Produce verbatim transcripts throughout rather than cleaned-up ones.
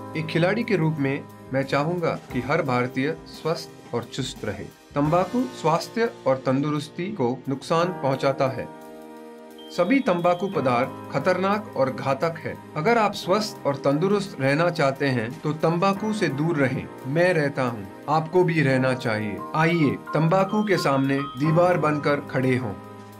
एक खिलाड़ी के रूप में मैं चाहूंगा कि हर भारतीय स्वस्थ और चुस्त रहे। तंबाकू स्वास्थ्य और तंदुरुस्ती को नुकसान पहुंचाता है। सभी तंबाकू पदार्थ खतरनाक और घातक है। अगर आप स्वस्थ और तंदुरुस्त रहना चाहते हैं तो तंबाकू से दूर रहें। मैं रहता हूं, आपको भी रहना चाहिए। आइए तंबाकू के सामने दीवार बनकर खड़े हों।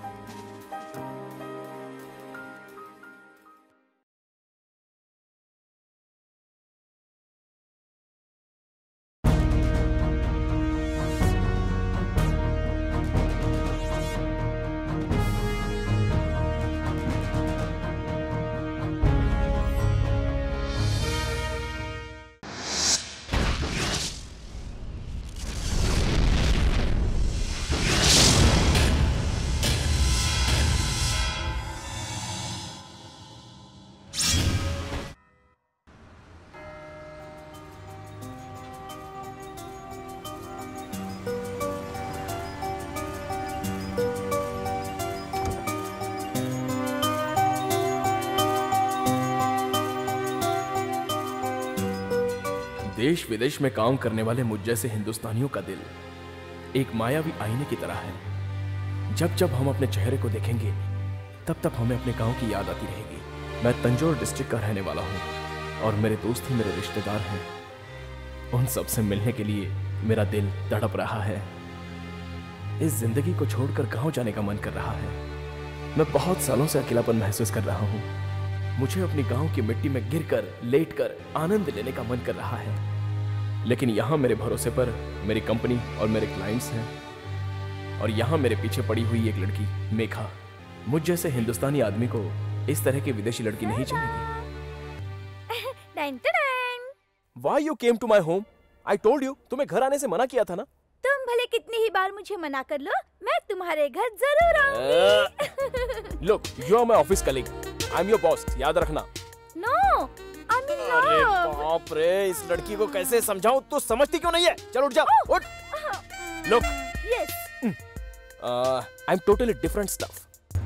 देश विदेश में काम करने वाले मुझ जैसे हिंदुस्तानियों का दिल एक मायावी आईने की तरह है। जब जब हम अपने चेहरे को देखेंगे तब तब हमें अपने गांव की याद आती रहेगी। मैं तंजौर डिस्ट्रिक्ट का रहने वाला हूं और मेरे दोस्त ही मेरे रिश्तेदार हैं। उन सब से मिलने के लिए मेरा दिल तड़प रहा है। इस जिंदगी को छोड़कर गांव जाने का मन कर रहा है। मैं बहुत सालों से अकेलापन महसूस कर रहा हूं। मुझे अपनी गांव की मिट्टी में गिरकर लेटकर आनंद लेने का मन कर रहा है, लेकिन यहां मेरे भरोसे पर मेरी कंपनी और मेरे क्लाइंट्स हैं। और यहां मेरे पीछे पड़ी हुई एक लड़की मेघा। मुझ जैसे हिंदुस्तानी आदमी को इस तरह की विदेशी लड़की नहीं चलेगी। Why you came to my home? I told you, तुम्हें घर आने से मना किया था ना। तुम भले कितनी ही बार मुझे मना कर लो, मैं तुम्हारे घर जरूर आऊंगी। Look, you are my office colleague. I'm your boss. याद रखना। No, I'm in love. अरे बाप रे, इस लड़की को कैसे समझाऊं? तू समझती क्यों नहीं है? चल उठ जा, उठ। Look. Yes. Uh, I'm totally different stuff.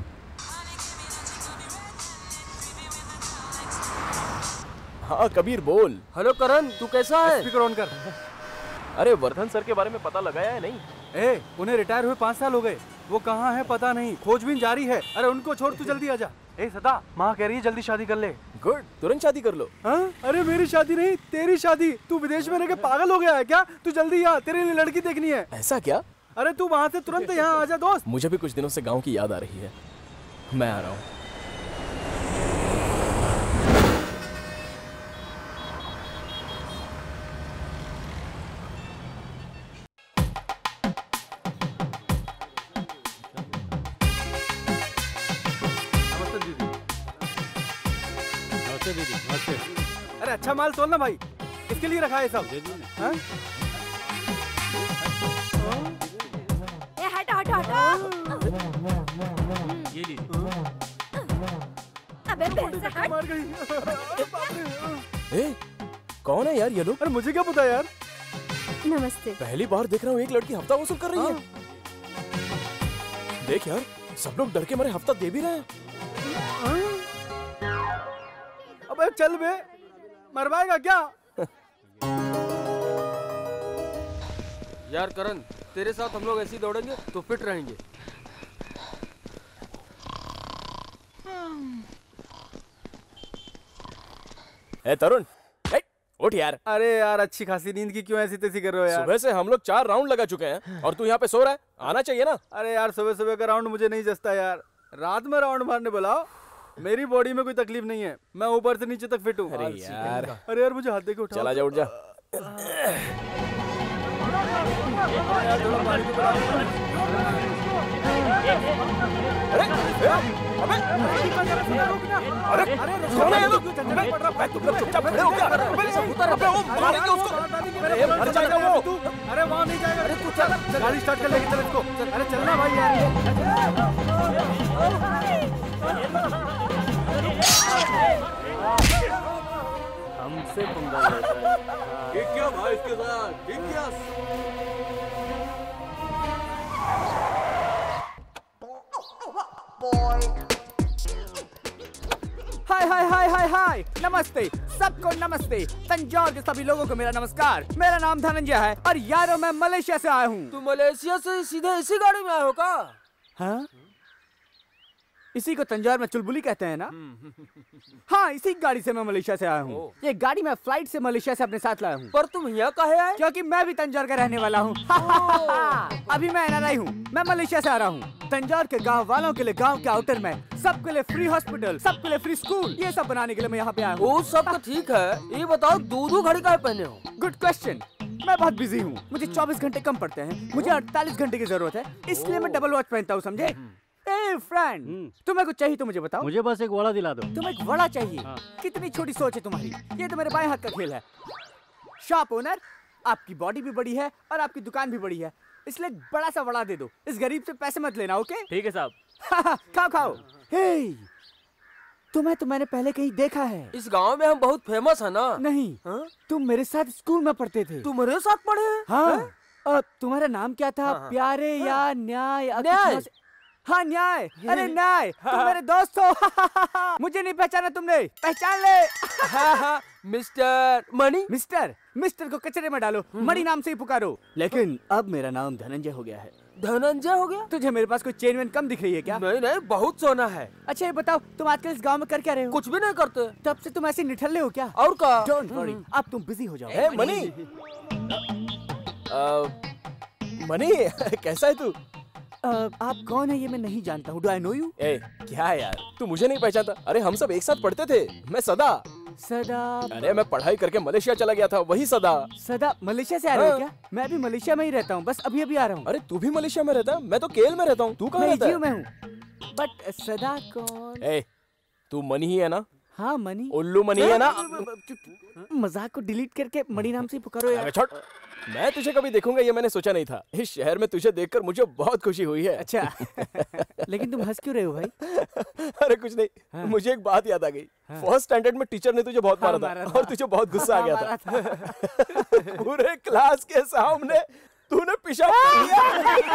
हाँ कबीर बोल। हेलो करण, तू कैसा है? स्पीकर ऑन कर। अरे वर्धन सर के बारे में पता लगाया है नहीं? ए, उन्हें रिटायर हुए पाँच साल हो गए। वो कहाँ है पता नहीं, खोजबीन जारी है। अरे उनको छोड़, तू जल्दी आजा। ए सदा, माँ कह रही है जल्दी शादी कर ले। गुड, तुरंत शादी कर लो। हाँ? अरे मेरी शादी नहीं, तेरी शादी। तू विदेश में रहकर पागल हो गया है क्या? तू जल्दी आ, तेरे लिए लड़की देखनी है। ऐसा क्या? अरे तू वहाँ से तुरंत यहाँ आजा दोस्त। मुझे भी कुछ दिनों से गाँव की याद आ रही है। मैं आ रहा हूँ। अरे अच्छा माल तोल ना भाई, इसके लिए रखा है सब। हाँ? ए हटो हटो हटो। ये ली। अबे पैसे हट। मार गई। ए, कौन है यार ये लोग? अरे मुझे क्या पता यार। नमस्ते। पहली बार देख रहा हूँ एक लड़की हफ्ता वसूल कर रही है। देख यार, सब लोग डर के मारे हफ्ता दे भी रहे हैं। अबे चल बे, मरवाएगा क्या? यार करण, तेरे साथ हम लोग ऐसे ही दौड़ेंगे तो फिट रहेंगे। ए तरुण, उठ यार। अरे यार, अच्छी खासी नींद की क्यों ऐसी तैसी कर रहे हो यार? सुबह से हम लोग चार राउंड लगा चुके हैं और तू यहाँ पे सो रहा है। आना चाहिए ना। अरे यार, सुबह सुबह का राउंड मुझे नहीं जचता यार। रात में राउंड मारने बुलाओ। मेरी बॉडी में कोई तकलीफ नहीं है, मैं ऊपर से नीचे तक फिट हूँ। अरे यार, अरे यार मुझे हाथ देके उठा। चला जा, उठ जा। अरे अबे अरे अरे कौन है ये लोग? अबे तुम लोग चुपचाप खड़े हो क्या? अबे सब उतर, अबे वो मारेंगे उसको। अरे मर जाएगा वो। अरे वहाँ नहीं जाएगा। अरे तू चल, गाड़ी स्टार्ट कर लेके चल इसको। अरे चलना भाई यार। हमसे पंगा लेता है। ठीक क्या भाई इसके साथ? ठीक क्या? हाय हाय हाय हाय हाय, नमस्ते। सबको नमस्ते। तंजौर के सभी लोगों को मेरा नमस्कार। मेरा नाम धनंजय है और यारों मैं मलेशिया से आया हूँ। तू मलेशिया से सीधे इसी गाड़ी में आया हो का? हाँ? इसी को तंजौर में चुलबुली कहते हैं ना? हाँ, इसी गाड़ी से मैं मलेशिया से आया हूँ। ये गाड़ी मैं फ्लाइट से मलेशिया से अपने साथ लाया हूँ। पर तुम यहाँ काहे आए? क्योंकि मैं भी तंजौर का रहने वाला हूँ। अभी मैं एनआरआई हूँ। मैं मलेशिया से आ रहा हूँ। तंजौर के गांव वालों के लिए गांव के आउटर में सबके लिए फ्री हॉस्पिटल, सबके लिए फ्री स्कूल, ये सब बनाने के लिए मैं यहाँ पे आया हूँ। वो सब तो ठीक है, ये बताओ दो दो घड़ी काहे पहने हो? Good question. मैं बहुत बिजी हूँ, मुझे चौबीस घंटे कम पड़ते हैं, मुझे अड़तालीस घंटे की जरूरत है, इसलिए मैं डबल वॉच पहनता हूँ, समझे? ए फ्रेंड, तुम्हें कुछ चाहिए तो मुझे बताओ। मुझे बस एक वड़ा दिला दो। तुम्हें एक वड़ा चाहिए? हाँ। कितनी छोटी सोच है तुम्हारी। ये तो मेरे बाएं हाथ का खेल है। शॉप ओनर, आपकी बॉडी भी बड़ी है और आपकी दुकान भी बड़ी है, इसलिए एक बड़ा सा वड़ा दे दो। इस गरीब से पैसे मत लेना, ओके? ठीक है साहब। खाओ खाओ। हे, तुम्हें तो मैंने पहले कहीं देखा है। इस गांव में हम बहुत फेमस है ना? नहीं। हा? तुम मेरे साथ स्कूल में पढ़ते थे। तुम मेरे साथ पढ़े हैं? हाँ। और तुम्हारा नाम क्या था? हाँ, प्यारे हाँ, या न्याय? न्याय। हाँ न्याय। अरे न्याय, तुम मेरे दोस्त हो। मुझे नहीं पहचाना तुमने? पहचान ले। हाँ हाँ, मिस्टर मणि। मिस्टर मिस्टर को कचरे में डालो, मणि नाम से ही पुकारो। लेकिन अब मेरा नाम धनंजय हो गया है। धनंजय हो गया? तुझे मेरे पास कोई चेन वेन कम दिख रही है क्या? नहीं नहीं, बहुत सोना है। अच्छा ये बताओ, तुम आजकल इस गांव में कर क्या रहे हो? कुछ भी नहीं करते। तब से तुम ऐसे निठल्ले हो क्या? और का? डोंट वरी, अब तुम बिजी हो जाओ। ए मणि, मणि कैसा है तू? Uh, आप कौन है ये मैं नहीं जानता हूँ। Do I know you? ए क्या है यार, तू मुझे नहीं पहचानता? अरे हम सब एक साथ पढ़ते थे। मैं सदा। सदा? अरे मैं पढ़ाई करके मलेशिया चला गया था, वही सदा। सदा मलेशिया से आ रहे हो क्या? मैं भी मलेशिया में ही रहता हूँ, बस अभी अभी आ रहा हूँ। अरे तू भी मलेशिया में रहता है? मैं तो केएल में रहता हूँ। तू कहाँ रहता है? मैं हूँ। बट सदा कौन? ए तू मणि ही है ना? हाँ मणि। उल्लू मणि है ना? मजाक को डिलीट करके मणि नाम से पुकारो यार। छोड़, मैं तुझे कभी देखूंगा ये मैंने सोचा नहीं था। इस शहर में तुझे देखकर मुझे बहुत खुशी हुई है। अच्छा लेकिन तुम हंस क्यों रहे हो भाई? अरे कुछ नहीं। हाँ। मुझे एक बात याद आ गई। हाँ। फर्स्ट स्टैंडर्ड में टीचर ने तुझे बहुत हाँ, मारा, मारा था, था और तुझे बहुत गुस्सा हाँ, आ गया था, था। पूरे क्लास के सामने तूने पेशाब कर दिया।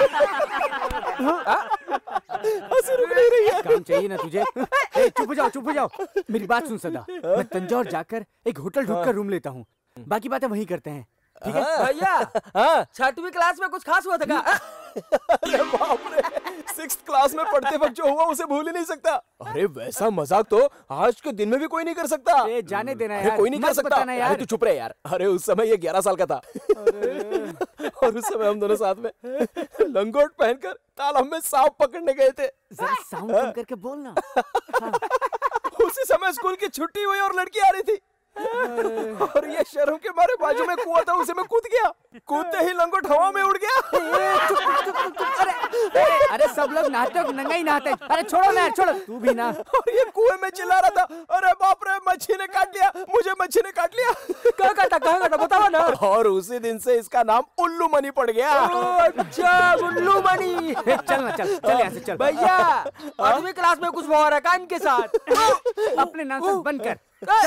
हंसी रुक नहीं रही है। काम चाहिए ना तुझे? ए, चुप हो जाओ चुप हो जाओ। मेरी बात सुन सदा, मैं तंजौर जाकर एक होटल ढूंढकर रूम लेता हूँ, बाकी बातें वहीं करते हैं, ठीक है? भैया हाँ, छठवीं क्लास में कुछ खास हुआ था क्या? अरे बाप रे, सिक्स्थ क्लास में पढ़ते वक्त जो हुआ उसे भूल ही नहीं सकता। अरे वैसा मजाक तो आज के दिन में भी कोई नहीं कर सकता। ए, जाने देना यार, कोई नहीं कर सकता यार। तू चुप रहे यार। अरे उस समय ये ग्यारह साल का था और उस समय हम दोनों साथ में लंगोट पहनकर तालाब में सांप पकड़ने गए थे। जरा साउंड कम करके बोलना। हाँ। उसी समय स्कूल की छुट्टी हुई और लड़की आ रही थी और ये शर्म के मारे बाजू में कुआं था, उसे मैं कूद गया। कूदते ही लंगोट हवा में उड़ गया। चुप, चुप, चुप, चुप, अरे, अरे अरे सब लोग नहाते हो, नंगा ही नहाते। अरे छोड़ो ना, छोड़ो तू भी ना। और ये कुएं में चिल्ला रहा था, अरे बाप रे मच्छी ने काट लिया मुझे, मच्छी ने काट लिया। कहाँ काटा कहाँ काटा बताओ ना। और उसी दिन से इसका नाम उल्लू मणि पड़ गया। अच्छा उल्लू मणि। चल ना चल चल यहाँ से चल। भैया आठवीं क्लास में कुछ हुआ रखा इनके साथ। अपने नॉनसेंस बंद कर।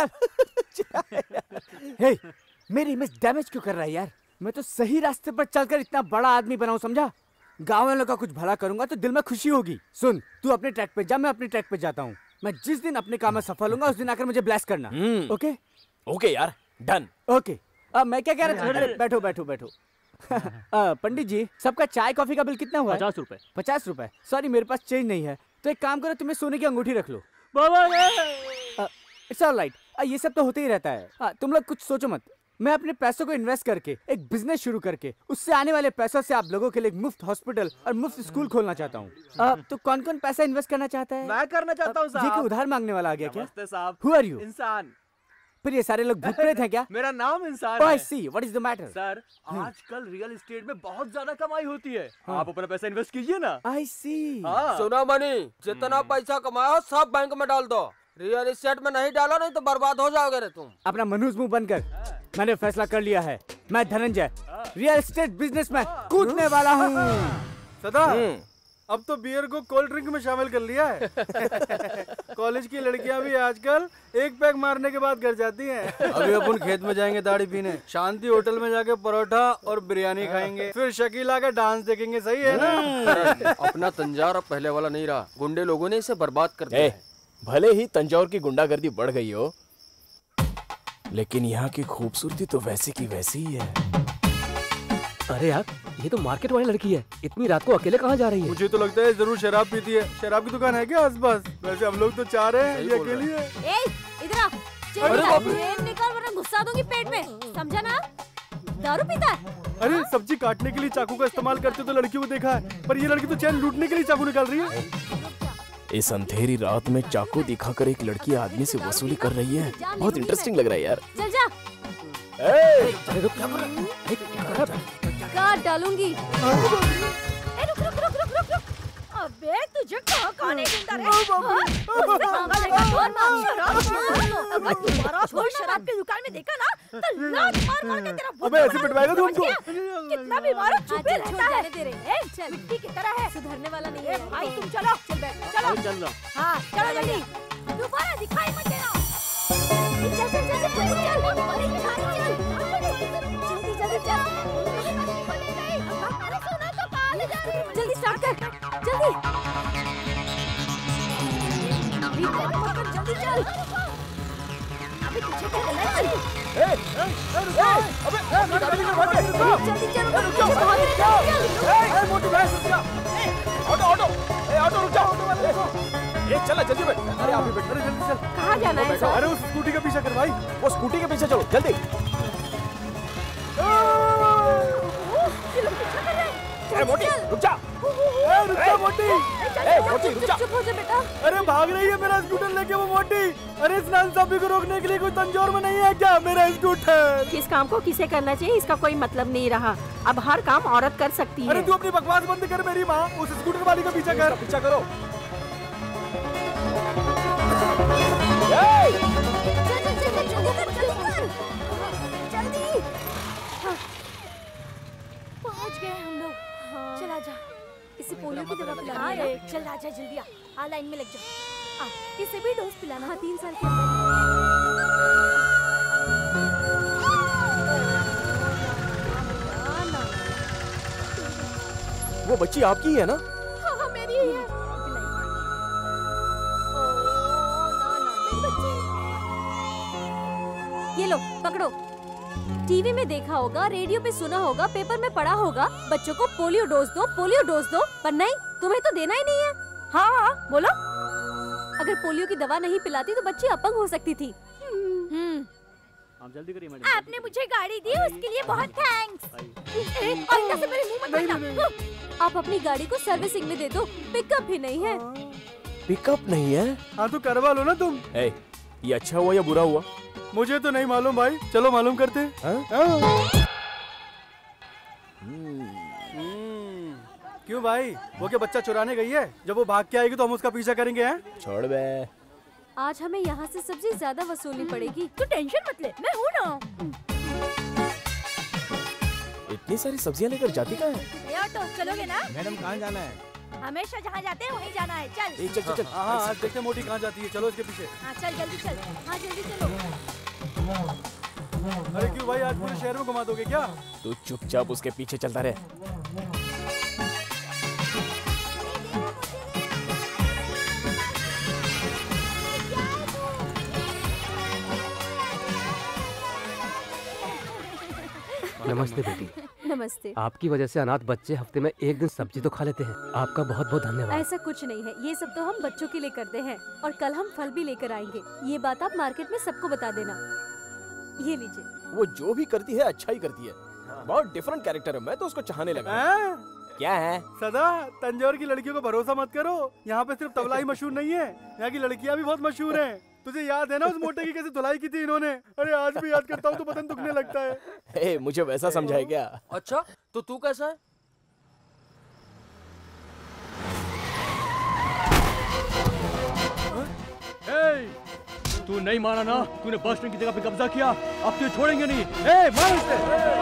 हे, मेरी इमेज डैमेज क्यों कर रहा है यार? मैं तो सही रास्ते पर चलकर इतना बड़ा आदमी बनाऊं, समझा? गाँव वालों का कुछ भला करूंगा तो दिल में खुशी होगी। सुन, तू अपने ट्रैक पे जा, मैं अपने ट्रैक पे जाता हूँ। मैं जिस दिन अपने काम में सफल होऊंगा उस दिन आकर मुझे ब्लेस करना। ओके ओके यार, डन। ओके, अब मैं क्या कह रहा था? अरे बैठो बैठो बैठो। पंडित जी, सबका चाय कॉफी का बिल कितना हुआ? पचास रुपए। पचास रुपए? सॉरी मेरे पास चेंज नहीं है, तो एक काम करो, तुम्हें सोने की अंगूठी रख लो। इट्स ऑल राइट, ये सब तो होते ही रहता है। आ, तुम लोग कुछ सोचो मत। मैं अपने पैसों को इन्वेस्ट करके एक बिजनेस शुरू करके उससे आने वाले पैसों से आप लोगों के लिए एक मुफ्त हॉस्पिटल और मुफ्त स्कूल खोलना चाहता हूँ। तो कौन कौन पैसा इन्वेस्ट करना चाहता है? मैं करना चाहता हूँ साहब। ये क्या उधार मांगने वाला आ गया क्या? नमस्ते साहब। Who are you? इंसान। फिर ये सारे लोग भूत प्रेत हैं क्या? मेरा नाम इंसान है। है। I see. What is the matter? Sir, आजकल रियल एस्टेट में बहुत ज्यादा कमाई होती है। हाँ। आप अपना पैसा इन्वेस्ट कीजिए ना। I see. हाँ। सुना मणि, जितना पैसा कमाया सब बैंक में डाल दो। रियल एस्टेट में नहीं डालो, नहीं तो बर्बाद हो जाओगे रे तुम। अपना मनूस मुंह बंद कर। मैंने फैसला कर लिया है, मैं धनंजय रियल एस्टेट बिजनेस में कूदने वाला हूँ। सदा, अब तो बियर को कोल्ड ड्रिंक में शामिल कर लिया है। कॉलेज की लड़कियां भी आजकल एक पैक मारने के बाद घर जाती हैं। अभी अपन खेत में जाएंगे दाढ़ी पीने, शांति होटल में जाके परोठा और बिरयानी खाएंगे, फिर शकीला का डांस देखेंगे। सही है ना? अपना तंजावर अब पहले वाला नहीं रहा, गुंडे लोगों ने इसे बर्बाद कर दिया है। भले ही तंजौर की गुंडागर्दी बढ़ गई हो, लेकिन यहाँ की खूबसूरती तो वैसी की वैसी ही है। अरे यार, ये तो मार्केट वाली लड़की है। इतनी रात को अकेले कहाँ जा रही है? मुझे तो लगता है जरूर शराब पीती है। शराब की दुकान है क्या आसपास? वैसे हम लोग तो चाह रहे हैं, ये अकेली है। ए, इधर आ। अरे बाप रे। ब्रेन निकाल वरना गुस्सा दूंगी पेट में, समझा ना? दारू पीता है? अरे सब्जी काटने के लिए चाकू का इस्तेमाल करते तो लड़कियों को देखा है, पर ये लड़की तो चैन लूटने के लिए चाकू निकाल रही है। इस अंधेरी रात में चाकू दिखाकर एक लड़की आदमी से वसूली कर रही है। बहुत इंटरेस्टिंग लग रहा है यार। चल जा। अरे रुक, क्या कर रहा है? ए, क्या कर रहा है? काट डालूंगी। ए, रुक रुक रुक रुक रुक रुक। अबे तुझे कहाँ कहाँ नहीं ढूंढा रे? हाँ? मुझसे मांगा लेगा कौन मांग? शराब मांग। अगर तुम्हारा छोड़ शराब की दुकान में देखा ना तो लात मार मार के तेरा भूत अबे ऐसे पिटवाएगा तू हमको? कितना भी मारो चुपे रहता है। दे रहे हैं चल मिट्टी की तरह है, सुधरने वाला नहीं है भाई। तुम चलो, चल बैठ, चलो चल लो। हाँ चलो जल्दी, दोबारा दिखाई मत देना। चल चल चल चल चल चल जल्दी जल्दी चल। अरे सुना तो कहाँ ले जा रही है? जल्दी स्टार्ट कर, जल्दी जल्दी चल। अबे पीछे क्या कर रहा है? ए, ए, ए, रुक जा। अबे, ए, गाड़ी में भाग के। जल्दी चल, पीछे भाग रहे हैं। ए, ए, मोटी भैंस रुक जा। ऑटो, ऑटो, ए, ऑटो रुक जा। ऑटो वाले देखो। ए, चला जल्दी बैठ। अरे आप भी बैठ। अरे जल्दी चल। कहाँ जाना है सर? अरे उस स्कूटी का पीछा कर भाई। वो स्कूटी के पीछे चलो जल्दी। ए, मोटी रुक जा। ए, रुक जा मोटी। ए, मोटी रुक जा। चुप हो जा बेटा। अरे भाग रही है मेरा स्कूटर लेके वो मोटी। अरे इस नाइंसाफी को रोकने के लिए कोई तंजौर में नहीं है क्या? मेरा स्कूटर। किस काम को किसे करना चाहिए इसका कोई मतलब नहीं रहा। अब हर काम औरत कर सकती अरे है। तू अपनी बकवास बंद कर मेरी माँ। उस स्कूटर वाली का पीछा कर। पीछा करो। चल चल चल चल जल्दी कर, जल्दी कर, जल्दी। हाँ, पहुंच गए हम लोग। चल आजा, इसे पोलियो की दवा पिलाना है। चल आजा जल्दी आ, आ लाइन में लग जा। आ, इसे भी डोज पिलाना। हाँ तीन साल के अंदर। वो बच्ची आपकी है ना? हाँ हाँ मेरी ही है। ये लो पकड़ो। टीवी में देखा होगा, रेडियो पे सुना होगा, पेपर में पढ़ा होगा, बच्चों को पोलियो डोज दो, पोलियो डोज दो, पर नहीं, तुम्हें तो देना ही नहीं है। हाँ हाँ बोलो। अगर पोलियो की दवा नहीं पिलाती तो बच्ची अपंग हो सकती थी। हम्म। आप जल्दी करिए मैडम। आपने मुझे गाड़ी दी उसके लिए बहुत थैंक्स। आईना से मेरे मुंह मत देखना। आप अपनी गाड़ी को सर्विसिंग में दे दो, पिकअप ही नहीं है। पिकअप नहीं है? हाँ तो करवा लो ना तुम। ए, ये अच्छा हुआ या बुरा हुआ? मुझे तो नहीं मालूम भाई, चलो मालूम करते हैं। हाँ? हाँ। क्यों भाई, वो क्या बच्चा चुराने गई है? जब वो भाग के आएगी तो हम उसका पीछा करेंगे हैं? छोड़ बे। आज हमें यहाँ से सब्जी ज्यादा वसूलनी पड़ेगी। तू टेंशन मत ले, मैं हूँ ना। इतनी सारी सब्जियां लेकर जाती कहाँ है? ये ऑटो चलोगे ना? मैडम कहाँ जाना है? हमेशा जहाँ जाते हैं वहीं जाना है। चल ए, चल चल चल। हाँ हाँ आज देखते हैं मोटी कहाँ जाती है। चलो इसके पीछे। हाँ चल जल्दी चल। हाँ जल्दी चलो। अरे क्यों भाई, आज पूरे शहर में घुमा दोगे क्या? तू चुपचाप उसके पीछे चलता रहे। नमस्ते बेटी। नमस्ते। आपकी वजह से अनाथ बच्चे हफ्ते में एक दिन सब्जी तो खा लेते हैं। आपका बहुत बहुत धन्यवाद। ऐसा कुछ नहीं है, ये सब तो हम बच्चों के लिए करते हैं और कल हम फल भी लेकर आएंगे। ये बात आप मार्केट में सबको बता देना। ये लीजिए। वो जो भी करती है अच्छा ही करती है। बहुत डिफरेंट कैरेक्टर है, मैं तो उसको चाहने लगा। हैं? क्या है? सदा तंजौर की लड़कियों को भरोसा मत करो। यहाँ पे सिर्फ तबला ही मशहूर नहीं है, यहाँ की लड़कियाँ भी बहुत मशहूर हैं। तुझे याद है ना उस मोटे की कैसे धुलाई की थी इन्होंने? अरे आज भी याद करता हूँ तो बदन दुखने लगता है। ए, मुझे वैसा समझाए क्या? अच्छा तो तू कैसा है? तू नहीं माना ना, तूने बस स्टैंड की जगह पे कब्जा किया, अब तुझे छोड़ेंगे नहीं। ए, मार इसे।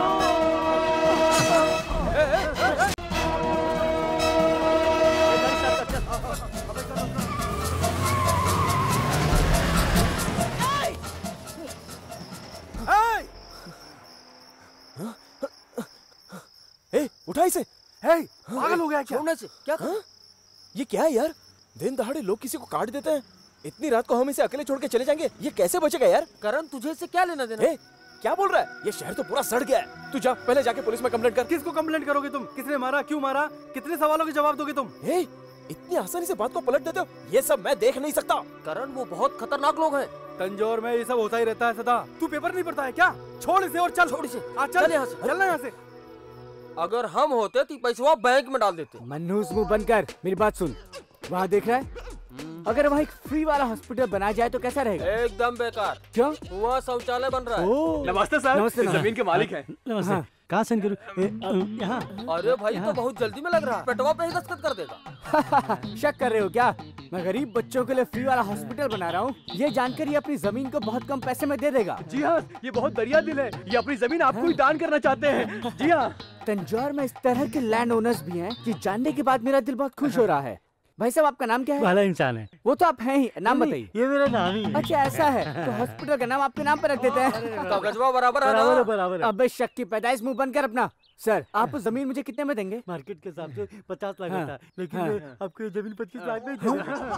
ए, उठा इसे। हे, पागल हो गया क्या? छोड़ने से क्या? हाँ? ये क्या है यार? दिन दहाड़े लोग किसी को काट देते हैं। इतनी रात को हम इसे अकेले छोड़ के चले जाएंगे, ये कैसे बचेगा यार? करण तुझे इससे क्या लेना देना? ए, क्या बोल रहा है? ये शहर तो पूरा सड़ गया है। तू जा, पहले जाके पुलिस में कंप्लेंट कर। किसको कंप्लेंट करोगे तुम? किसने मारा, क्यों मारा, कितने सवालों के जवाब दोगे तुम? ए, इतनी आसानी से बात को पलट देते हो? ये सब मैं देख नहीं सकता। करण वो बहुत खतरनाक लोग हैं। तंजौर में ये सब होता ही रहता है सदा। तू पेपर नहीं पढ़ता है क्या? छोड़ इसे और चल। छोड़ इसे। आ, चल, चल यहाँ से। चलना यहाँ से। अगर हम होते तो पैसा बैंक में डाल देते। मनहूस मुंह बंद कर, मेरी बात सुन। वहाँ देख रहा है, अगर वहाँ एक फ्री वाला हॉस्पिटल बनाया जाए तो कैसा रहेगा? एकदम बेकार। क्यों? वहाँ शौचालय बन रहा है। नमस्ते सर। नमस्ते, नमस्ते। जमीन के मालिक हैं। हाँ। कहाँ सेंड करूँ? यहाँ। अरे भाई तो बहुत जल्दी में लग रहा है, पेटवा पे ही दस्तखत कर देगा। शक कर रहे हो क्या? मैं गरीब बच्चों के लिए फ्री वाला हॉस्पिटल बना रहा हूँ, ये जानकर ये अपनी जमीन को बहुत कम पैसे में दे देगा। जी हाँ, ये बहुत दरिया दिल है। ये अपनी जमीन आपको ही दान करना चाहते हैं। जी हाँ। तंजौर में इस तरह के लैंड ओनर्स भी हैं, ये जानने के बाद मेरा दिल बहुत खुश हो रहा है। भाई साहब, आपका नाम क्या है? भला इंसान है। वो तो आप हैं ही, नाम बताइए। ये मेरा नाम ही है। अच्छा ऐसा है, तो हॉस्पिटल का नाम आपके नाम पर रख देते हैं। कागजवा बराबर है बराबर है, ना? बराबर है। अबे शक की पैदाइश, मुंह बंद कर अपना। सर, आप जमीन मुझे कितने में देंगे? मार्केट के हिसाब से पचास लाख हाँ, होता है, लेकिन हाँ। आपको ये जमीन पच्चीस लाख में देगा।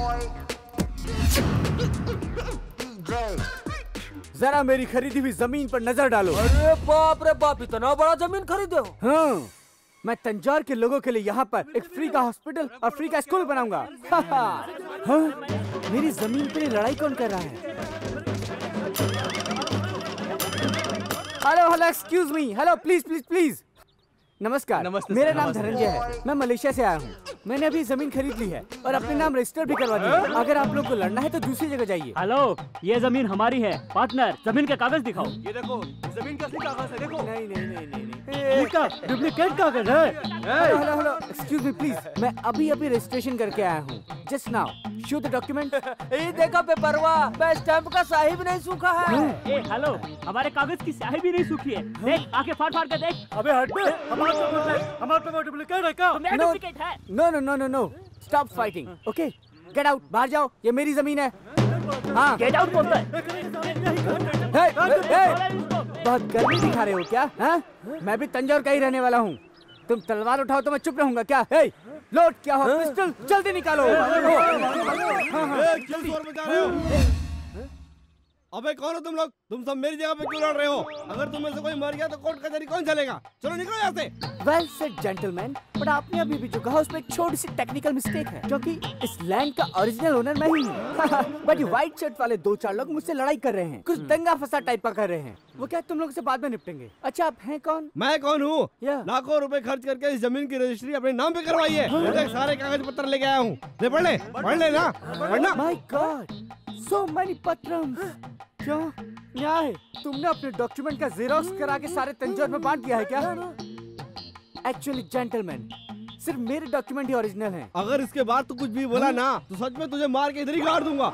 जरा मेरी खरीदी हुई जमीन पर नजर डालो। अरे बाप रे बाप, इतना बड़ा जमीन खरीदे हो? हाँ, मैं तंजौर के लोगों के लिए यहाँ पर एक फ्री का हॉस्पिटल और फ्री का स्कूल बनाऊंगा। हाँ, मेरी जमीन पे लड़ाई कौन कर रहा है? Hello hello, excuse me, hello please please please. नमस्कार, नमस्ते मेरा सर, नाम नमस्ते। धनंजय है, मैं मलेशिया से आया हूँ। मैंने अभी जमीन खरीद ली है और अपने नाम रजिस्टर भी करवा दिया। अगर आप लोग को लड़ना है तो दूसरी जगह जाइए। हेलो, ये जमीन हमारी है। पार्टनर, जमीन के कागज दिखाओ। ये देखो, जमीन का असली कागज है, देखो। नहीं नहीं नहीं नहीं ये क्या डुप्लीकेट कागज है? Hello hello hello, excuse me please, मैं अभी अभी रजिस्ट्रेशन करके आया हूँ। Just now, show the document. ये देखा पेपरवा, मैं स्टैंप का स्याही भी नहीं सूखा है। ए, हेलो, हमारे कागज की स्याही भी नहीं सूखी है। देख, आके फाड़ फाड़ के देख। अबे हट बे, हमारे पे हमारे पे डुप्लीकेट है क्या? मेरा No. डुप्लीकेट है। No no no no no, stop fighting, okay? Get out, बाहर जाओ, ये मेरी जमीन है। हाँ, गेट आउट बोलता है। हे, हे, हे, बहुत गर्मी दिखा रहे हो क्या? हाँ? मैं भी तंजौर का ही रहने वाला हूँ। तुम तलवार उठाओ तो मैं चुप रहूंगा क्या? हे, लोड क्या हो, पिस्टल जल्दी निकालो। अबे कौन हो तुम लोग? तुम सब मेरी जगह पे क्यों लड़ रहे हो? अगर तुम में से कोई मर गया तो कोर्ट कचहरी कौन चलेगा? चलो निकलो यहाँ से। वेल सेड जेंटलमैन, बट आपने अभी भी जो कहा उसमें एक छोटी सी टेक्निकल मिस्टेक है, क्योंकि इस लैंड का ओरिजिनल ओनर मैं ही हूँ। बट ये व्हाइट शर्ट वाले दो चार लोग मुझसे लड़ाई कर रहे हैं, कुछ दंगा फसाद टाइप का कर रहे हैं। वो क्या तुम लोग से बाद में निपटेंगे? अच्छा, आप हैं कौन? मैं कौन हूँ? या। लाखों रुपए खर्च करके इस जमीन की रजिस्ट्री अपने नाम पे करवाई है। देख, सारे कागज पत्र लेके आया हूँ। ले पढ़ ले, पढ़ ले ना, पढ़ना। माय गॉड, सो मेनी पत्रम्स। क्यों? न्याय, तुमने अपने डॉक्यूमेंट का जेरोक्स करा के सारे तंजौर में बांट दिया है क्या? एक्चुअली जेंटलमैन, सिर्फ मेरे डॉक्यूमेंट ही ओरिजिनल हैं। अगर इसके बाद तू कुछ भी बोला ना तो सच में तुझे मार के इधर ही गाड़ दूंगा।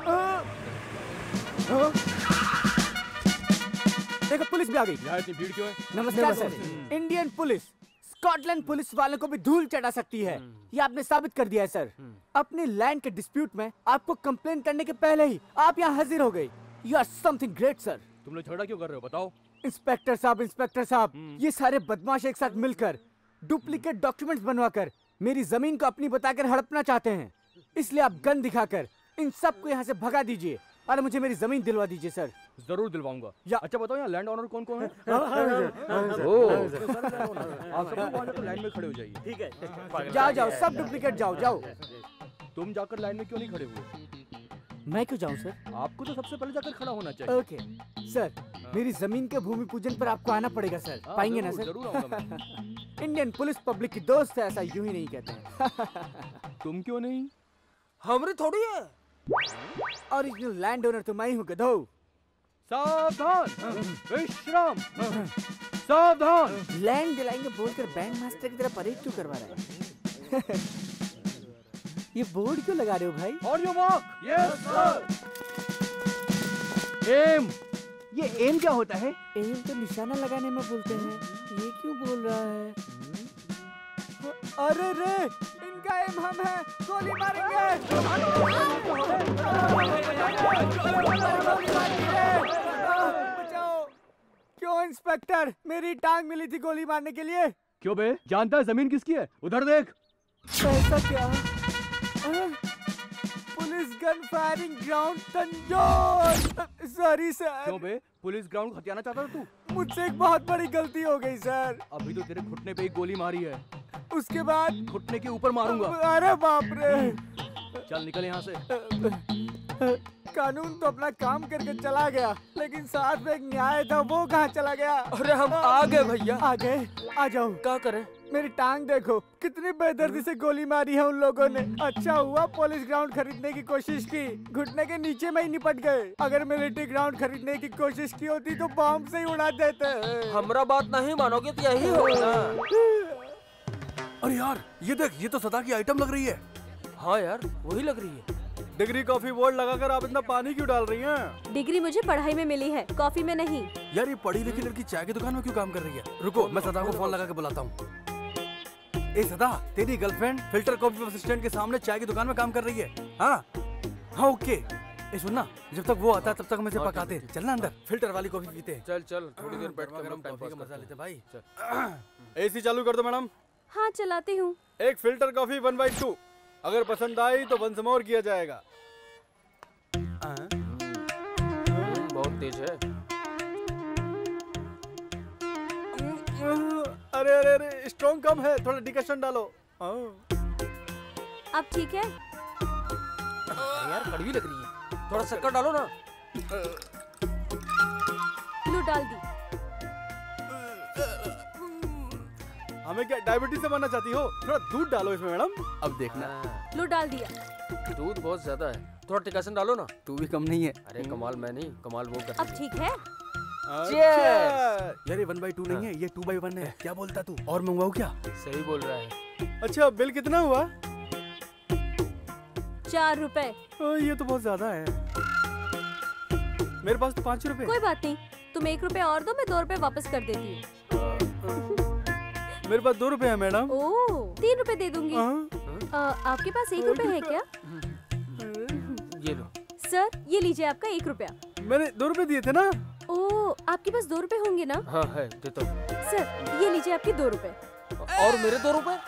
देखो, पुलिस भी आ गई। यहाँ इतनी भीड़ क्यों है? नमस्कार sir. Indian police Scotland police वालों को भी धूल चढ़ा सकती है, ये आपने साबित कर दिया है सर। अपने लैंड के डिस्प्यूट में आपको कंप्लेन करने के पहले ही आप यहाँ हाजिर हो गए। You are something great sir. तुम लोग झगड़ा क्यों कर रहे हो, बताओ? इंस्पेक्टर साहब, इंस्पेक्टर साहब, ये सारे बदमाश एक साथ मिलकर डुप्लीकेट डॉक्यूमेंट्स बनवाकर मेरी जमीन को अपनी बताकर हड़पना चाहते हैं। इसलिए आप गन दिखाकर इन सबको यहाँ से भगा दीजिए और मुझे मेरी जमीन दिलवा दीजिए सर। जरूर दिलवाऊंगा। या। अच्छा बताओ, यहाँ लैंड ओनर कौन कौन है? आप सब लोग वहाँ जाकर लाइन में खड़े हो जाइए। ठीक है। जाओ जाओ, सब डुप्लीकेट, जाओ जाओ। तुम जाकर लाइन में क्यों नहीं खड़े हुए? मैं क्यों जाऊं सर? आपको तो सबसे पहले जाकर खड़ा होना चाहिए। ओके सर, मेरी जमीन के भूमि पूजन पर आपको आना पड़ेगा सर। हाँ, पाएंगे ना जरूर, सर? जरूर आऊंगा मैं। इंडियन पुलिस पब्लिक की दोस्त है, ऐसा यूं ही नहीं कहते हैं। तुम क्यों नहीं? हमरी थोड़ी है। ओरिजिनल लैंड ओनर तो मैं ही हूँ गधो। सावधान, विश्राम, सावधान। लैंड दिलाएंगे बोलकर बैंड मास्टर की तरह परेड क्यों करवा रहा है? ये बोर्ड क्यों लगा रहे हो भाई? On your mark, yes sir. M. ये एम क्या होता है? एम तो निशाना लगाने में बोलते हैं, ये क्यों बोल रहा है? अरे रे, इनका एम हम है, गोली मारेंगे। बचाओ। क्यों इंस्पेक्टर, मेरी टांग मिली थी गोली मारने के लिए। क्यों बे, जानता है जमीन किसकी है? उधर देख। ऐसा क्या? Police gun firing ground Tanjore. Sorry sir. क्यों बे, पुलिस ग्राउंड हथियाना चाहता था तू? मुझसे एक बहुत बड़ी गलती हो गई सर। अभी तो तेरे घुटने पे एक गोली मारी है, उसके बाद घुटने के ऊपर मारूंगा। अरे बाप रे। चल निकल यहाँ से। कानून तो अपना काम करके चला गया, लेकिन साथ में एक न्याय था, वो कहाँ चला गया? अरे हम आ गए भैया। आ गए? आ जाओ। क्या करें? मेरी टांग देखो, कितनी बेदर्दी से गोली मारी है उन लोगों ने। अच्छा हुआ पुलिस ग्राउंड खरीदने की कोशिश की, घुटने के नीचे में ही निपट गए। अगर मिलिट्री ग्राउंड खरीदने की कोशिश की होती तो बॉम्ब से ही उड़ा देते। हमरा बात नहीं मानोगे तो यही होगा। अरे यार ये देख, ये तो सदा की आइटम लग रही है। हाँ यार वही लग रही है। डिग्री कॉफी बोर्ड लगाकर आप इतना पानी क्यों डाल रही हैं? डिग्री मुझे पढ़ाई में मिली है, कॉफी में नहीं। यार ये पढ़ी लिखी लड़की चाय की दुकान में क्यों काम कर रही है? रुको मैं सदा को फोन लगा के बुलाता हूँ। ए सदा, तेरी गर्लफ्रेंड फिल्टर कॉफी असिस्टेंट के सामने चाय की दुकान में काम कर रही है। हाँ हाँ ओके। ए सुनना, जब तक वो आता है तब तक हम इसे पकाते। चलना अंदर, फिल्टर वाली कॉफी पीते हैं। चल चल थोड़ी देर बैठ कर गरम कॉफी का मजा लेते भाई। एसी चालू कर दो मैडम। हाँ चलाती हूँ। एक filter coffee one by two, अगर पसंद आई तो वन समोर किया जाएगा। बहुत तेज है। अरे अरे अरे स्ट्रॉन्ग कम है, थोड़ा डिकशन डालो। अब ठीक है? यार कड़वी लग रही है, थोड़ा शक्कर डालो ना। लो डाल दी। हमें क्या डायबिटीज से मरना चाहती हो? थोड़ा दूध डालो इसमें मैडम। अब देखना। लो डाल दिया। दूध बहुत ज्यादा है, थोड़ा टिकासन डालो ना। तू भी कम नहीं है। अरे कमाल मैं नहीं, कमाल वो करती अब ठीक है? यार ये वन बाई टू नहीं है, ये टू बाई वन है। क्या बोलता तू? और मंगवाऊं क्या? सही बोल रहा है। अच्छा बिल कितना हुआ? चार रुपए। ये तो बहुत ज्यादा है, मेरे पास तो पाँच रुपए। कोई बात नहीं, तुम एक रुपए और दो, मैं दो रुपए वापस कर देती हूँ। मेरे पास दो रुपए है मैडम। ओह, तीन रुपए दे दूंगी। आ, आपके पास एक रुपए है क्या? ये लो। सर ये लीजिए आपका एक रुपया। मैंने दो रुपए दिए थे ना। ओह, आपके पास दो रुपए होंगे ना? हाँ है, देता हूँ। सर ये लीजिए आपके दो रुपए। और मेरे दो रुपए?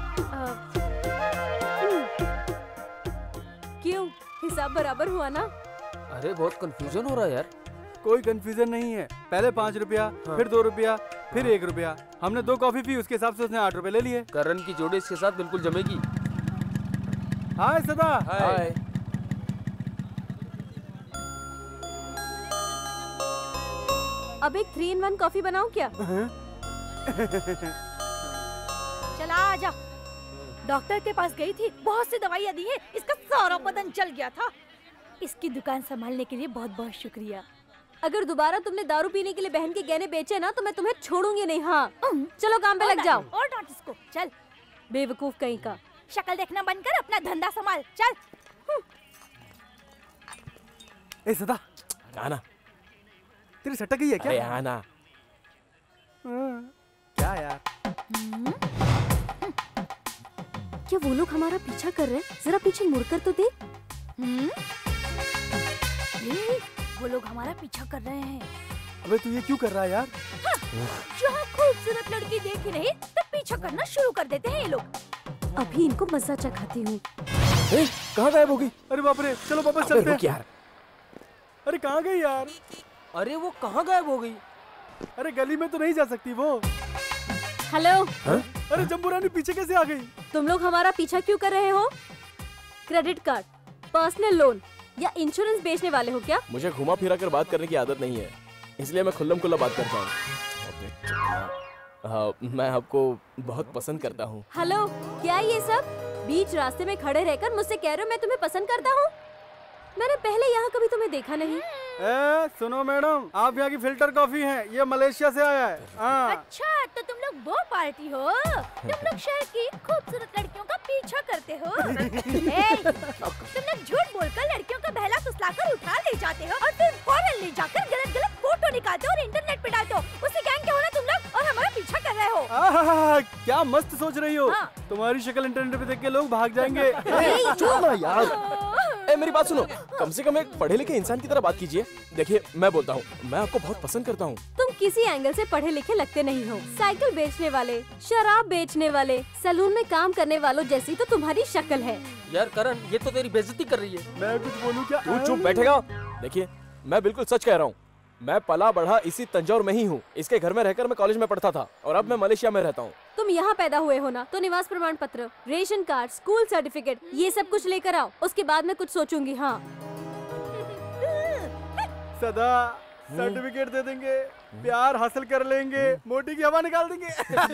क्यों, हिसाब बराबर हुआ ना? अरे बहुत कंफ्यूजन हो रहा है यार। कोई कंफ्यूजन नहीं है, पहले पाँच रुपया, हाँ। फिर दो रुपया, फिर एक रुपया। हमने दो कॉफी पी, उसके हिसाब से उसने आठ रुपए ले लिए। करण की जोड़ी इसके साथ बिल्कुल जमेगी। हाय सदा। हाय। अब एक थ्री इन वन कॉफी बनाऊं क्या? चला आजा। डॉक्टर के पास गई थी, बहुत सी दवाइयाँ दी है, इसका सारा बदन जल गया था। इसकी दुकान संभालने के लिए बहुत बहुत शुक्रिया। अगर दोबारा तुमने दारू पीने के लिए बहन के गहने बेचे ना तो मैं तुम्हें छोड़ूंगी नहीं। हाँ चलो काम पे लग जाओ। और डांट इसको। चल बेवकूफ कहीं का। शक्ल देखना बंद कर, अपना धंधा संभाल। चल। ए सदा, आना। तेरी सटक गई है क्या? अरे आना। क्या यार? क्या वो लोग हमारा पीछा कर रहे हैं? जरा पीछे मुड़कर तो देख। वो लोग हमारा पीछा कर रहे हैं। अबे तू ये क्यों कर रहा है यार? हाँ, जहाँ खूबसूरत लड़की देख रही तो पीछा करना शुरू कर देते हैं ये लोग। अभी इनको मजा चखाती हूँ। कहाँ गायब हो गई? अरे बाप रे, चलो वापस चलते हैं यार। अरे कहाँ गई यार? अरे वो कहाँ गायब हो गई? अरे गली में तो नहीं जा सकती वो। हेलो। अरे जम्बूरानी पीछे कैसे आ गई? तुम लोग हमारा पीछा क्यों कर रहे हो? क्रेडिट कार्ड, पर्सनल लोन या इंश्योरेंस बेचने वाले हो क्या? मुझे घुमा फिरा कर बात करने की आदत नहीं है, इसलिए मैं खुल्लम खुल्ला बात करता हूँ। हाँ, मैं आपको बहुत पसंद करता हूँ। हेलो, क्या ये सब? बीच रास्ते में खड़े रहकर मुझसे कह रहे हो मैं तुम्हें पसंद करता हूँ? मैंने पहले यहाँ कभी तुम्हें देखा नहीं। ए, सुनो मैडम, आप यहाँ की फिल्टर कॉफी है, ये मलेशिया से आया है। हाँ। अच्छा तो तुम लोग वो पार्टी हो, तुम लोग शहर की खूबसूरत लड़कियों का पीछा करते हो। ए, तुम लोग झूठ बोलकर लड़कियों का बहला फुसलाकर उठा ले जाते हो और फिर फौरन ले जाकर गलत गलत फोटो निकालते हो और इंटरनेट पे डालते हो। उसी गैंग के हो ना तुम लोग और हमारा पीछा कर रहे हो। आहा, क्या मस्त सोच रही हो। हाँ। तुम्हारी शक्ल इंटरनेट पे देख के लोग भाग जाएंगे। चुप यार। ए, मेरी बात सुनो, कम से कम एक पढ़े लिखे इंसान की तरह बात कीजिए। देखिए मैं बोलता हूँ, मैं आपको बहुत पसंद करता हूँ। तुम किसी एंगल से पढ़े लिखे लगते नहीं हो। साइकिल बेचने वाले, शराब बेचने वाले, सैलून में काम करने वालों जैसी तो तुम्हारी शक्ल है। यार करण, ये तो तेरी बेइज्जती कर रही है। मैं कुछ बोलूं क्या? तू चुप बैठेगा? देखिए मैं बिल्कुल सच कह रहा हूँ, मैं पला बढ़ा इसी तंजौर में ही हूँ। इसके घर में रहकर मैं कॉलेज में पढ़ता था और अब मैं मलेशिया में रहता हूँ। तुम यहाँ पैदा हुए हो ना, तो निवास प्रमाण पत्र, रेशन कार्ड, स्कूल सर्टिफिकेट, ये सब कुछ लेकर आओ। उसके बाद मैं कुछ सोचूंगी। हाँ सदा सर्टिफिकेट दे देंगे, प्यार हासिल कर लेंगे, मोटी की हवा निकाल देंगे।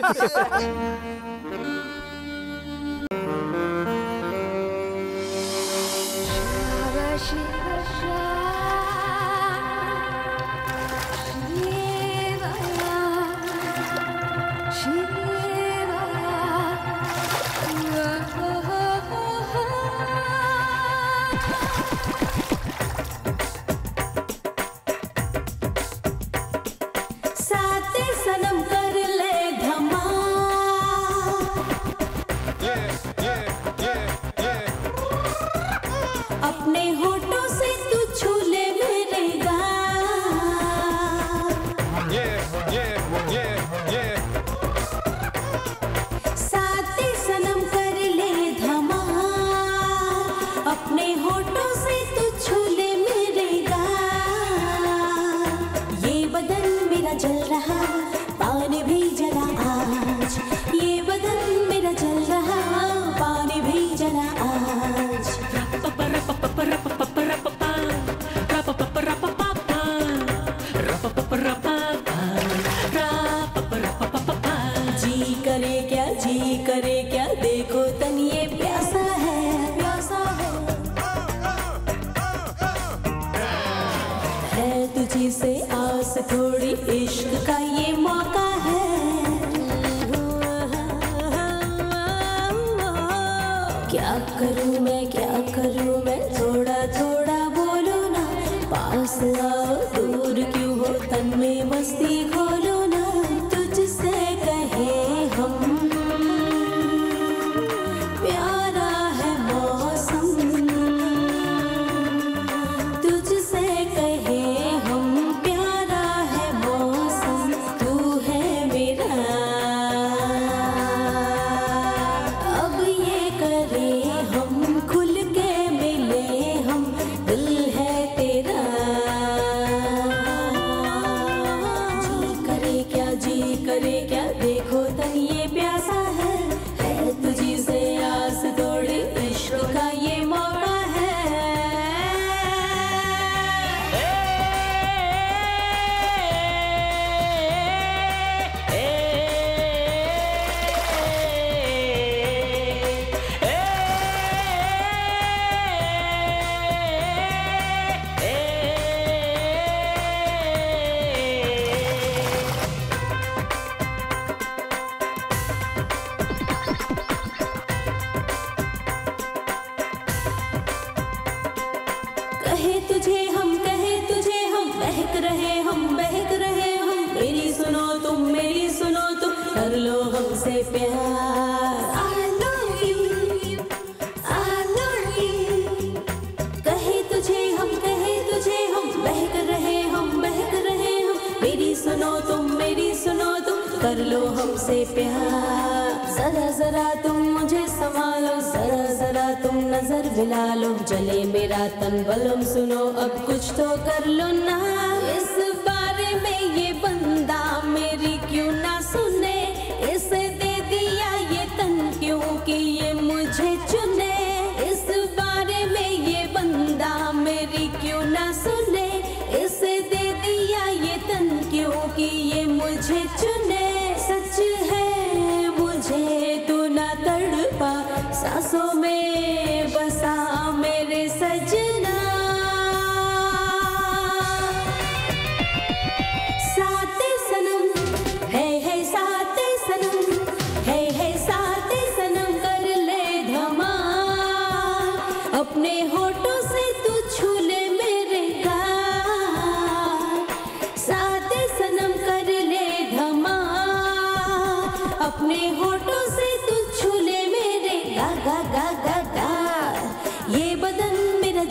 जले मेरा तन बलम, सुनो अब कुछ तो कर लो ना। इस बारे में ये बंदा मेरी क्यों ना सुने, इसे दे दिया ये तन क्योंकि ये मुझे चुने। इस बारे में ये बंदा मेरी क्यों ना सुने, इसे दे दिया ये तन क्योंकि ये मुझे चुने। सच है मुझे तू ना तड़पा, सांसों में बसा मेरे सजना। साते सनम है है साते सनम है है साते सनम, कर ले धमाल अपने होठों से तू छू ले मेरे गाल। साते सनम कर ले धमाल अपने होठों से तू छू ले मेरे गा गा गा गा गा। ये बदन मेरा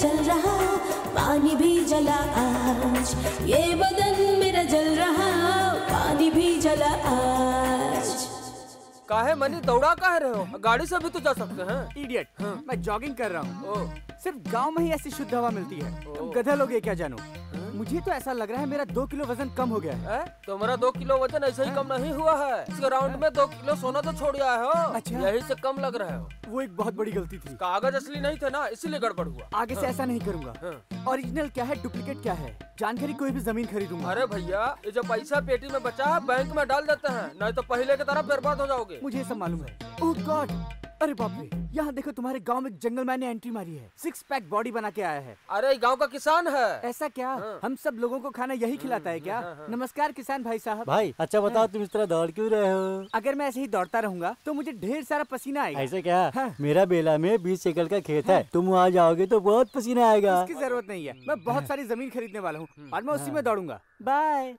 आज, ये बदन मेरा जल रहा, पानी भी जला आज। काहे मनी दौड़ा काहे रहे हो? गाड़ी से भी तो जा सकते हैं। इडियट, हाँ। मैं जॉगिंग कर रहा हूँ। सिर्फ गांव में ही ऐसी शुद्ध हवा मिलती है। तुम गधा लोग ये क्या जानो? मुझे तो ऐसा लग रहा है मेरा दो किलो वजन कम हो गया है। तुम्हारा दो किलो वजन ऐसे ही कम नहीं हुआ है। इस राउंड में दो किलो सोना तो छोड़ आए हो। अच्छा। यही से कम लग रहे हो। वो एक बहुत बड़ी गलती थी। कागज असली नहीं थे ना, इसीलिए गड़बड़ हुआ। आगे से ऐसा नहीं करूंगा। ओरिजिनल क्या है, डुप्लीकेट क्या है, जानकारी कोई भी जमीन खरीदूंगा। अरे भैया, ये जो पैसा पेटी में बचा है बैंक में डाल देते हैं, नहीं तो पहले की तरह बर्बाद हो जाओगे। मुझे सब मालूम है। ओह गॉड, अरे बाप रे, यहाँ देखो तुम्हारे गांव में जंगल मैन ने एंट्री मारी है। सिक्स पैक बॉडी बना के आया है। अरे गांव का किसान है। ऐसा क्या? हाँ। हम सब लोगों को खाना यही खिलाता है क्या? नमस्कार किसान भाई साहब। भाई अच्छा बताओ, तुम इस तरह दौड़ क्यों रहे हो? अगर मैं ऐसे ही दौड़ता रहूंगा तो मुझे ढेर सारा पसीना आएगा। ऐसे क्या? हाँ। मेरा बेला में बीस एकड़ का खेत है, तुम वहाँ जाओगे तो बहुत पसीना आएगा। इसकी जरूरत नहीं है, मैं बहुत सारी जमीन खरीदने वाला हूँ और मैं उसी में दौड़ूंगा। बाय।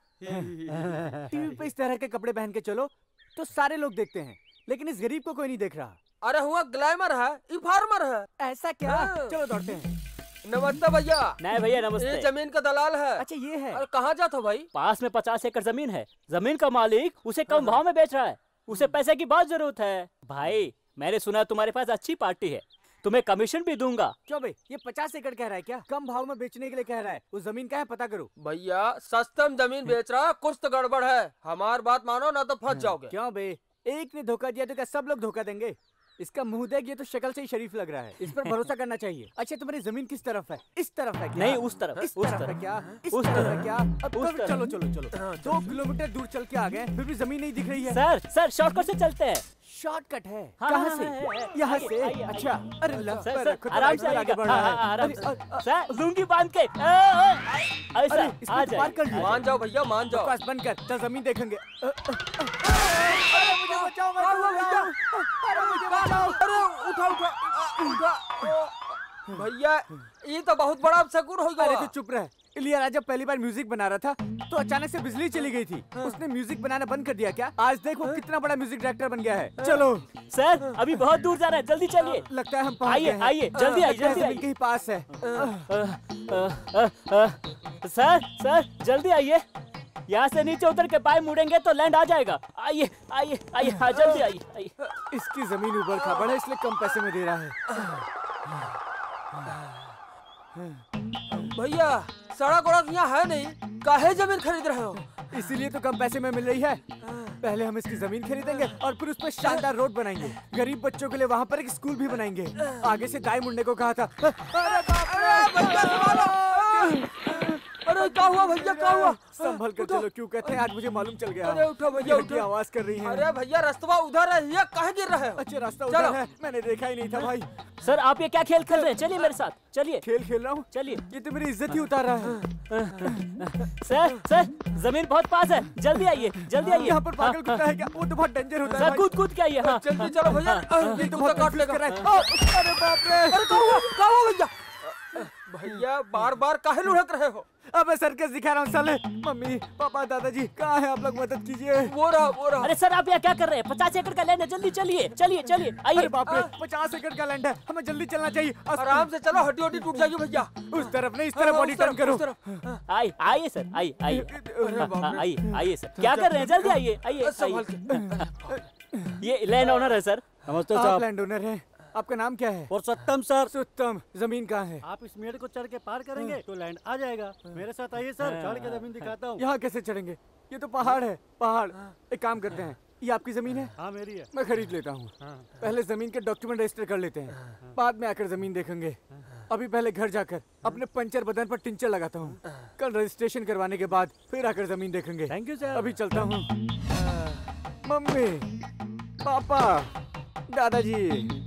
टीवी पे इस तरह के कपड़े पहन के चलो तो सारे लोग देखते हैं, लेकिन इस गरीब को कोई नहीं देख रहा। अरे हुआ ग्लैमर है, ये फार्मर है। ऐसा क्या? चलो दौड़ते हैं। नमस्ते भैया। नहीं भैया नमस्ते। ये जमीन का दलाल है। अच्छा ये है। और कहाँ जाता हो भाई? पास में पचास एकड़ जमीन है, जमीन का मालिक उसे कम भाव में बेच रहा है, उसे पैसे की बहुत जरूरत है। भाई मैंने सुना तुम्हारे पास अच्छी पार्टी है, तुम्हें कमीशन भी दूंगा। क्यों भाई, ये पचास एकड़ कह रहा है क्या? कम भाव में बेचने के लिए कह रहा है। उस जमीन का है पता करो। भैया सस्ते में जमीन बेच रहा है, कुछ तो गड़बड़ है। हमारी बात मानो ना तो फंस जाओगे। क्यों बे, एक ने धोखा दिया तो क्या सब लोग धोखा देंगे? इसका मुंह देख, ये तो शक्ल से ही शरीफ लग रहा है, इस पर भरोसा करना चाहिए। अच्छा तुम्हारी जमीन किस तरफ है? इस तरफ है क्या? नहीं उस तरफ। इस उस तरफ है क्या? इस तरफ है क्या? अब तो चलो चलो चलो दो किलोमीटर दूर चल के आ गए, फिर भी जमीन नहीं दिख रही है। सर सर शॉर्टकट से चलते हैं। शॉर्टकट है? हाँ, कहाँ हाँ, से? हाँ, यहाँ आइए, से? आइए, अच्छा अरे सर, सर, सर, आराम से आगे बढ़ रहा है। आराम अरे, से। सर लुंगी बांध के ऐसा आ जाए। पार कर लिया। मान जाओ भैया मान जाओ। बकवास बंद कर, चल जमीन देखेंगे। अरे मुझे बचाओ भैया। अरे मुझे बचाओ। अरे उठा उठा उठा। भैया ये तो बहुत बड़ा अपशकुन हो गया। अरे तो चुप रह। इलिया जब पहली बार म्यूजिक बना रहा था तो अचानक से बिजली चली गई थी। उसने म्यूजिक बनाना बंद कर दिया क्या? आज देखो कितना बड़ा म्यूजिक डायरेक्टर बन गया है। चलो सर अभी बहुत दूर जा रहे हैं, जल्दी चलिए। लगता है हम पहुंच गए आइए हैं। आइए जल्दी आइए जल्दी जमीन के ही पास है। सर सर जल्दी आइए, यहाँ से नीचे उतर के बाएं मुड़ेंगे तो लैंड आ जाएगा। आइए आइए आइए, हाँ जल्दी आइए आइए। इसकी जमीन ऊबड़ खाबड़ है, इसलिए कम पैसे में दे रहा है। भैया सड़क वड़क यहाँ है नहीं, काहे जमीन खरीद रहे हो? इसीलिए तो कम पैसे में मिल रही है। पहले हम इसकी जमीन खरीदेंगे और फिर उस पर शानदार रोड बनाएंगे। गरीब बच्चों के लिए वहाँ पर एक स्कूल भी बनाएंगे। आगे से दाएं मुड़ने को कहा था। अरे भैया संभालो। अरे क्या हुआ भैया, क्या हुआ? संभल कर चलो, क्यों कहते हैं आज मुझे मालूम चल गया। अरे उठो भैया उठो। आवाज कर रही है। अरे भैया रास्ता उधर है, ये काहे गिर रहे हो? अच्छा रास्ता उधर है, मैंने देखा ही नहीं था भाई। सर आप ये क्या खेल खेल रहे हैं? चलिए मेरे साथ चलिए। खेल खेल रहा हूँ? चलिए। ये तो मेरी इज्जत ही उतार रहा है। सर सर जमीन बहुत पास है, जल्दी आइए जल्दी आइए। यहाँ पर पागल कुत्ता है क्या? वो तो बहुत डेंजर होता है। सर कूद कूद के आइए। हाँ जल्दी चलो भैया, ये तो बहुत काट लेकर। अरे बाप रे, अरे क्या हुआ क्या हुआ भैया? भैया बार बार काहे लुढ़क रहे हो? अब सर्कस दिखा रहा हूँ साले। मम्मी पापा दादाजी कहाँ हैं? आप लोग मदद कीजिए। वो रहा वो रहा। अरे सर आप यहाँ क्या कर रहे हैं? पचास एकड़ का लैंड है, जल्दी चलिए चलिए चलिए आइए। अरे बाप रे, पचास एकड़ का लैंड है, हमें जल्दी चलना चाहिए। आराम से चलो, हड्डी हड्डी टूट जाएगी भैया। उस तरफ नहीं, इस तरफ बॉडी टर्न करो। आइए आइए सर आइए आइए आइए आइए सर, क्या कर रहे हैं? जल्दी आइए आइए आइए। ये लैंड ओनर है सर। नमस्ते आप साहब। लैंड ओनर है? आपका नाम क्या है? पुरुषोत्तम सर। पुरुषोत्तम, जमीन कहाँ है? आप इस मेड़ को चढ़ के पार करेंगे तो लैंड आ जाएगा। मेरे साथ आइए सर, चढ़ के जमीन दिखाता हूँ। यहाँ कैसे चढ़ेंगे? ये तो पहाड़ है। पहाड़। एक काम करते हैं, ये आपकी जमीन है? हाँ मेरी है। मैं खरीद लेता हूँ। पहले जमीन के डॉक्यूमेंट रजिस्टर कर लेते हैं, बाद में आकर जमीन देखेंगे। अभी पहले घर जाकर अपने पंचर बदन पर टिंचर लगाता हूँ। कल रजिस्ट्रेशन करवाने के बाद फिर आकर जमीन देखेंगे। Thank you sir. अभी चलता हूँ। मम्मी पापा दादाजी,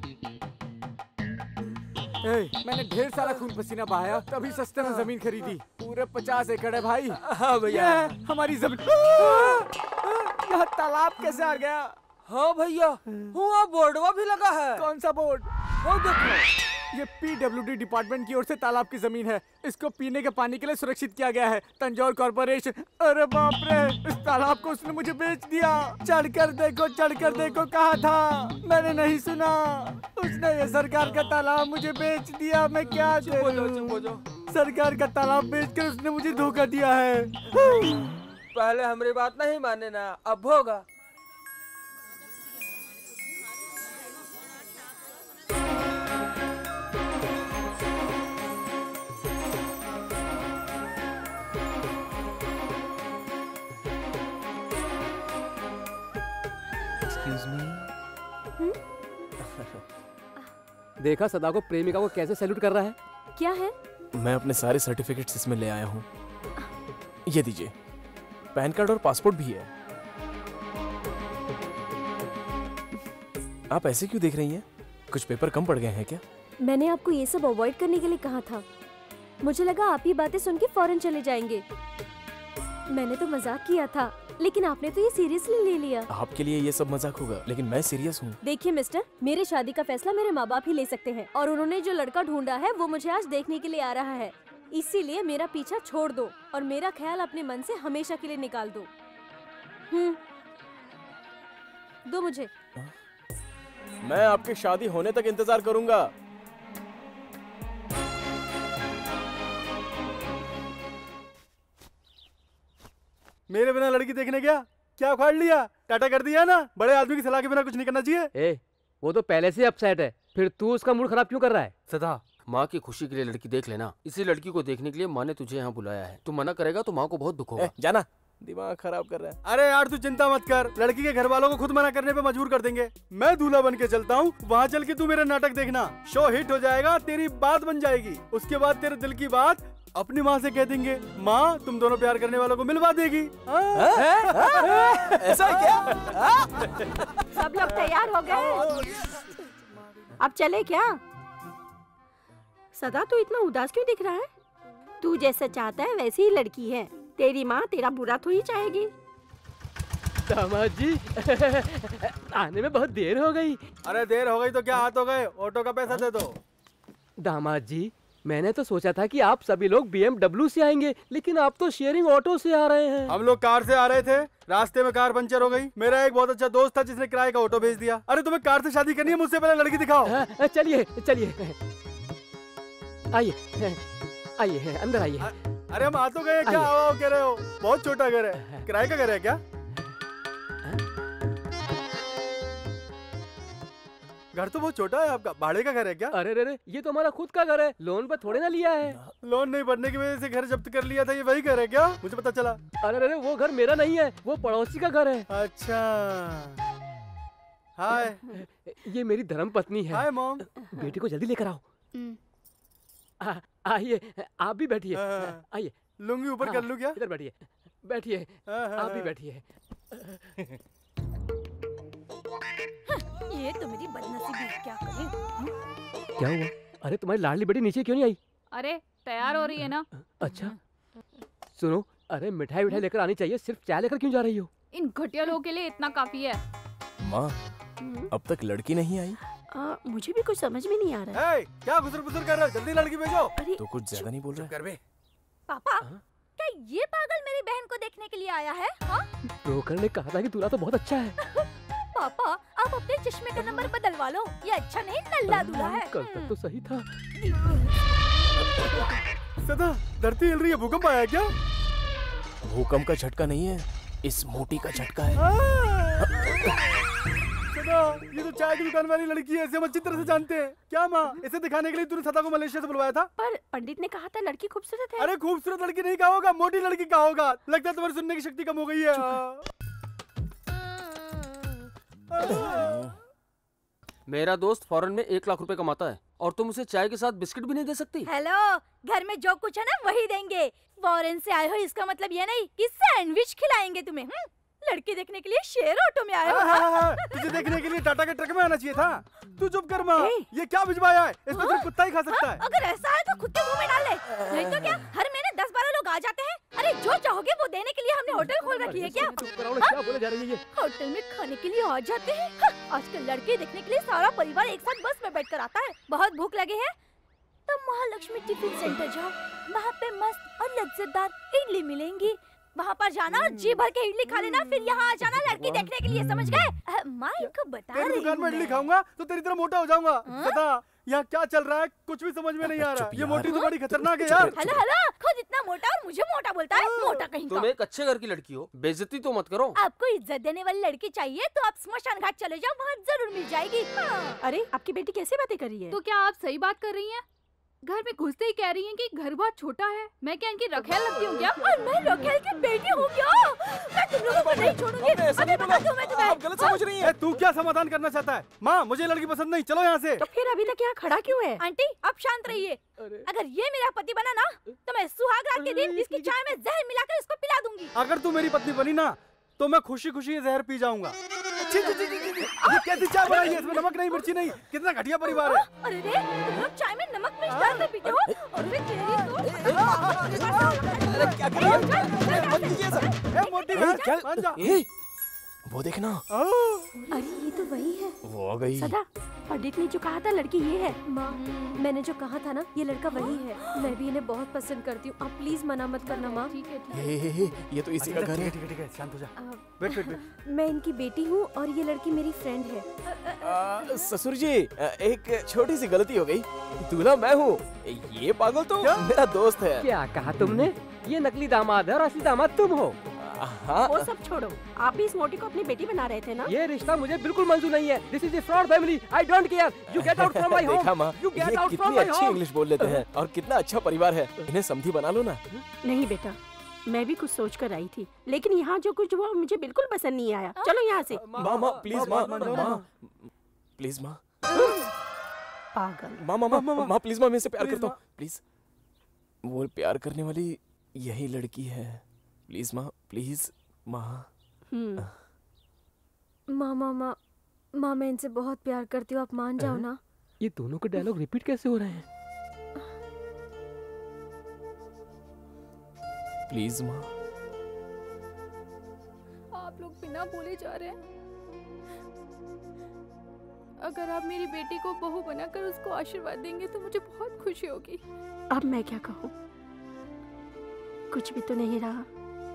ए, मैंने ढेर सारा खून पसीना बहाया तभी सस्ते में जमीन खरीदी। पूरे पचास एकड़ है भाई। हाँ भैया हमारी जमीन। यहाँ तालाब कैसे आ गया? हाँ भैया हुआ बोर्डवा भी लगा है। कौन सा बोर्ड? वो देखो, ये पी डब्ल्यू डी डिपार्टमेंट की ओर से तालाब की जमीन है। इसको पीने के पानी के लिए सुरक्षित किया गया है। तंजौर कॉर्पोरेशन। अरे बाप रे, इस तालाब को उसने मुझे बेच दिया। चढ़कर देखो चढ़कर देखो, कहा था मैंने नहीं सुना। उसने ये सरकार का तालाब मुझे बेच दिया। मैं क्या करूं? सरकार का तालाब बेचकर उसने मुझे धोखा दिया है। पहले हमारी बात नहीं माने ना, अब होगा। Excuse me. देखा सदा को प्रेमिका को कैसे सैल्यूट कर रहा है। क्या है? मैं अपने सारे सर्टिफिकेट्स इसमें ले आया हूँ। ये दीजिए, पैन कार्ड और पासपोर्ट भी है। आप ऐसे क्यों देख रही हैं? कुछ पेपर कम पड़ गए हैं क्या? मैंने आपको ये सब अवॉइड करने के लिए कहा था। मुझे लगा आप ये बातें सुन के फौरन चले जाएंगे। मैंने तो मजाक किया था, लेकिन आपने तो ये सीरियसली ले लिया। आपके लिए ये सब मजाक होगा, लेकिन मैं सीरियस हूँ। देखिए मिस्टर, मेरे शादी का फैसला मेरे माँ बाप ही ले सकते हैं, और उन्होंने जो लड़का ढूंढा है वो मुझे आज देखने के लिए आ रहा है। इसीलिए मेरा पीछा छोड़ दो और मेरा ख्याल अपने मन से हमेशा के लिए निकाल दो। हम्म, दो मुझे। मैं आपकी शादी होने तक इंतजार करूंगा। मेरे बिना लड़की देखने गया, क्या उखाड़ लिया? टाटा कर दिया ना। बड़े आदमी की सलाह के बिना कुछ नहीं करना चाहिए। ए, वो तो पहले से अपसेट है, फिर तू उसका मूड खराब क्यों कर रहा है? सदा, माँ की खुशी के लिए लड़की देख लेना। इसी लड़की को देखने के लिए माँ ने तुझे यहाँ बुलाया है। तू मना करेगा तो माँ को बहुत दुख होगा। जाना, दिमाग खराब कर रहा है। अरे यार तू चिंता मत कर, लड़की के घर वालों को खुद मना करने पे मजबूर कर देंगे। मैं दूल्हा बन के चलता हूँ, वहाँ चल के तू मेरा नाटक देखना। शो हिट हो जाएगा, तेरी बात बन जाएगी। उसके बाद तेरे दिल की बात अपनी माँ से कह देंगे, माँ तुम दोनों प्यार करने वालों को मिलवा देगी। ऐसा क्या? सब लोग तैयार हो गए? अब चले क्या? सदा तू इतना उदास क्यों दिख रहा है? तू जैसा चाहता है वैसी ही लड़की है। तेरी माँ तेरा बुरा थोड़ी चाहेगी। दामाद जी आने में बहुत देर हो गई। अरे देर हो गई तो क्या, हाथ हो गए। ऑटो का पैसा दे दो। दामाद जी, मैंने तो सोचा था कि आप सभी लोग बी एम डब्ल्यू से आएंगे, लेकिन आप तो शेयरिंग ऑटो से आ रहे हैं। हम लोग कार से आ रहे थे, रास्ते में कार पंचर हो गई। मेरा एक बहुत अच्छा दोस्त था जिसने किराए का ऑटो भेज दिया। अरे तुम्हें कार से शादी करनी है, मुझसे पहले लड़की दिखाओ। चलिए चलिए, आइए आइए, अंदर आइए। अरे हम आ तो गए, क्या हवा कह रहे हो? बहुत छोटा घर है, किराए का घर है क्या? घर तो बहुत छोटा है आपका, भाड़े का घर है क्या? अरे रे, ये तो हमारा खुद का घर है, लोन पर थोड़े ना लिया है। लोन नहीं भरने की वजह से घर जब्त कर लिया था, ये वही घर है क्या? मुझे पता चला। अरे रे, वो घर मेरा नहीं है, वो पड़ोसी का घर है। अच्छा, हाय। ये मेरी धर्म पत्नी है। Hi mom. बेटी को जल्दी लेकर आओ। आइए, आप भी बैठिए। आइए, लुंगी ऊपर कर लूं क्या? इधर बैठिए, बैठिए, आप भी बैठिए। ये तो मेरी बदनसीबी, क्या करें? क्या हुआ? अरे तुम्हारी लाडली बेटी नीचे क्यों नहीं आई? अरे तैयार हो रही है ना। अच्छा, सुनो, अरे मिठाई मिठाई लेकर आनी चाहिए, सिर्फ चाय लेकर क्यों जा रही हो? इन घटिया लोगों के लिए इतना काफी है। माँ, अब तक लड़की नहीं आई। आ, मुझे भी कुछ समझ में नहीं आ रहा है। क्या गुसर गुसर कर रहे हो? जल्दी लड़की भेजो। तो कुछ ज्यादा नहीं बोल रहा है? पापा, क्या ये पागल मेरी बहन को देखने के लिए आया है? ब्रोकर ने कहा था कि दूल्हा तो बहुत अच्छा है। पापा, आप अपने चश्मे का नंबर बदलवा लो, ये अच्छा नहीं, नल्ला दूल्हा है। कल तक तो सही था। सदा, धरती हिल रही है, भूकंप आया क्या? भूकंप का झटका नहीं है, इस मोटी का झटका है। सदा, ये तो चाय की दुकान वाली लड़की है, इसे हम अच्छी तरह से जानते हैं। क्या माँ, इसे दिखाने के लिए तूने सदा को मलेशिया से बुलवाया था? पर पंडित ने कहा था लड़की खूबसूरत है। अरे खूबसूरत लड़की नहीं कहा होगा, मोटी लड़की कहा होगा। लगता है तुम्हारी सुनने की शक्ति कम हो गई है। मेरा दोस्त फॉरेन में एक लाख रुपए कमाता है और तुम उसे चाय के साथ बिस्किट भी नहीं दे सकती? हेलो, घर में जो कुछ है ना वही देंगे। फॉरेन से आए हो इसका मतलब ये नहीं कि सैंडविच खिलाएंगे तुम्हें। हुँ? लड़की देखने के लिए शेयर ऑटो में आए हो। तुझे देखने के लिए टाटा के ट्रक में आना चाहिए था। तू चुप कर माँ, ये क्या भिजवाया है? इसमें सिर्फ कुत्ता ही खा सकता है। अगर ऐसा है तो खुद के मुंह में डाल ले, नहीं तो क्या हर महीने दस बारह लोग आ जाते हैं। अरे जो चाहोगे वो देने के लिए हमने होटल खोल रखी है क्या? क्या बोले जा रही है? होटल में खाने के लिए आ जाते हैं। आजकल लड़के देखने के लिए सारा परिवार एक साथ बस में बैठ कर आता है। बहुत भूख लगे है तो महालक्ष्मी टिफिन सेंटर जाओ, वहाँ पे मस्त और लज्जतदार इडली मिलेंगी। वहाँ पर जाना और जी भर के इडली खा लेना, फिर यहाँ आ जाना लड़की देखने के लिए, समझ गए? माँ इनको बता रही हूँ। दुकान में इडली खाऊंगा तो तेरी तरह मोटा हो जाऊंगा। सदा, यहाँ क्या चल रहा है कुछ भी समझ में नहीं आ रहा। चुप ये यार। मोटी तो बड़ी खतरनाक है यार। हेलो हेलो, खुद इतना मोटा और मुझे मोटा बोलता है, मोटा कहीं का। तुम एक अच्छे घर की लड़की हो, बेइज्जती तो मत करो। आपको इज्जत देने वाली लड़की चाहिए तो आप स्मशान घाट चले जाओ, वहाँ जरूर मिल जाएगी। हाँ। अरे आपकी बेटी कैसे बातें कर रही है? तो क्या आप सही बात कर रही हैं? घर में घुसते ही कह रही हैं कि घर बहुत छोटा है। मैं क्या इनकी रखेल लगती हूँ क्या? और मैं रखेल की बेटी हूँ क्या? मैं तुम लोगों को नहीं छोड़ूंगी। अभी बता दूँ मैं तुम्हें। आप गलत समझ रही हैं। तू क्या समाधान करना चाहता है? माँ मुझे लड़की पसंद नहीं, चलो यहाँ से। तो फिर अभी तक यहाँ खड़ा क्यों है? आंटी आप शांत रहिए। अगर ये मेरा पति बना ना तो मैं सुहाग रात के दिन इसकी चाय में जहर मिलाकर इसको पिला दूंगी। अगर तू मेरी पत्नी बनी ना तो मैं खुशी खुशी ये जहर पी जाऊंगा। छी, छी, छी, छी, छी, ये कैसी चाय बनाई है? इसमें नमक नहीं मिर्ची नहीं, कितना घटिया परिवार है। अरे रे, तुम लोग चाय में नमक मिर्च डाल कर पीते हो और फिर तेरी तो अरे क्या कर रही है? मत कीजिए सर। ए मोटी मान जा। ए, वो देखना। अरे ये तो वही है। वो आ गई। सदा, पंडित ने जो कहा था लड़की ये है। माँ, मैंने जो कहा था ना ये लड़का वही है। मैं भी इन्हें बहुत पसंद करती हूँ, आप प्लीज मना मत करना माँ। ठीक है ठीक हे, हे, हे, ये तो इसी का घर है। ठीक है ठीक है शांत हो जा। बैठ बैठ बैठ। मैं इनकी बेटी हूँ और ये लड़की मेरी फ्रेंड है। ससुर जी, एक छोटी सी गलती हो गई। दूल्हा मैं हूँ, ये पागल तो मेरा दोस्त है। क्या कहा तुमने? ये नकली दामाद है और असली दामाद तुम हो। हाँ। वो सब छोड़ो, आप भी इस मोटी को अपनी बेटी बना रहे थे ना? ये रिश्ता मुझे बिल्कुल मंजूर नहीं है। This is a fraud family. I don't care. You get out from my home. देखा माँ, यू गेट ये आउट फ्रॉम कितनी माय अच्छी होम। इंग्लिश बोल लेते हैं और कितना अच्छा परिवार है। इन्हें समधी बना लो ना। नहीं बेटा, मैं भी कुछ सोच कर आई थी, लेकिन यहाँ जो कुछ हुआ मुझे बिल्कुल पसंद नहीं आया। चलो यहाँ से। माँ माँ प्लीज माँ माँ प्लीज माँ पागल। माँ माँ माँ माँ प्लीज माँ, मैं इसे प्यार करता हूँ प्लीज। वो प्यार करने वाली यही लड़की है। प्लीज माँ, प्लीज माँ। माँ माँ माँ माँ मैं इनसे बहुत प्यार करती हूँ, आप मान जाओ ना। ये दोनों के डायलॉग रिपीट कैसे हो रहे हैं? प्लीज माँ। आप लोग बिना बोले जा रहे हैं। अगर आप मेरी बेटी को बहू बनाकर उसको आशीर्वाद देंगे तो मुझे बहुत खुशी होगी। अब मैं क्या कहूँ, कुछ भी तो नहीं रहा।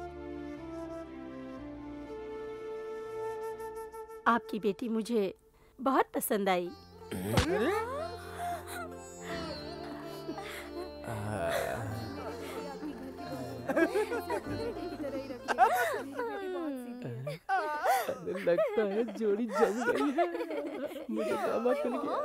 आपकी बेटी मुझे बहुत पसंद आई। लगता है जोड़ी जम गई है। मुझे दामाद मिल गया।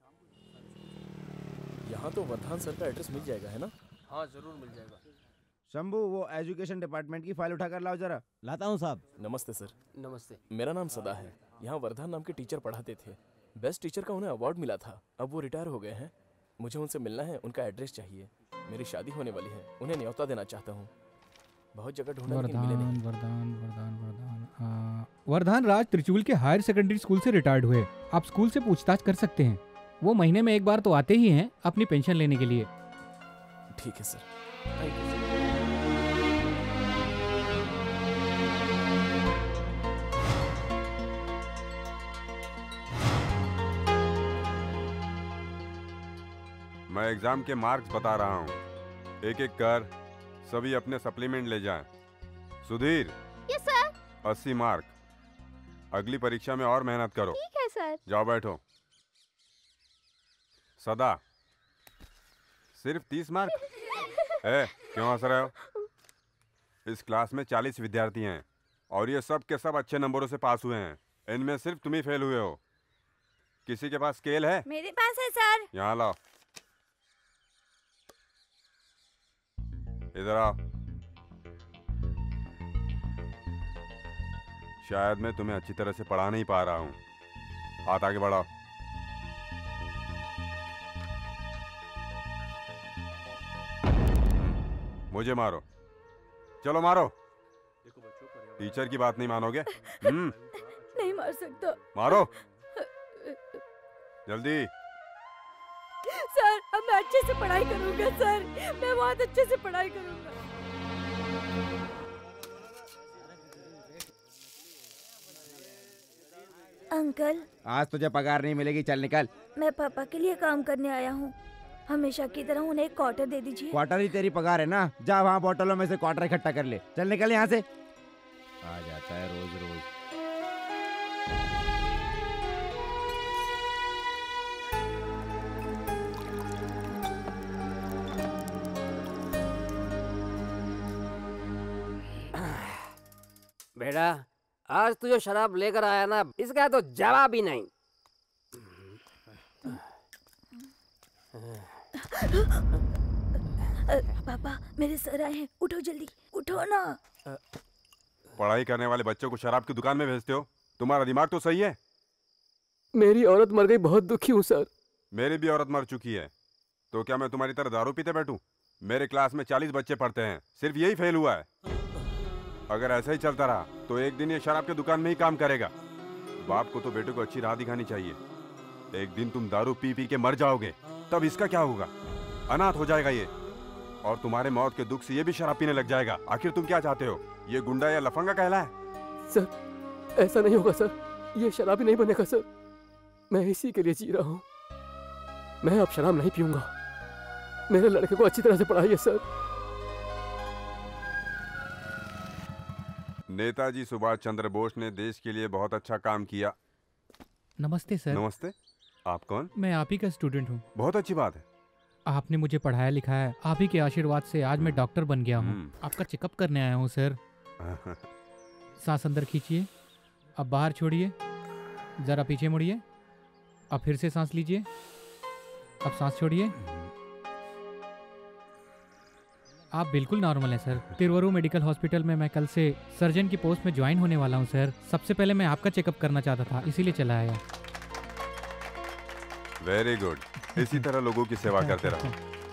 यहाँ तो वर्धान सर का एड्रेस मिल जाएगा है ना? हाँ जरूर मिल जाएगा। शंभू, वो एजुकेशन डिपार्टमेंट की फाइल उठा कर लाओ जरा। लाता हूँ साहब। नमस्ते सर। नमस्ते। मेरा नाम सदा है। यहाँ वर्धान नाम के टीचर पढ़ाते थे। बेस्ट टीचर का उन्हें अवार्ड मिला था। अब वो रिटायर हो गए हैं। मुझे उनसे मिलना है, उनका एड्रेस चाहिए। मेरी शादी होने वाली है, उन्हें न्योता देना चाहता हूँ। बहुत जगह ढूंढा लेकिन मिले नहीं। वर्धान वर्धान वर्धान वर्धान राज त्रिचूल के हायर सेकेंडरी स्कूल से रिटायर्ड हुए। आप स्कूल से पूछताछ कर सकते हैं। वो महीने में एक बार तो आते ही हैं अपनी पेंशन लेने के लिए। ठीक है सर, थैंक यू। मैं एग्जाम के मार्क्स बता रहा हूँ, एक एक कर सभी अपने सप्लीमेंट ले जाएं। सुधीर। Yes sir. अस्सी मार्क। अगली परीक्षा में और मेहनत करो। ठीक है सर। जाओ बैठो। सदा, सिर्फ तीस मार्क? ए, क्यों हंस रहे हो? इस क्लास में चालीस विद्यार्थी हैं और ये सब के सब अच्छे नंबरों से पास हुए हैं। इनमें सिर्फ तुम ही फेल हुए हो। किसी के पास स्केल है? मेरे पास है सर। यहाँ लाओ। इधर आओ। शायद मैं तुम्हें अच्छी तरह से पढ़ा नहीं पा रहा हूँ। हाथ आगे बढ़ाओ। मुझे मारो। चलो मारो। टीचर की बात नहीं मानोगे? हम्म। नहीं मार सकता। मारो जल्दी। सर अब मैं अच्छे से पढ़ाई करूंगा सर, मैं बहुत अच्छे से पढ़ाई करूंगा। अंकल, आज तुझे पगार नहीं मिलेगी, चल निकल। मैं पापा के लिए काम करने आया हूँ। हमेशा की तरह उन्हें एक क्वार्टर दे दीजिए। क्वार्टर ही तेरी पगार है ना, जा वहाँ बोतलों में से क्वार्टर इकट्ठा कर ले। चल निकल यहाँ से। आ जाता है रोज रोज। बेटा आज तू जो शराब लेकर आया ना, इसका तो जवाब ही नहीं। पापा मेरे सर आए हैं, उठो जल्दी, उठो ना। पढ़ाई करने वाले बच्चों को शराब की दुकान में भेजते हो? तुम्हारा दिमाग तो सही है? मेरी औरत मर गई, बहुत दुखी हूँ सर। मेरी भी औरत मर चुकी है, तो क्या मैं तुम्हारी तरह दारू पीते बैठूं? मेरे क्लास में चालीस बच्चे पढ़ते हैं, सिर्फ यही फेल हुआ है। अगर ऐसा ही चलता रहा तो एक दिन ये शराब की दुकान में ही काम करेगा। बाप को तो बेटे को अच्छी राह दिखानी चाहिए। एक दिन तुम दारू पी पी के मर जाओगे, तब इसका क्या होगा? अनाथ हो जाएगा ये, और तुम्हारे मौत के दुख से ये भी शराब पीने लग जाएगा। आखिर तुम क्या चाहते हो? ये गुंडा या लफंगा कहला है? सर ऐसा नहीं होगा सर, ये शराबी नहीं बनेगा सर। मैं इसी के लिए जी रहा हूँ। मैं अब शराब नहीं पीऊंगा। मेरे लड़के को अच्छी तरह से पढ़ाइए सर। नेताजी सुभाष चंद्र बोस ने देश के लिए बहुत अच्छा काम किया। नमस्ते सर। नमस्ते। आप कौन? मैं आप ही का स्टूडेंट हूँ। बहुत अच्छी बात है। आपने मुझे पढ़ाया लिखाया है, आप ही के आशीर्वाद से आज मैं डॉक्टर बन गया हूँ। आपका चेकअप करने आया हूँ सर। सांस अंदर खींचिए, अब बाहर छोड़िए, जरा पीछे मुड़िए, अब फिर से सांस लीजिए, अब सांस छोड़िए। आप बिल्कुल नॉर्मल हैं सर। तिरुवरू मेडिकल हॉस्पिटल में मैं कल से सर्जन की पोस्ट में ज्वाइन होने वाला हूं सर। सबसे पहले मैं आपका चेकअप करना चाहता था, इसीलिए चला आया। वेरी गुड, इसी तरह लोगों की सेवा करते रहो।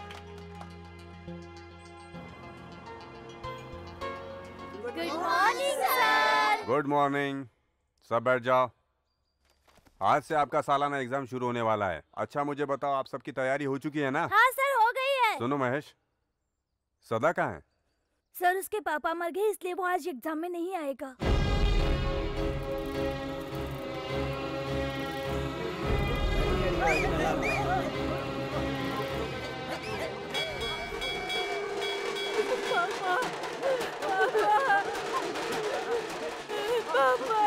Good morning sir. Good morning. सब बैठ जाओ। आज से आपका सालाना एग्जाम शुरू होने वाला है। अच्छा मुझे बताओ, आप सबकी तैयारी हो चुकी है ना? हाँ सर, हो गई है। सुनो महेश, सदा कहाँ है? सर उसके पापा मर गए, इसलिए वो आज एग्जाम में नहीं आएगा। पापा,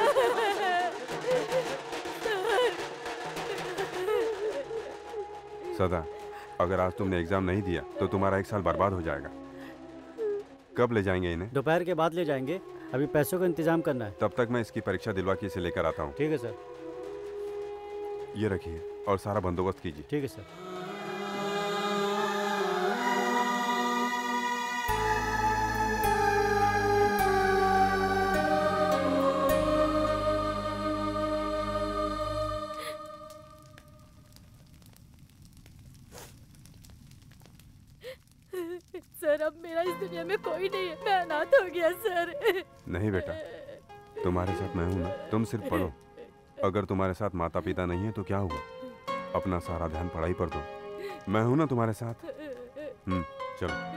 सदा, अगर आज तुमने एग्जाम नहीं दिया तो तुम्हारा एक साल बर्बाद हो जाएगा। कब ले जाएंगे इन्हें? दोपहर के बाद ले जाएंगे, अभी पैसों का इंतजाम करना है। तब तक मैं इसकी परीक्षा दिलवा के इसे लेकर आता हूँ। ठीक है सर। ये रखिए और सारा बंदोबस्त कीजिए। ठीक है सर। सर अब मेरा इस दुनिया में कोई नहीं है, मैं अनाथ हो गया सर। नहीं बेटा, तुम्हारे साथ मैं हूँ ना, तुम सिर्फ पढ़ो। अगर तुम्हारे साथ माता पिता नहीं है तो क्या हुआ? अपना सारा ध्यान पढ़ाई पर दो। मैं हूँ ना तुम्हारे साथ। हम्म, चलो।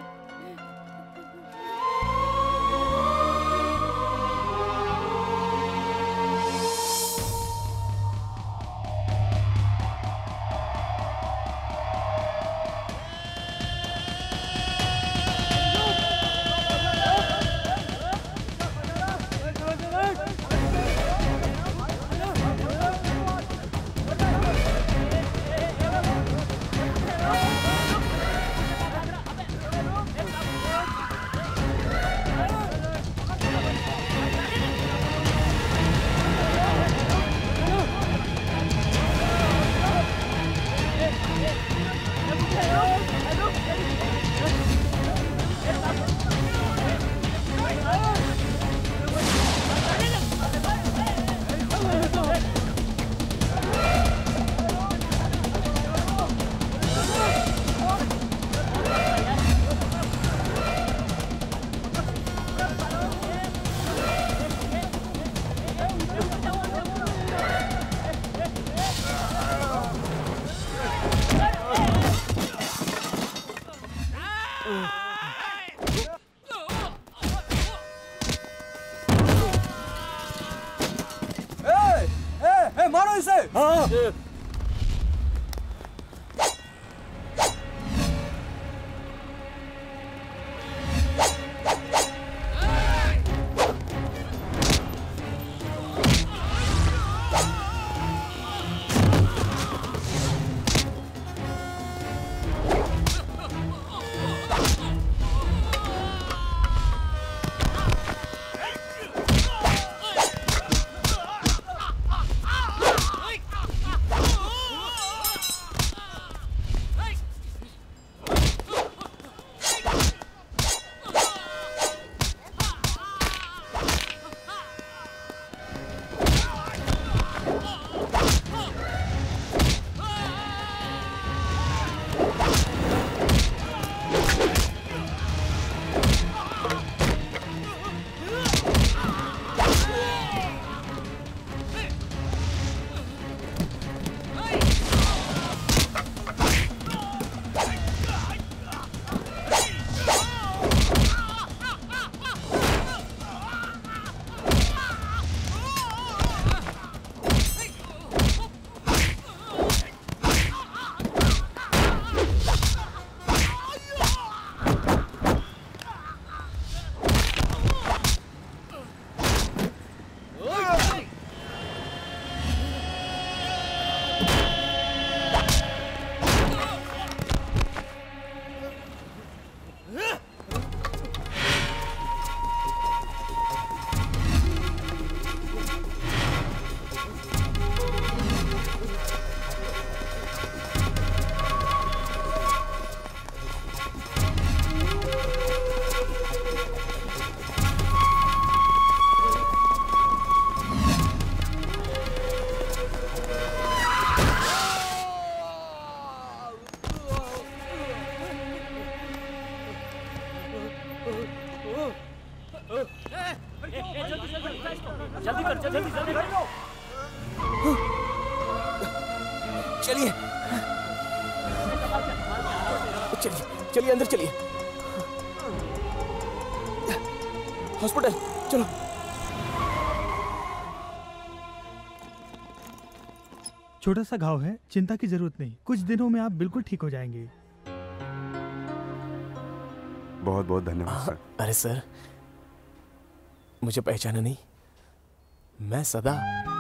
जल्दी जल्दी कर लो। चलिए चलिए चलिए अंदर चलिए। हॉस्पिटल चलो। छोटा सा घाव है, चिंता की जरूरत नहीं, कुछ दिनों में आप बिल्कुल ठीक हो जाएंगे। बहुत बहुत धन्यवाद सर। अरे सर, मुझे पहचाना नहीं? मैं सदा।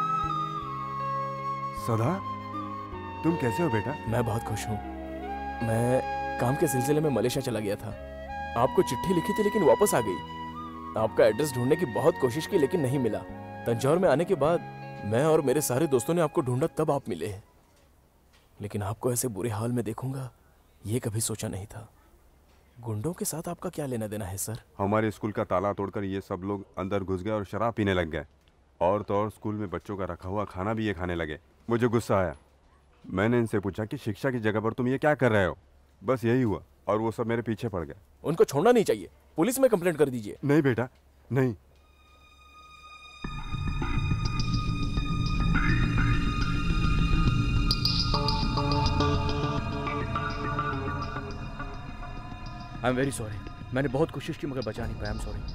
सदा? तुम कैसे हो बेटा? मैं बहुत खुश हूँ। मैं काम के सिलसिले में मलेशिया चला गया था। आपको चिट्ठी लिखी थी लेकिन वापस आ गई। आपका एड्रेस ढूंढने की बहुत कोशिश की लेकिन नहीं मिला। तंजौर में आने के बाद मैं और मेरे सारे दोस्तों ने आपको ढूंढा, तब आप मिले। लेकिन आपको ऐसे बुरे हाल में देखूंगा ये कभी सोचा नहीं था। गुंडों के साथ आपका क्या लेना देना है सर? हमारे स्कूल का ताला तोड़कर ये सब लोग अंदर घुस गए और शराब पीने लग गए। और तो और स्कूल में बच्चों का रखा हुआ खाना भी ये खाने लगे। मुझे गुस्सा आया। मैंने इनसे पूछा कि शिक्षा की जगह पर तुम ये क्या कर रहे हो? बस यही हुआ और वो सब मेरे पीछे पड़ गए। उनको छोड़ना नहीं चाहिए, पुलिस में कंप्लेंट कर दीजिए। नहीं बेटा नहीं। I am very sorry. मैंने बहुत कोशिश की मगर बचा नहीं पाया। I am sorry.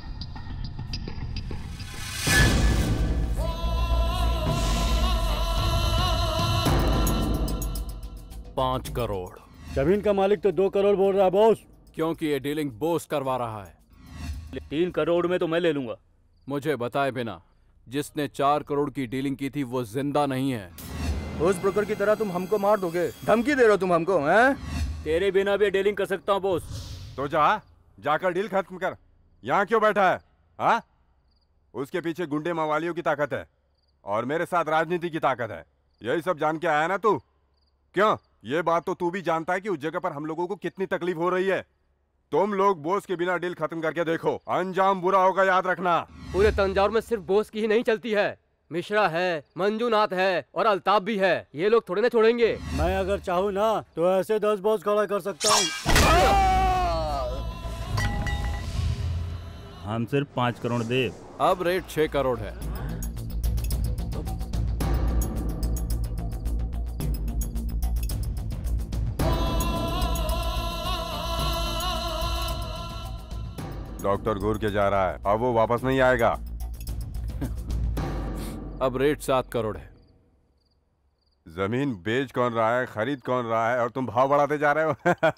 पांच करोड़। जमीन का मालिक तो दो करोड़ बोल रहा है बॉस। क्योंकि ये डीलिंग बॉस करवा रहा है। तीन करोड़ में तो मैं ले लूंगा। मुझे बताए बिना जिसने चार करोड़ की डीलिंग की थी वो जिंदा नहीं है। उस ब्रोकर की तरह तुम हमको मार दोगे? धमकी दे रहे हो तुम हमको? हैं? तेरे बिना भी डीलिंग कर सकता हूँ बॉस। तो जा, जाकर डील खत्म कर। यहाँ क्यों बैठा है? हाँ? उसके पीछे गुंडे मवालियों की ताकत है और मेरे साथ राजनीति की ताकत है। यही सब जान के आया ना तू? क्यों? ये बात तो तू भी जानता है कि उस जगह पर हम लोगों को कितनी तकलीफ हो रही है। तुम लोग बोस के बिना डील खत्म करके देखो, अंजाम बुरा होगा, याद रखना। पूरे तंजौर में सिर्फ बोस की ही नहीं चलती है, मिश्रा है, मंजूनाथ है और अल्ताफ भी है। ये लोग थोड़े ना छोड़ेंगे। मैं अगर चाहूँ ना तो ऐसे दस बॉस खड़ा कर सकता हूँ। हम सिर्फ पाँच करोड़ दे। अब रेट छह करोड़ है। डॉक्टर घूर के जा रहा है, अब वो वापस नहीं आएगा। अब रेट सात करोड़ है। जमीन बेच कौन रहा है, खरीद कौन रहा है और तुम भाव बढ़ाते जा रहे हो?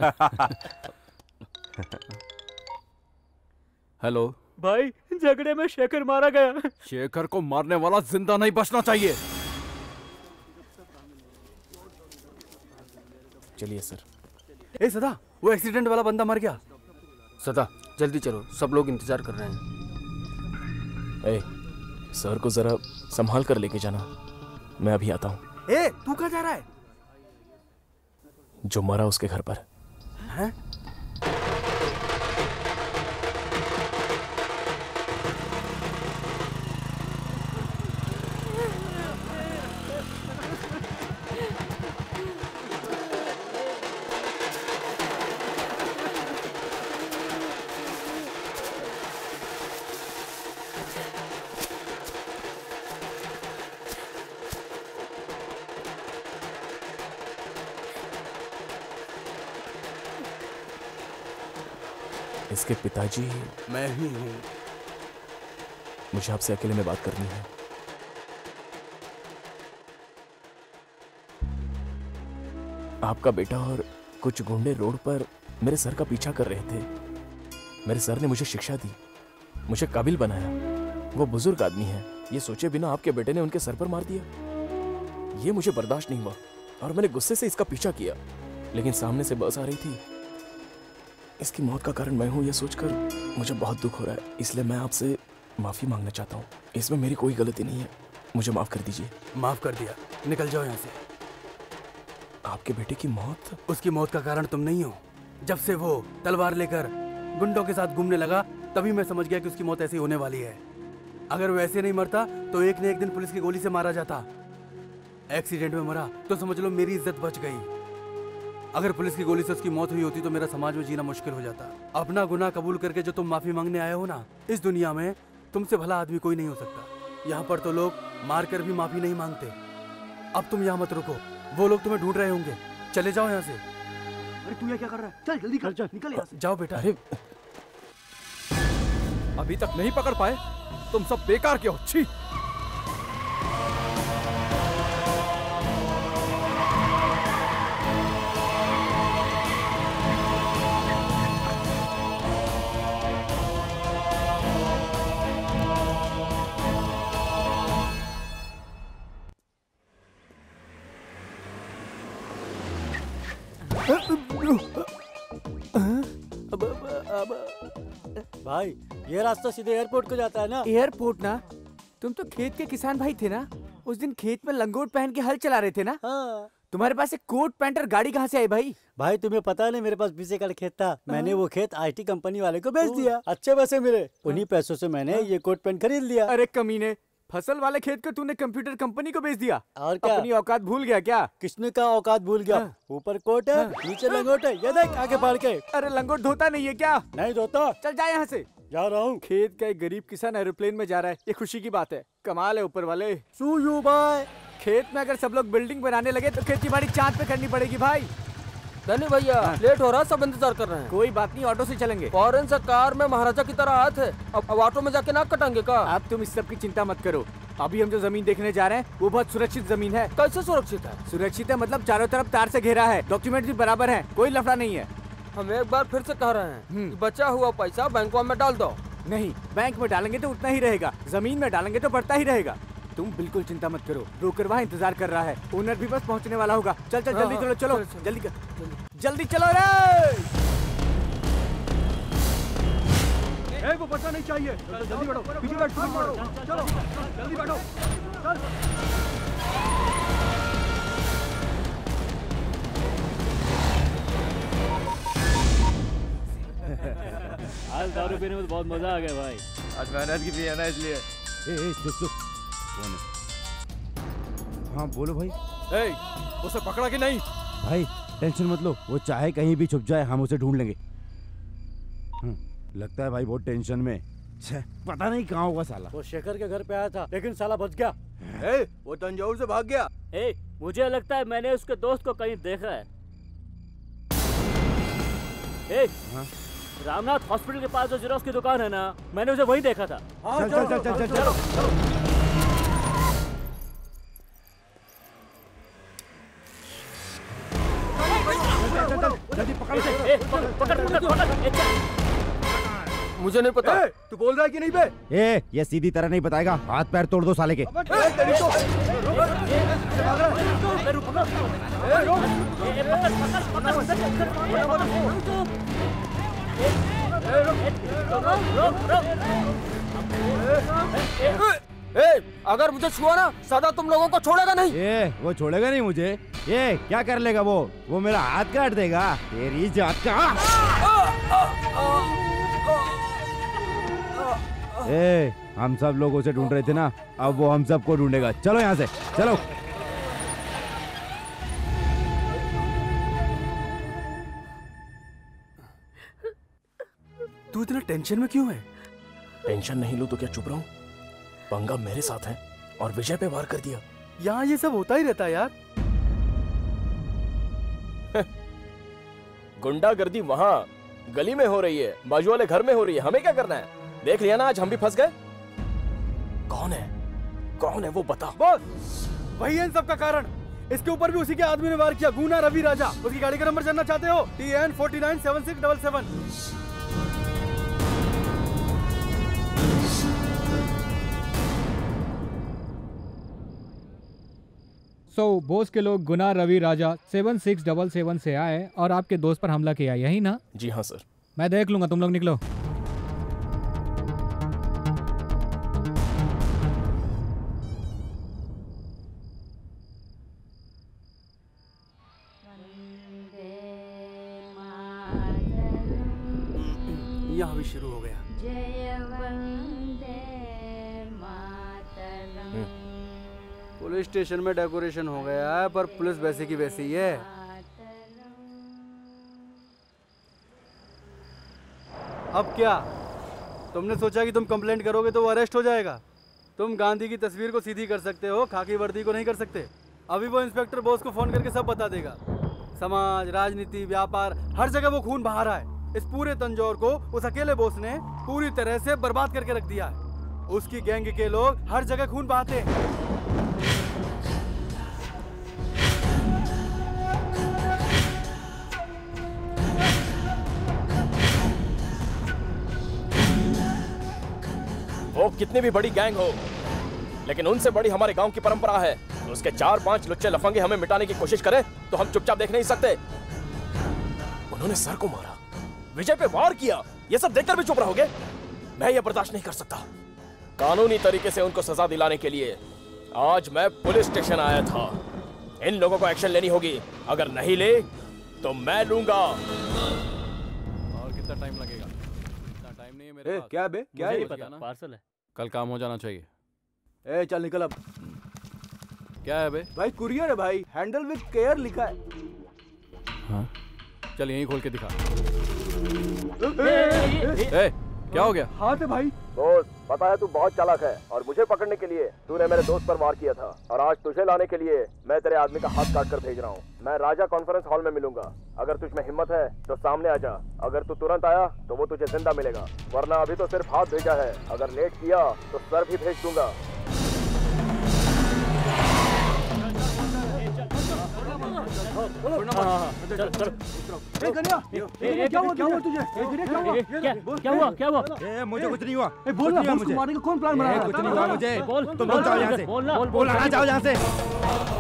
हेलो भाई, झगड़े में शेखर मारा गया। शेखर को मारने वाला जिंदा नहीं बचना चाहिए। चलिए सर। ए सदा, वो एक्सीडेंट वाला बंदा मर गया। सदा जल्दी चलो, सब लोग इंतजार कर रहे हैं। ए, सर को जरा संभाल कर लेके जाना, मैं अभी आता हूँ। ए, तू कहाँ जा रहा है? जो मरा उसके घर पर। हैं? इसके पिताजी मैं ही हूँ। मुझे आपसे अकेले में बात करनी है। आपका बेटा और कुछ गुंडे रोड पर मेरे सर का पीछा कर रहे थे। मेरे सर ने मुझे शिक्षा दी, मुझे काबिल बनाया। वो बुजुर्ग आदमी है, ये सोचे बिना आपके बेटे ने उनके सर पर मार दिया। ये मुझे बर्दाश्त नहीं हुआ और मैंने गुस्से से इसका पीछा किया, लेकिन सामने से बस आ रही थी। इसकी मौत का कारण मैं हूं, यह सोचकर मुझे बहुत दुख हो रहा है। इसलिए मैं आपसे माफी मांगना चाहता हूँ। इसमें मेरी कोई गलती नहीं है, मुझे माफ कर दीजिए। माफ कर दिया, निकल जाओ यहाँ से। आपके बेटे की मौत? उसकी मौत का कारण तुम नहीं हो। जब से वो तलवार लेकर गुंडों के साथ घूमने लगा, तभी मैं समझ गया कि उसकी मौत ऐसी होने वाली है। अगर वो ऐसे नहीं मरता तो एक न एक दिन पुलिस की गोली से मारा जाता। एक्सीडेंट में मरा तो समझ लो मेरी इज्जत बच गई। अगर पुलिस की गोली से उसकी मौत हुई होती तो मेरा समाज में जीना मुश्किल हो जाता। अपना गुनाह कबूल करके जो तुम माफी मांगने आए हो ना, इस दुनिया में तुमसे भला आदमी कोई नहीं हो सकता। यहाँ पर तो लोग मार कर भी माफी नहीं मांगते। अब तुम यहाँ मत रुको, वो लोग तुम्हें ढूंढ रहे होंगे। चले जाओ यहाँ से। अरे तू यहाँ क्या कर रहा है? चल जल्दी कर, चल निकल यहाँ से। जाओ बेटा। अरे अभी तक नहीं पकड़ पाए? तुम सब बेकार के हो। छी। भाई ये रास्ता सीधे एयरपोर्ट को जाता है ना? एयरपोर्ट ना? तुम तो खेत के किसान भाई थे ना? उस दिन खेत में लंगोट पहन के हल चला रहे थे ना? हाँ। तुम्हारे पास एक कोट पैंट और गाड़ी कहाँ से आई भाई? भाई तुम्हें पता नहीं मेरे पास बीस एकड़ खेत था, मैंने वो खेत आईटी कंपनी वाले को बेच दिया। अच्छे पैसे मिले, उन्हीं पैसों से मैंने ये कोट पैंट खरीद लिया। अरे कमीने, फसल वाले खेत को तूने कंप्यूटर कंपनी को बेच दिया? और क्या? अपनी औकात भूल गया क्या? किसने कहा औकात भूल गया? ऊपर कोट है, नीचे लंगोट है, ये देख आगे बढ़ के। अरे लंगोट धोता नहीं है क्या? नहीं धोता। चल जा यहाँ से। जा रहा हूँ। खेत का एक गरीब किसान एरोप्लेन में जा रहा है, ये खुशी की बात है। कमाल है ऊपर वाले। सूयू भाई, खेत में अगर सब लोग बिल्डिंग बनाने लगे तो खेती बाड़ी चांद पे करनी पड़ेगी भाई। धनी भैया लेट हो रहा, सब इंतजार कर रहे हैं। कोई बात नहीं, ऑटो से चलेंगे। फॉरेन से कार में महाराजा की तरह आए थे, अब, अब ऑटो में जाके नाक कटाएंगे का? अब तुम इस सब की चिंता मत करो। अभी हम जो जमीन देखने जा रहे हैं वो बहुत सुरक्षित जमीन है। कैसे सुरक्षित है? सुरक्षित है मतलब चारों तरफ तार से घेरा है, डॉक्यूमेंट भी बराबर है, कोई लफड़ा नहीं है। हम एक बार फिर से कह रहे हैं कि बचा हुआ पैसा बैंकों में डाल दो। नहीं, बैंक में डालेंगे तो उतना ही रहेगा, जमीन में डालेंगे तो बढ़ता ही रहेगा। तुम बिल्कुल चिंता मत करो, ब्रोकर वहाँ इंतजार कर रहा है, ओनर भी बस पहुँचने वाला होगा। चल चल जल्दी चलो, चलो जल्दी कर, जल्दी चलो रे। ए, वो बचना नहीं चाहिए। जल्दी बैठो, पीछे बैठ, पीछे बैठो। चलो जल्दी बैठो, चल। आज दारू पीने में तो बहुत मजा आ गया भाई। आज मेहनत की भी है ना, इसलिए। ए, ए, चुप चुप। कौन है? हाँ बोलो भाई। ए, उसे पकड़ा कि नहीं? भाई टेंशन मत लो, वो चाहे कहीं भी छुप जाए हम उसे ढूंढ लेंगे। लगता है भाई बहुत टेंशन में, पता नहीं कहाँ होगा साला। वो शेखर के घर पे आया था लेकिन साला बच गया। ए, वो तंजौर से भाग गया। ए, मुझे लगता है मैंने उसके दोस्त को कहीं देखा है। ए, हाँ? रामनाथ हॉस्पिटल के पास जो जेरोक्स की दुकान है ना, मैंने उसे वहीं देखा था। चल चल चल चल चल चलो जल्दी पकड़ से। ए, पकड़ पकड़ पकड़ पकड़। मुझे नहीं पता। ए, तू बोल रहा है कि नहीं बे? ए, ये सीधी तरह नहीं बताएगा, हाथ पैर तोड़ दो साले के। ए, अगर मुझे छुआ ना सदा तुम लोगों को छोड़ेगा नहीं। ए, वो छोड़ेगा नहीं मुझे। ये क्या कर लेगा वो? वो मेरा हाथ काट देगा। तेरी जात का। ए, हम सब लोग उसे ढूंढ रहे थे ना, अब वो हम सबको ढूंढेगा। चलो यहाँ से, चलो। तू इतना टेंशन में क्यों है? टेंशन नहीं लूं तो क्या चुप रहूं? पंगा मेरे साथ है और विजय पे वार कर दिया। यहाँ ये सब होता ही रहता है यार। गुंडागर्दी वहाँ गली में हो रही है, बाजू वाले घर में हो रही है, हमें क्या करना है? देख लिया ना, आज हम भी फंस गए। कौन है कौन है वो बता। बस वही है इन सब का कारण। इसके ऊपर भी उसी के आदमी ने वार किया, गुना रवि राजा। उसकी गाड़ी का नंबर जानना चाहते हो? T N forty nine seven six double seven. So so, Bose के लोग गुना Ravi Raja seven six double seven से आए और आपके दोस्त पर हमला किया, यही ना? जी हाँ सर। मैं देख लूंगा, तुम लोग निकलो। यहाँ भी शुरू हो गया। पुलिस स्टेशन में डेकोरेशन हो गया है, पर पुलिस वैसे की वैसी ही है। अब क्या? तुमने सोचा कि तुम कंप्लेंट करोगे तो वो अरेस्ट हो जाएगा? तुम गांधी की तस्वीर को सीधी कर सकते हो, खाकी वर्दी को नहीं कर सकते। अभी वो इंस्पेक्टर बॉस को फोन करके सब बता देगा। समाज, राजनीति, व्यापार, हर जगह वो खून बहा रहा है। इस पूरे तंजौर को उस अकेले बॉस ने पूरी तरह से बर्बाद करके रख दिया है। उसकी गैंग के लोग हर जगह खून बहाते हैं। वो कितनी भी बड़ी गैंग हो, लेकिन उनसे बड़ी हमारे गांव की परंपरा है। उसके चार पांच लुच्चे लफंगे हमें मिटाने की कोशिश करें तो हम चुपचाप देख नहीं सकते। उन्होंने सर को मारा, विजय पे वार किया, ये सब देखकर भी चुप रहोगे? मैं ये बर्दाश्त नहीं कर सकता। कानूनी तरीके से उनको सजा दिलाने के लिए आज मैं पुलिस स्टेशन आया था। इन लोगों को एक्शन लेनी होगी, अगर नहीं ले तो मैं लूंगा। और कितना टाइम लगेगा? इतना टाइम नहीं है मेरे पास। क्या बे? क्या है? पता पार्सल है। कल काम हो जाना चाहिए। ए चल निकल अब। क्या है बे? भाई कुरियर है भाई, हैंडल विद केयर लिखा है। हाँ चल यहीं खोल के दिखा। ए, ए, ए, ए, क्या हो गया? हाथ है भाई। दोस्त, पता है तू बहुत चालाक है और मुझे पकड़ने के लिए तूने मेरे दोस्त पर वार किया था, और आज तुझे लाने के लिए मैं तेरे आदमी का हाथ काट कर भेज रहा हूँ। मैं राजा कॉन्फ्रेंस हॉल में मिलूंगा। अगर तुझ में हिम्मत है तो सामने आ जा। अगर तू तुरंत आया तो वो तुझे जिंदा मिलेगा, वरना अभी तो सिर्फ हाथ भेजा है, अगर लेट किया तो सर भी भेज दूंगा। चल चल। ए कन्या, ए क्या हुआ? क्या हुआ तुझे? ए कन्या क्या हुआ? क्या क्या हुआ? क्या हुआ? ए मुझे कुछ नहीं हुआ। ए बोल ना, मुझे मारने का कौन प्लान बना रहा है? कुछ नहीं हुआ मुझे। बोल, तुम लोग जाओ यहाँ से। बोल ना, बोल ना, जाओ यहाँ से।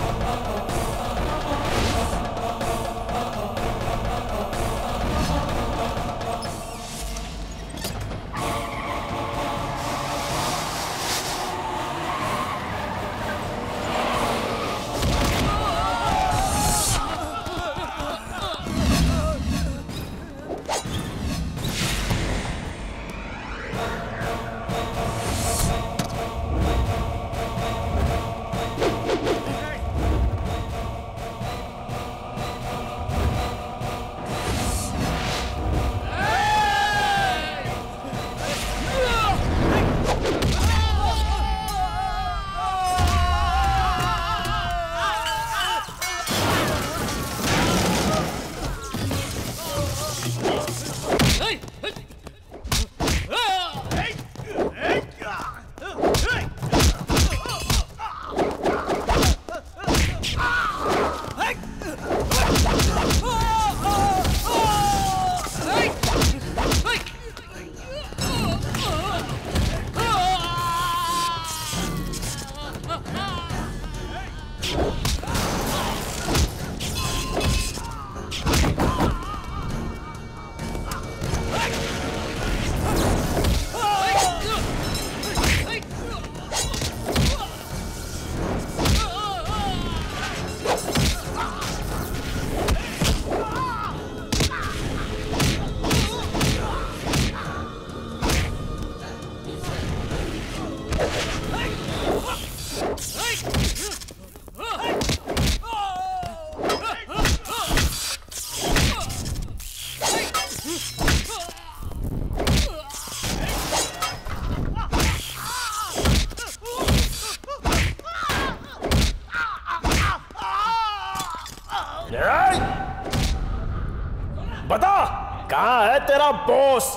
बता कहाँ है तेरा बॉस?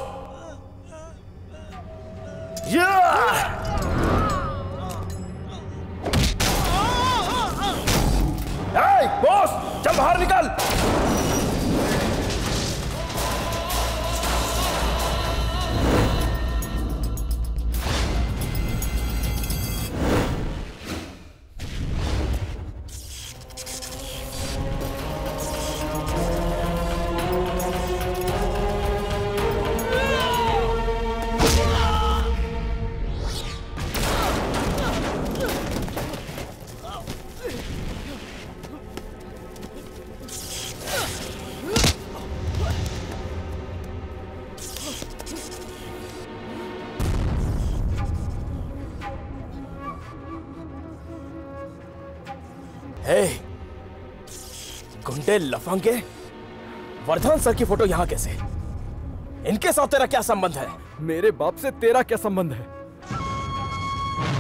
बॉस चल बाहर निकल। हे, गुंडे लफंगे, वर्धमान सर की फोटो यहाँ कैसे? इनके साथ तेरा क्या संबंध है? मेरे बाप से तेरा क्या संबंध है?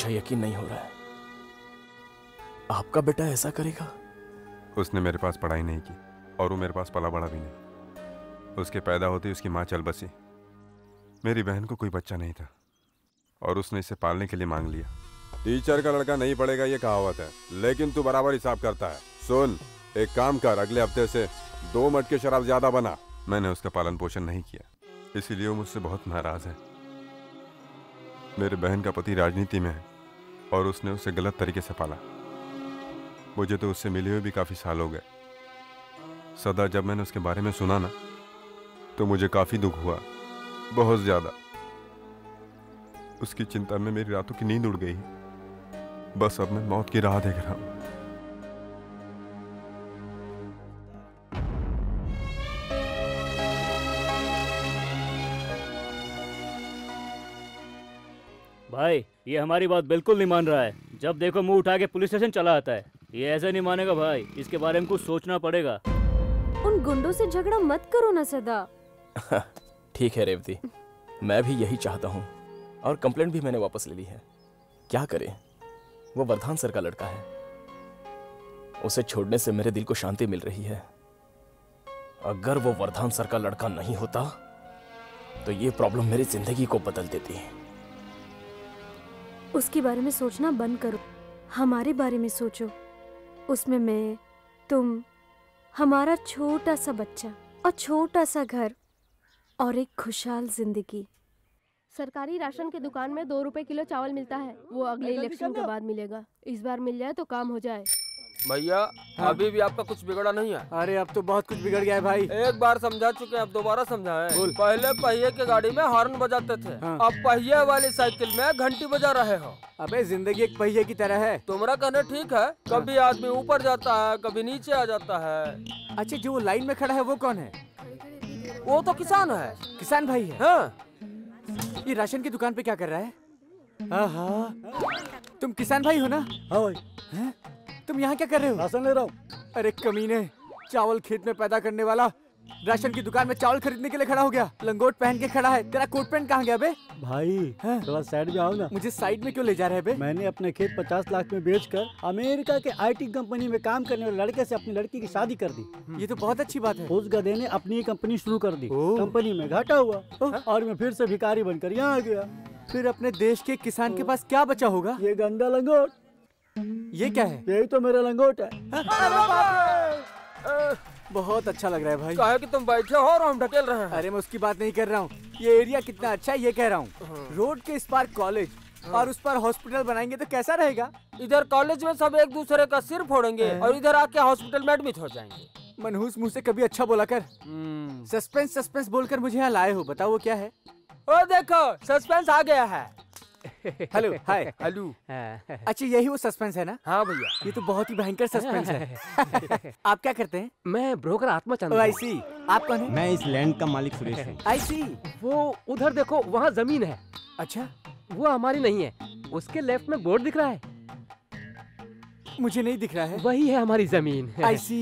मुझे यकीन नहीं हो रहा है। आपका बेटा ऐसा करेगा? उसने मेरे पास पढ़ाई नहीं की और वो मेरे पास पला बड़ा भी नहीं। उसके पैदा होते ही उसकी माँ चल बसी। मेरी बहन को कोई बच्चा नहीं था और उसने इसे पालने के लिए मांग लिया। टीचर का लड़का नहीं पड़ेगा ये कहावत है, लेकिन तू बराबर हिसाब करता है। सुन, एक काम कर, अगले हफ्ते से दो मटके शराब ज्यादा बना। मैंने उसका पालन पोषण नहीं किया, इसीलिए वो मुझसे बहुत नाराज है। मेरे बहन का पति राजनीति में है और उसने उसे गलत तरीके से पाला। मुझे तो उससे मिले हुए भी काफी साल हो गए। सदा जब मैंने उसके बारे में सुना ना, तो मुझे काफी दुख हुआ, बहुत ज्यादा। उसकी चिंता में मेरी रातों की नींद उड़ गई। बस अब मैं मौत की राह देख रहा हूं। भाई ये हमारी बात बिल्कुल नहीं मान रहा है। जब देखो मुंह उठा के पुलिस स्टेशन चला आता है। ये ऐसे नहीं मानेगा भाई, इसके बारे में कुछ सोचना पड़ेगा। उन गुंडों से झगड़ा मत करो ना सदा। ठीक है रेवती, मैं भी यही चाहता हूँ और कंप्लेंट भी मैंने वापस ले ली है। क्या करें, वो वर्धान सर का लड़का है। उसे छोड़ने से मेरे दिल को शांति मिल रही है। अगर वो वर्धान सर का लड़का नहीं होता तो ये प्रॉब्लम मेरी जिंदगी को बदल देती है। उसके बारे में सोचना बंद करो, हमारे बारे में सोचो। उसमें मैं, तुम, हमारा छोटा सा बच्चा और छोटा सा घर और एक खुशहाल जिंदगी। सरकारी राशन की दुकान में दो रुपए किलो चावल मिलता है। वो अगले इलेक्शन के बाद मिलेगा। इस बार मिल जाए तो काम हो जाए। भैया हाँ। अभी भी आपका कुछ बिगड़ा नहीं है? अरे अब तो बहुत कुछ बिगड़ गया है भाई। एक बार समझा चुके हैं, अब दोबारा समझाएं। पहले पहिए की गाड़ी में हॉर्न बजाते थे, हाँ। अब पहिए वाली साइकिल में घंटी बजा रहे हो। अबे जिंदगी एक पहिए की तरह है। तुम्हारा कहना ठीक है, कभी आदमी ऊपर जाता है, कभी नीचे आ जाता है। अच्छा, जो लाइन में खड़ा है वो कौन है? वो तो किसान है। किसान भाई है? हाँ। ये राशन की दुकान पे क्या कर रहा है? आहा, तुम किसान भाई हो ना? हाँ भाई। हैं? तुम यहाँ क्या कर रहे हो? राशन ले रहा हूँ। अरे कमीने, चावल खेत में पैदा करने वाला राशन की दुकान में चावल खरीदने के लिए खड़ा हो गया। लंगोट पहन के खड़ा है। तेरा कोट पैंट कहाँ गया बे? भाई थोड़ा साइड में आओ ना। मुझे साइड में क्यों ले जा रहे हैं बे? मैंने अपने खेत पचास लाख में बेचकर अमेरिका के आईटी कंपनी में काम करने वाले लड़के से अपनी लड़की की शादी कर दी। ये तो बहुत अच्छी बात है। उस गधे ने अपनी कंपनी शुरू कर दी। कंपनी में घाटा हुआ और मैं फिर से भिखारी बनकर यहाँ आ गया। फिर अपने देश के किसान के पास क्या बचा होगा? ये गंदा लंगोट। ये क्या है? यही तो मेरा लंगोट है। बहुत अच्छा लग रहा है भाई। कहा है कि तुम बैठे हो और हम ढकेल रहे हैं। अरे मैं उसकी बात नहीं कर रहा हूँ। ये एरिया कितना अच्छा है ये कह रहा हूँ। रोड के इस पार कॉलेज और उस पर हॉस्पिटल बनाएंगे तो कैसा रहेगा? इधर कॉलेज में सब एक दूसरे का सिर फोड़ेंगे और इधर आके हॉस्पिटल में एडमिट हो जाएंगे। मनहूस मुंह से कभी अच्छा बोला कर। सस्पेंस सस्पेंस बोलकर मुझे यहाँ लाए हो, बताओ वो क्या है? ओ देखो, सस्पेंस आ गया है। Hello, hi. हेलो। अच्छा, यही वो सस्पेंस है ना? हाँ भैया। ये तो बहुत ही भयंकर सस्पेंस है। आप क्या करते हैं? मैं ब्रोकर आत्मा चंद। आई सी। आप कौन है? मैं इस लैंड का मालिक सुरेश हूँ। आई सी। वो उधर देखो, वहाँ जमीन है। अच्छा, वो हमारी नहीं है। उसके लेफ्ट में बोर्ड दिख रहा है। मुझे नहीं दिख रहा है। वही है हमारी जमीन। आई सी।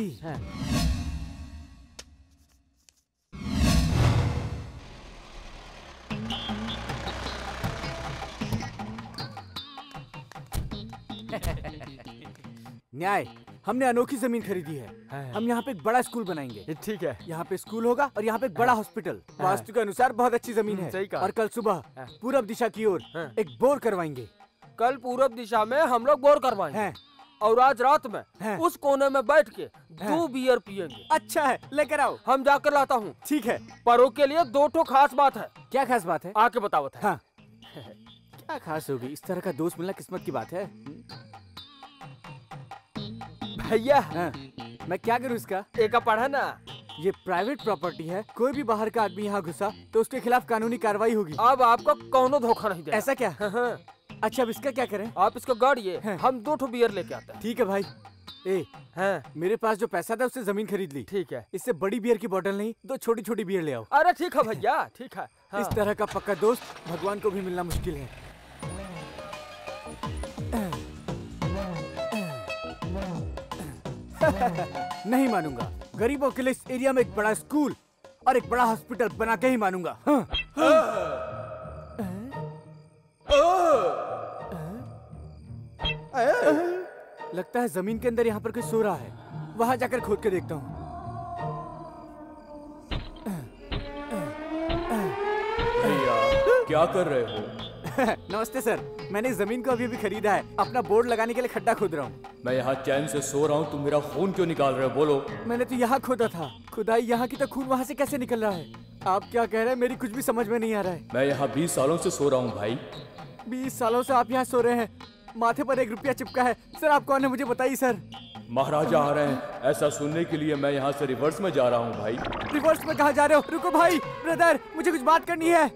न्याय, हमने अनोखी जमीन खरीदी है। हम यहाँ पे एक बड़ा स्कूल बनाएंगे। ठीक है। यहाँ पे स्कूल होगा और यहाँ पे एक बड़ा हॉस्पिटल। वास्तु के अनुसार बहुत अच्छी जमीन है। सही कहा। और कल सुबह पूरब दिशा की ओर एक बोर करवाएंगे। कल पूरब दिशा में हम लोग बोर करवाएंगे और आज रात में उस कोने में बैठ के दो बियर पियेंगे। अच्छा है, लेकर आओ। हम जाकर लाता हूँ। ठीक है। परों के लिए दो ठो खास बात है। क्या खास बात है? आके बताओ। हाँ। क्या खास होगी? इस तरह का दोस्त मिलना किस्मत की बात है। भैया, हाँ। मैं क्या करूँ इसका? एक पढ़ा ना। ये प्राइवेट प्रॉपर्टी है। कोई भी बाहर का आदमी यहाँ घुसा तो उसके खिलाफ कानूनी कार्रवाई होगी। अब आपको कौनो धोखा नहीं देगा। ऐसा क्या? अच्छा, अब इसका क्या करें? आप इसको गाड़िए, हम दो ठो बियर लेके आते हैं। ठीक है भाई। ए, हाँ। मेरे पास जो पैसा था उससे जमीन खरीद ली। ठीक है। इससे बड़ी बियर की बोतल नहीं, दो छोटी छोटी बियर ले आओ। अरे ठीक है भैया, ठीक है। हाँ। इस तरह का पक्का दोस्त भगवान को भी मिलना मुश्किल है। नहीं मानूंगा। गरीबों के लिए इस एरिया में एक बड़ा स्कूल और एक बड़ा हॉस्पिटल बना के ही मानूंगा। हाँ। लगता है जमीन के अंदर यहाँ पर कोई सो रहा है। वहां जाकर खोद के देखता हूँ। क्या कर रहे हो? नमस्ते सर, मैंने जमीन को अभी अभी खरीदा है, अपना बोर्ड लगाने के लिए खड्डा खोद रहा हूँ। मैं यहाँ चैन से सो रहा हूँ, तुम मेरा खून क्यों निकाल रहे हो? बोलो। मैंने तो यहाँ खोदा था, खुदाई यहाँ की, तो खून वहाँ से कैसे निकल रहा है? आप क्या कह रहे हैं? मेरी कुछ भी समझ में नहीं आ रहा है। मैं यहाँ बीस सालों से सो रहा हूँ भाई। बीस सालों से आप यहाँ सो रहे हैं? माथे पर एक रुपया चिपका है। सर आप कौन है, मुझे बताइए सर। महाराजा आ रहे हैं, ऐसा सुनने के लिए मैं यहाँ से रिवर्स में जा रहा हूँ भाई। रिवर्स में कहाँ जा रहे हो? रुको भाई, ब्रदर, मुझे कुछ बात करनी है।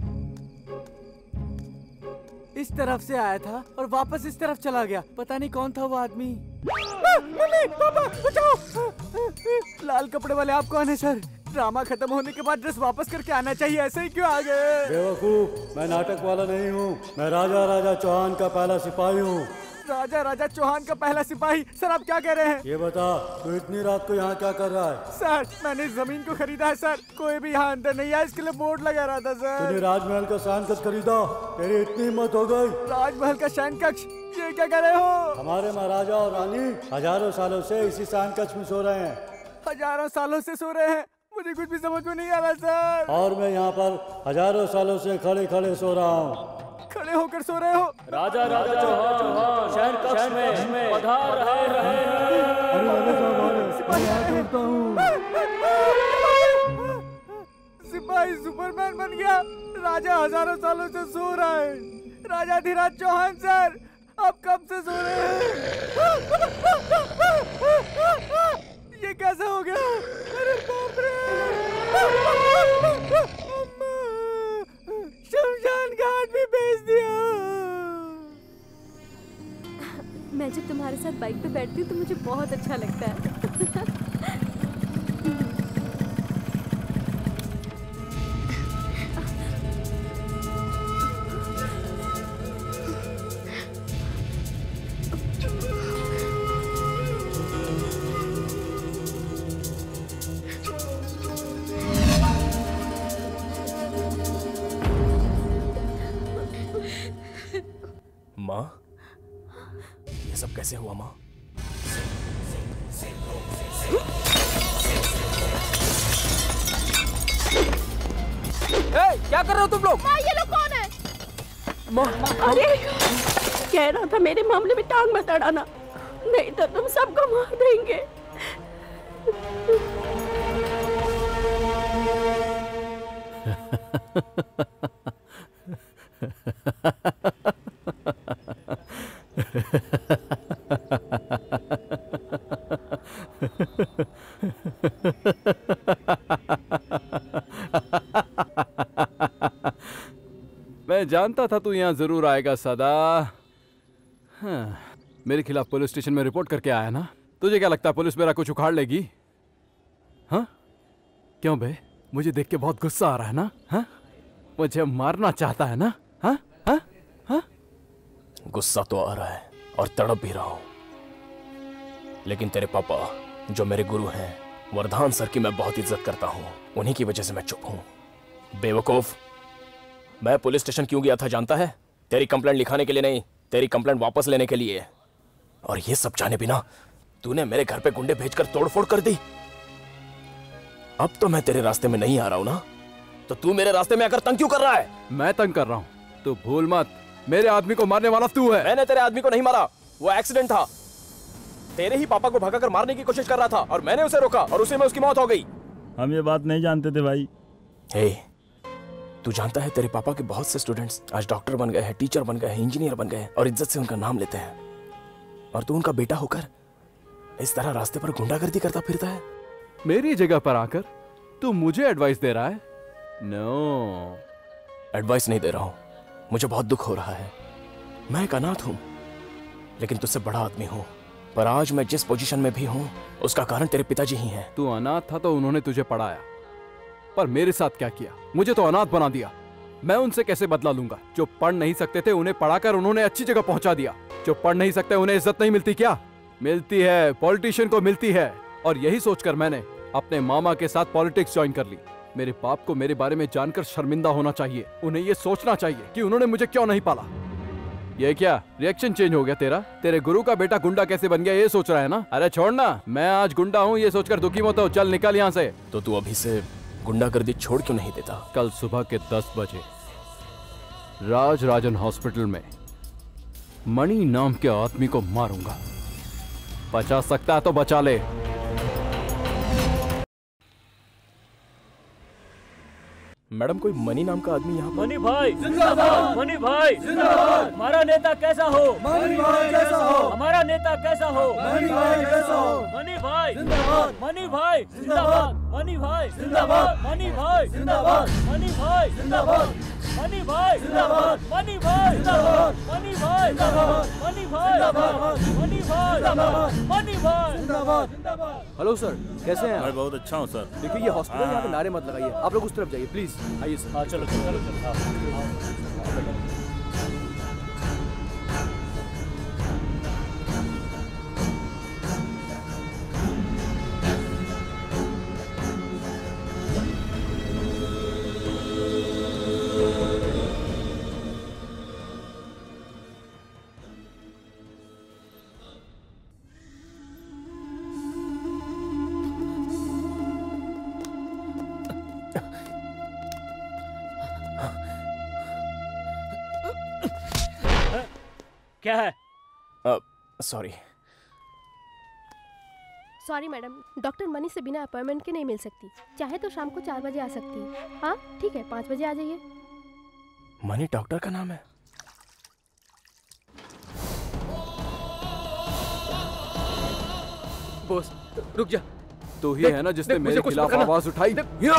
इस तरफ से आया था और वापस इस तरफ चला गया। पता नहीं कौन था वो आदमी। मम्मी, पापा, बचाओ! लाल कपड़े वाले आप कौन है सर? ड्रामा खत्म होने के बाद ड्रेस वापस करके आना चाहिए, ऐसे ही क्यों आ गए? बेवकूफ, मैं नाटक वाला नहीं हूँ। मैं राजा राजा चौहान का पहला सिपाही हूँ। राजा राजा चौहान का पहला सिपाही? सर आप क्या कह रहे हैं? ये बता, तू इतनी रात को यहाँ क्या कर रहा है? सर मैंने जमीन को खरीदा है सर, कोई भी यहाँ अंदर नहीं है, इसके लिए बोर्ड लगा रहा था सर। तूने राजमहल का शयन कक्ष खरीदा? तेरी इतनी हिम्मत हो गई? राजमहल का शयन कक्ष? ये क्या कर रहे हो? हमारे महाराजा और रानी हजारों सालों से इसी शयन कक्ष में सो रहे हैं। हजारों सालों से सो रहे हैं? मुझे कुछ भी समझ में नहीं आ रहा सर। और मैं यहाँ पर हजारों सालों से खड़े खड़े सो रहा हूँ। खड़े होकर सो रहे हो? राजा राजा चौहान शयन कक्ष में पधार रहे हैं। सिपाही सुपरमैन बन गया। राजा हजारों सालों से सो रहा है। राजा धीराज चौहान सर, आप कब से सो रहे हैं? ये कैसे हो गया? अरे बाप रे! शमशान घाट भी भेज दिया। मैं जब तुम्हारे साथ बाइक पे बैठती हूँ तो मुझे बहुत अच्छा लगता है। माँ, ये सब कैसे हुआ माँ? ए, क्या कर रहे हो तुम लोग? माँ, ये लोग कौन है? माँ, अरे कह रहा था मेरे मामले में टांग मत अड़ाना, नहीं तो तुम सबको मार देंगे। मैं जानता था तू यहाँ जरूर आएगा सदा। हाँ, मेरे खिलाफ पुलिस स्टेशन में रिपोर्ट करके आया ना? तुझे क्या लगता है पुलिस मेरा कुछ उखाड़ लेगी? हाँ? क्यों बे? मुझे देख के बहुत गुस्सा आ रहा है ना? हाँ? मुझे मारना चाहता है ना? हाँ? हाँ? हाँ? गुस्सा तो आ रहा है और तड़प भी रहा हूं, लेकिन तेरे पापा जो मेरे गुरु हैं, वरदान सर की मैं बहुत इज्जत करता हूं, उन्हीं की वजह से मैं चुप हूं। बेवकूफ, मैं पुलिस स्टेशन क्यों गया था जानता है? तेरी कंप्लेंट लिखाने के लिए नहीं, तेरी कंप्लेंट वापस लेने के लिए। और ये सब जाने बिना तूने मेरे घर पे गुंडे भेजकर तोड़फोड़ कर दी। अब तो मैं तेरे रास्ते में नहीं आ रहा हूं ना, तो तू मेरे रास्ते में आकर तंग क्यों कर रहा है? मैं तंग कर रहा हूं? तू भूल मत, मेरे आदमी को मारने वाला तू है। मैंने तेरे आदमी को नहीं मारा, वो एक्सीडेंट था। तेरे ही पापा को भगाकर मारने की कोशिश कर रहा था और मैंने उसे रोका और उसी में उसकी मौत हो गई। हम ये बात नहीं जानते थे भाई। हे, तू जानता है तेरे पापा के बहुत से स्टूडेंट्स आज डॉक्टर बन गए हैं, टीचर बन गए हैं, इंजीनियर बन गए हैं और इज्जत से उनका नाम लेते हैं, और तू उनका बेटा होकर इस तरह रास्ते पर गुंडागर्दी करता फिरता है। मेरी जगह पर आकर तू मुझे एडवाइस दे रहा है? नो, एडवाइस नहीं दे रहा हूं, मुझे बहुत दुख हो रहा है। मैं एक अनाथ हूं, लेकिन तुझसे बड़ा आदमी हूं, पर आज मैं जिस पोजीशन में भी हूं उसका कारण तेरे पिताजी ही हैं। तू अनाथ था तो उन्होंने तुझे पढ़ाया, पर मेरे साथ क्या किया? मुझे तो अनाथ बना दिया। मैं उनसे कैसे बदला लूंगा? जो पढ़ नहीं सकते थे उन्हें पढ़ाकर उन्होंने अच्छी जगह पहुंचा दिया। जो पढ़ नहीं सकते उन्हें इज्जत नहीं मिलती क्या? मिलती है, पॉलिटिशियन को मिलती है। और यही सोचकर मैंने अपने मामा के साथ पॉलिटिक्स ज्वाइन कर ली। मेरे बाप को मेरे बारे में जानकर शर्मिंदा होना चाहिए। उन्हें यह सोचना चाहिए कि उन्होंने मुझे क्यों नहीं पाला। ये क्या रिएक्शन चेंज हो गया तेरा? तेरे गुरु का बेटा गुंडा कैसे बन गया ये सोच रहा है ना? अरे छोड़ना, मैं आज गुंडा हूँ ये सोचकर दुखी मत हो। चल निकल यहाँ से। तो तू अभी से गुंडागर्दी छोड़ क्यों नहीं देता? कल सुबह के दस बजे राज राजन हॉस्पिटल में मणि नाम के आदमी को मारूंगा। बचा सकता है तो बचा ले। मैडम कोई मनी नाम का आदमी यहाँ? मनी भाई जिंदाबाद, मनी भाई जिंदाबाद। हमारा नेता कैसा हो? मनी भाई कैसा हो? हमारा नेता कैसा हो? मनी भाई कैसा हो? मनी भाई जिंदाबाद, मनी भाई जिंदाबाद, मनी भाई जिंदाबाद, मनी भाई जिंदाबाद, मनी भाई जिंदाबाद, मनी भाई जिंदाबाद, मनी भाई जिंदाबाद, मनी भाई जिंदाबाद, मनी भाई जिंदाबाद, मनी भाई जिंदाबाद, मनी भाई जिंदाबाद। हेलो सर, कैसे हैं? मैं बहुत अच्छा हूँ सर। देखिए ये हॉस्पिटल, यहाँ पे नारे मत लगाइए, आप लोग उस तरफ जाइए प्लीज। आइए सर। हाँ चलो चलो चलो चलो हाँ। क्या है? Sorry sorry madam, doctor Mani से बिना अपॉइंटमेंट के नहीं मिल सकती। चाहे तो शाम को चार बजे आ सकती है। हाँ ठीक है, पाँच बजे आ जाइए। मनी डॉक्टर का नाम है? बॉस रुक जा। तो ही है ना जिसने मेरे खिलाफ आवाज उठाई?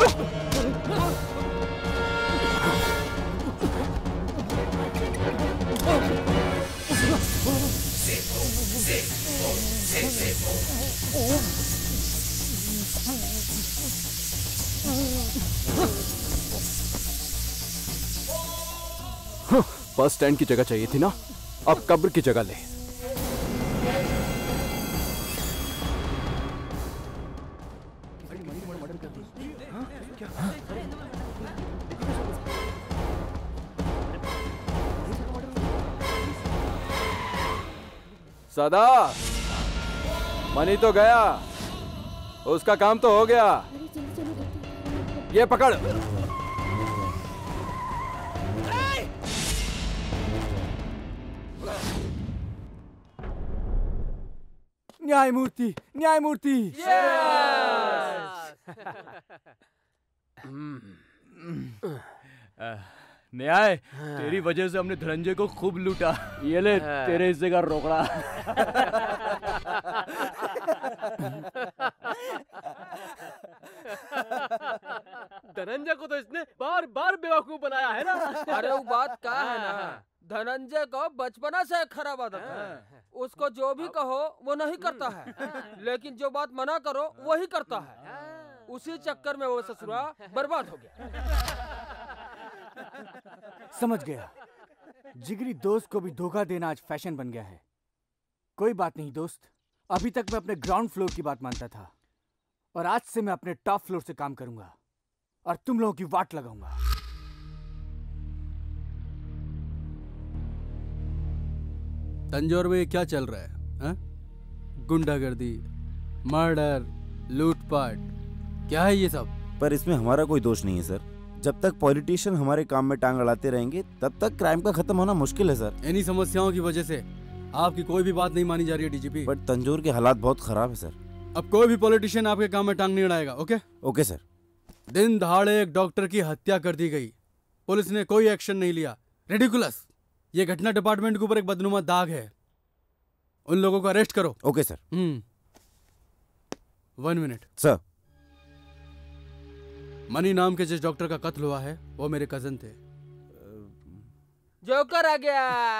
बस स्टैंड की जगह चाहिए थी ना, अब कब्र की जगह ले। सदा मनी तो गया, उसका काम तो हो गया। ये पकड़। न्यायमूर्ति, न्यायमूर्ति। न्याय, तेरी वजह से हमने धनंजय को खूब लूटा। ये ले तेरे हिस्से का रोकड़ा। धनंजय को तो इसने बार बार बेवकूफ बनाया है ना। अरे वो बात का है ना, धनंजय को बचपना से खराब आदत है। उसको जो भी कहो वो नहीं करता है, लेकिन जो बात मना करो वही करता है। उसी चक्कर में वो ससुरा बर्बाद हो गया। समझ गया, जिगरी दोस्त को भी धोखा देना आज फैशन बन गया है। कोई बात नहीं दोस्त, अभी तक मैं अपने ग्राउंड फ्लोर की बात मानता था, और आज से मैं अपने टॉप फ्लोर से काम करूंगा और तुम लोगों की वाट लगाऊंगा। तंजौर में क्या चल रहा है, है? गुंडागर्दी, मर्डर, लूटपाट, क्या है ये सब? पर इसमें हमारा कोई दोष नहीं है सर। जब तक पॉलिटिशियन हमारे काम में टांग अड़ाते रहेंगे तब तक क्राइम का खत्म होना मुश्किल है सर। इन्हीं समस्याओं की वजह से आपकी कोई भी बात नहीं मानी जा रही है डीजीपी। बट तंजौर के हालात बहुत खराब है सर। अब कोई भी पॉलिटिशियन आपके काम में टांग नहीं अड़ाएगा। Okay okay sir. दिन दहाड़े एक डॉक्टर की हत्या कर दी गई, पुलिस ने कोई एक्शन नहीं लिया। रेडिकुलस। ये घटना डिपार्टमेंट के ऊपर एक बदनुमा दाग है। उन लोगों को अरेस्ट करो। Okay sir. Hmm one minute sir. Mani नाम के जिस डॉक्टर का कत्ल हुआ है वो मेरे कजन थे। जोकर आ गया।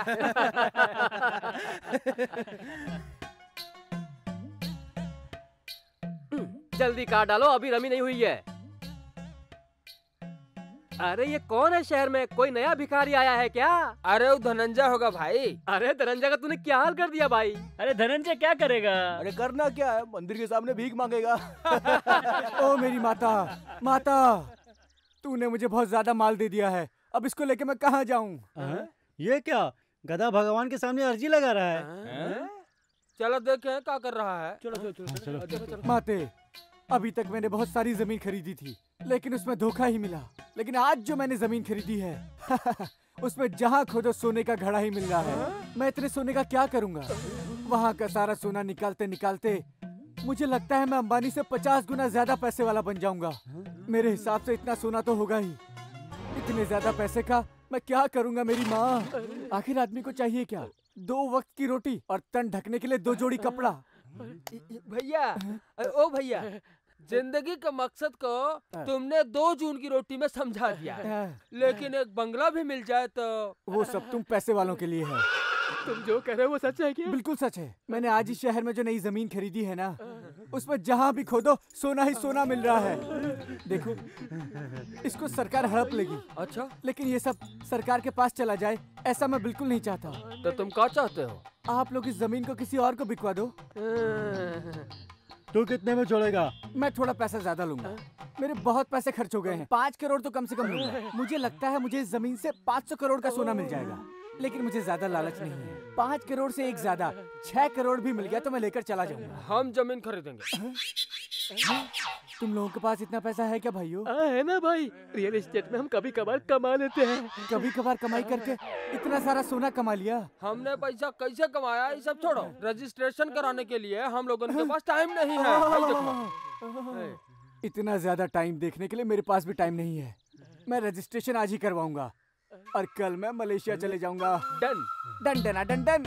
जल्दी काट डालो, अभी रमी नहीं हुई है। अरे ये कौन है शहर में? कोई नया भिखारी आया है क्या? अरे वो धनंजय होगा भाई। अरे धनंजय का तूने क्या हाल कर दिया भाई? अरे धनंजय क्या करेगा? अरे करना क्या है, मंदिर के सामने भीख मांगेगा। ओ मेरी माता, माता, तूने मुझे बहुत ज्यादा माल दे दिया है, अब इसको लेके मैं कहाँ जाऊँ? ये क्या, गधा भगवान के सामने अर्जी लगा रहा है। चलो देखे क्या कर रहा है। चलो चलो चलो चलो। माते, अभी तक मैंने बहुत सारी जमीन खरीदी थी, लेकिन उसमें धोखा ही मिला। लेकिन आज जो मैंने जमीन खरीदी है उसमें जहाँ खोदो सोने का घड़ा ही मिल रहा है। मैं इतने सोने का क्या करूँगा? वहाँ का सारा सोना निकालते निकालते मुझे लगता है मैं अंबानी से पचास गुना ज्यादा पैसे वाला बन जाऊंगा। मेरे हिसाब से इतना सोना तो होगा ही। इतने ज्यादा पैसे का मैं क्या करूँगा? मेरी माँ, आखिर आदमी को चाहिए क्या? दो वक्त की रोटी और तन ढकने के लिए दो जोड़ी कपड़ा। भैया, ओ भैया, जिंदगी का मकसद को तुमने दो जून की रोटी में समझा दिया, लेकिन एक बंगला भी मिल जाए तो वो सब तुम पैसे वालों के लिए है। तुम जो कह रहे हो वो सच है क्या? बिल्कुल सच है। मैंने आज इस शहर में जो नई जमीन खरीदी है ना, उसमें जहाँ भी खोदो सोना ही सोना मिल रहा है। देखो, इसको सरकार हड़प लेगी। अच्छा, लेकिन ये सब सरकार के पास चला जाए ऐसा मैं बिल्कुल नहीं चाहता। तो तुम क्या चाहते हो? आप लोग इस जमीन को किसी और को बिकवा दो। तू कितने में छोड़ेगा? मैं थोड़ा पैसा ज्यादा लूंगा। मेरे बहुत पैसे खर्च हो गए हैं। पाँच करोड़ तो कम से कम लूंगा। मुझे लगता है मुझे इस जमीन से पाँच सौ करोड़ का सोना मिल जाएगा, लेकिन मुझे ज्यादा लालच नहीं है। पाँच करोड़ से एक ज्यादा छह करोड़ भी मिल गया तो मैं लेकर चला जाऊंगा। हम जमीन खरीदेंगे। तुम लोगों के पास इतना पैसा है क्या भाइयों? है ना भाई, रियल एस्टेट में हम कभी कभार कमा लेते हैं। कभी कभार कमाई करके इतना सारा सोना कमा लिया। हमने पैसा कैसे कमाया ये सब छोड़ो। रजिस्ट्रेशन कराने के लिए हम लोगों के पास टाइम नहीं है। भाई देखो, इतना ज्यादा टाइम देखने के लिए मेरे पास भी टाइम नहीं है। मैं रजिस्ट्रेशन आज ही करवाऊंगा और कल मैं मलेशिया चले जाऊंगा। Done done done done done.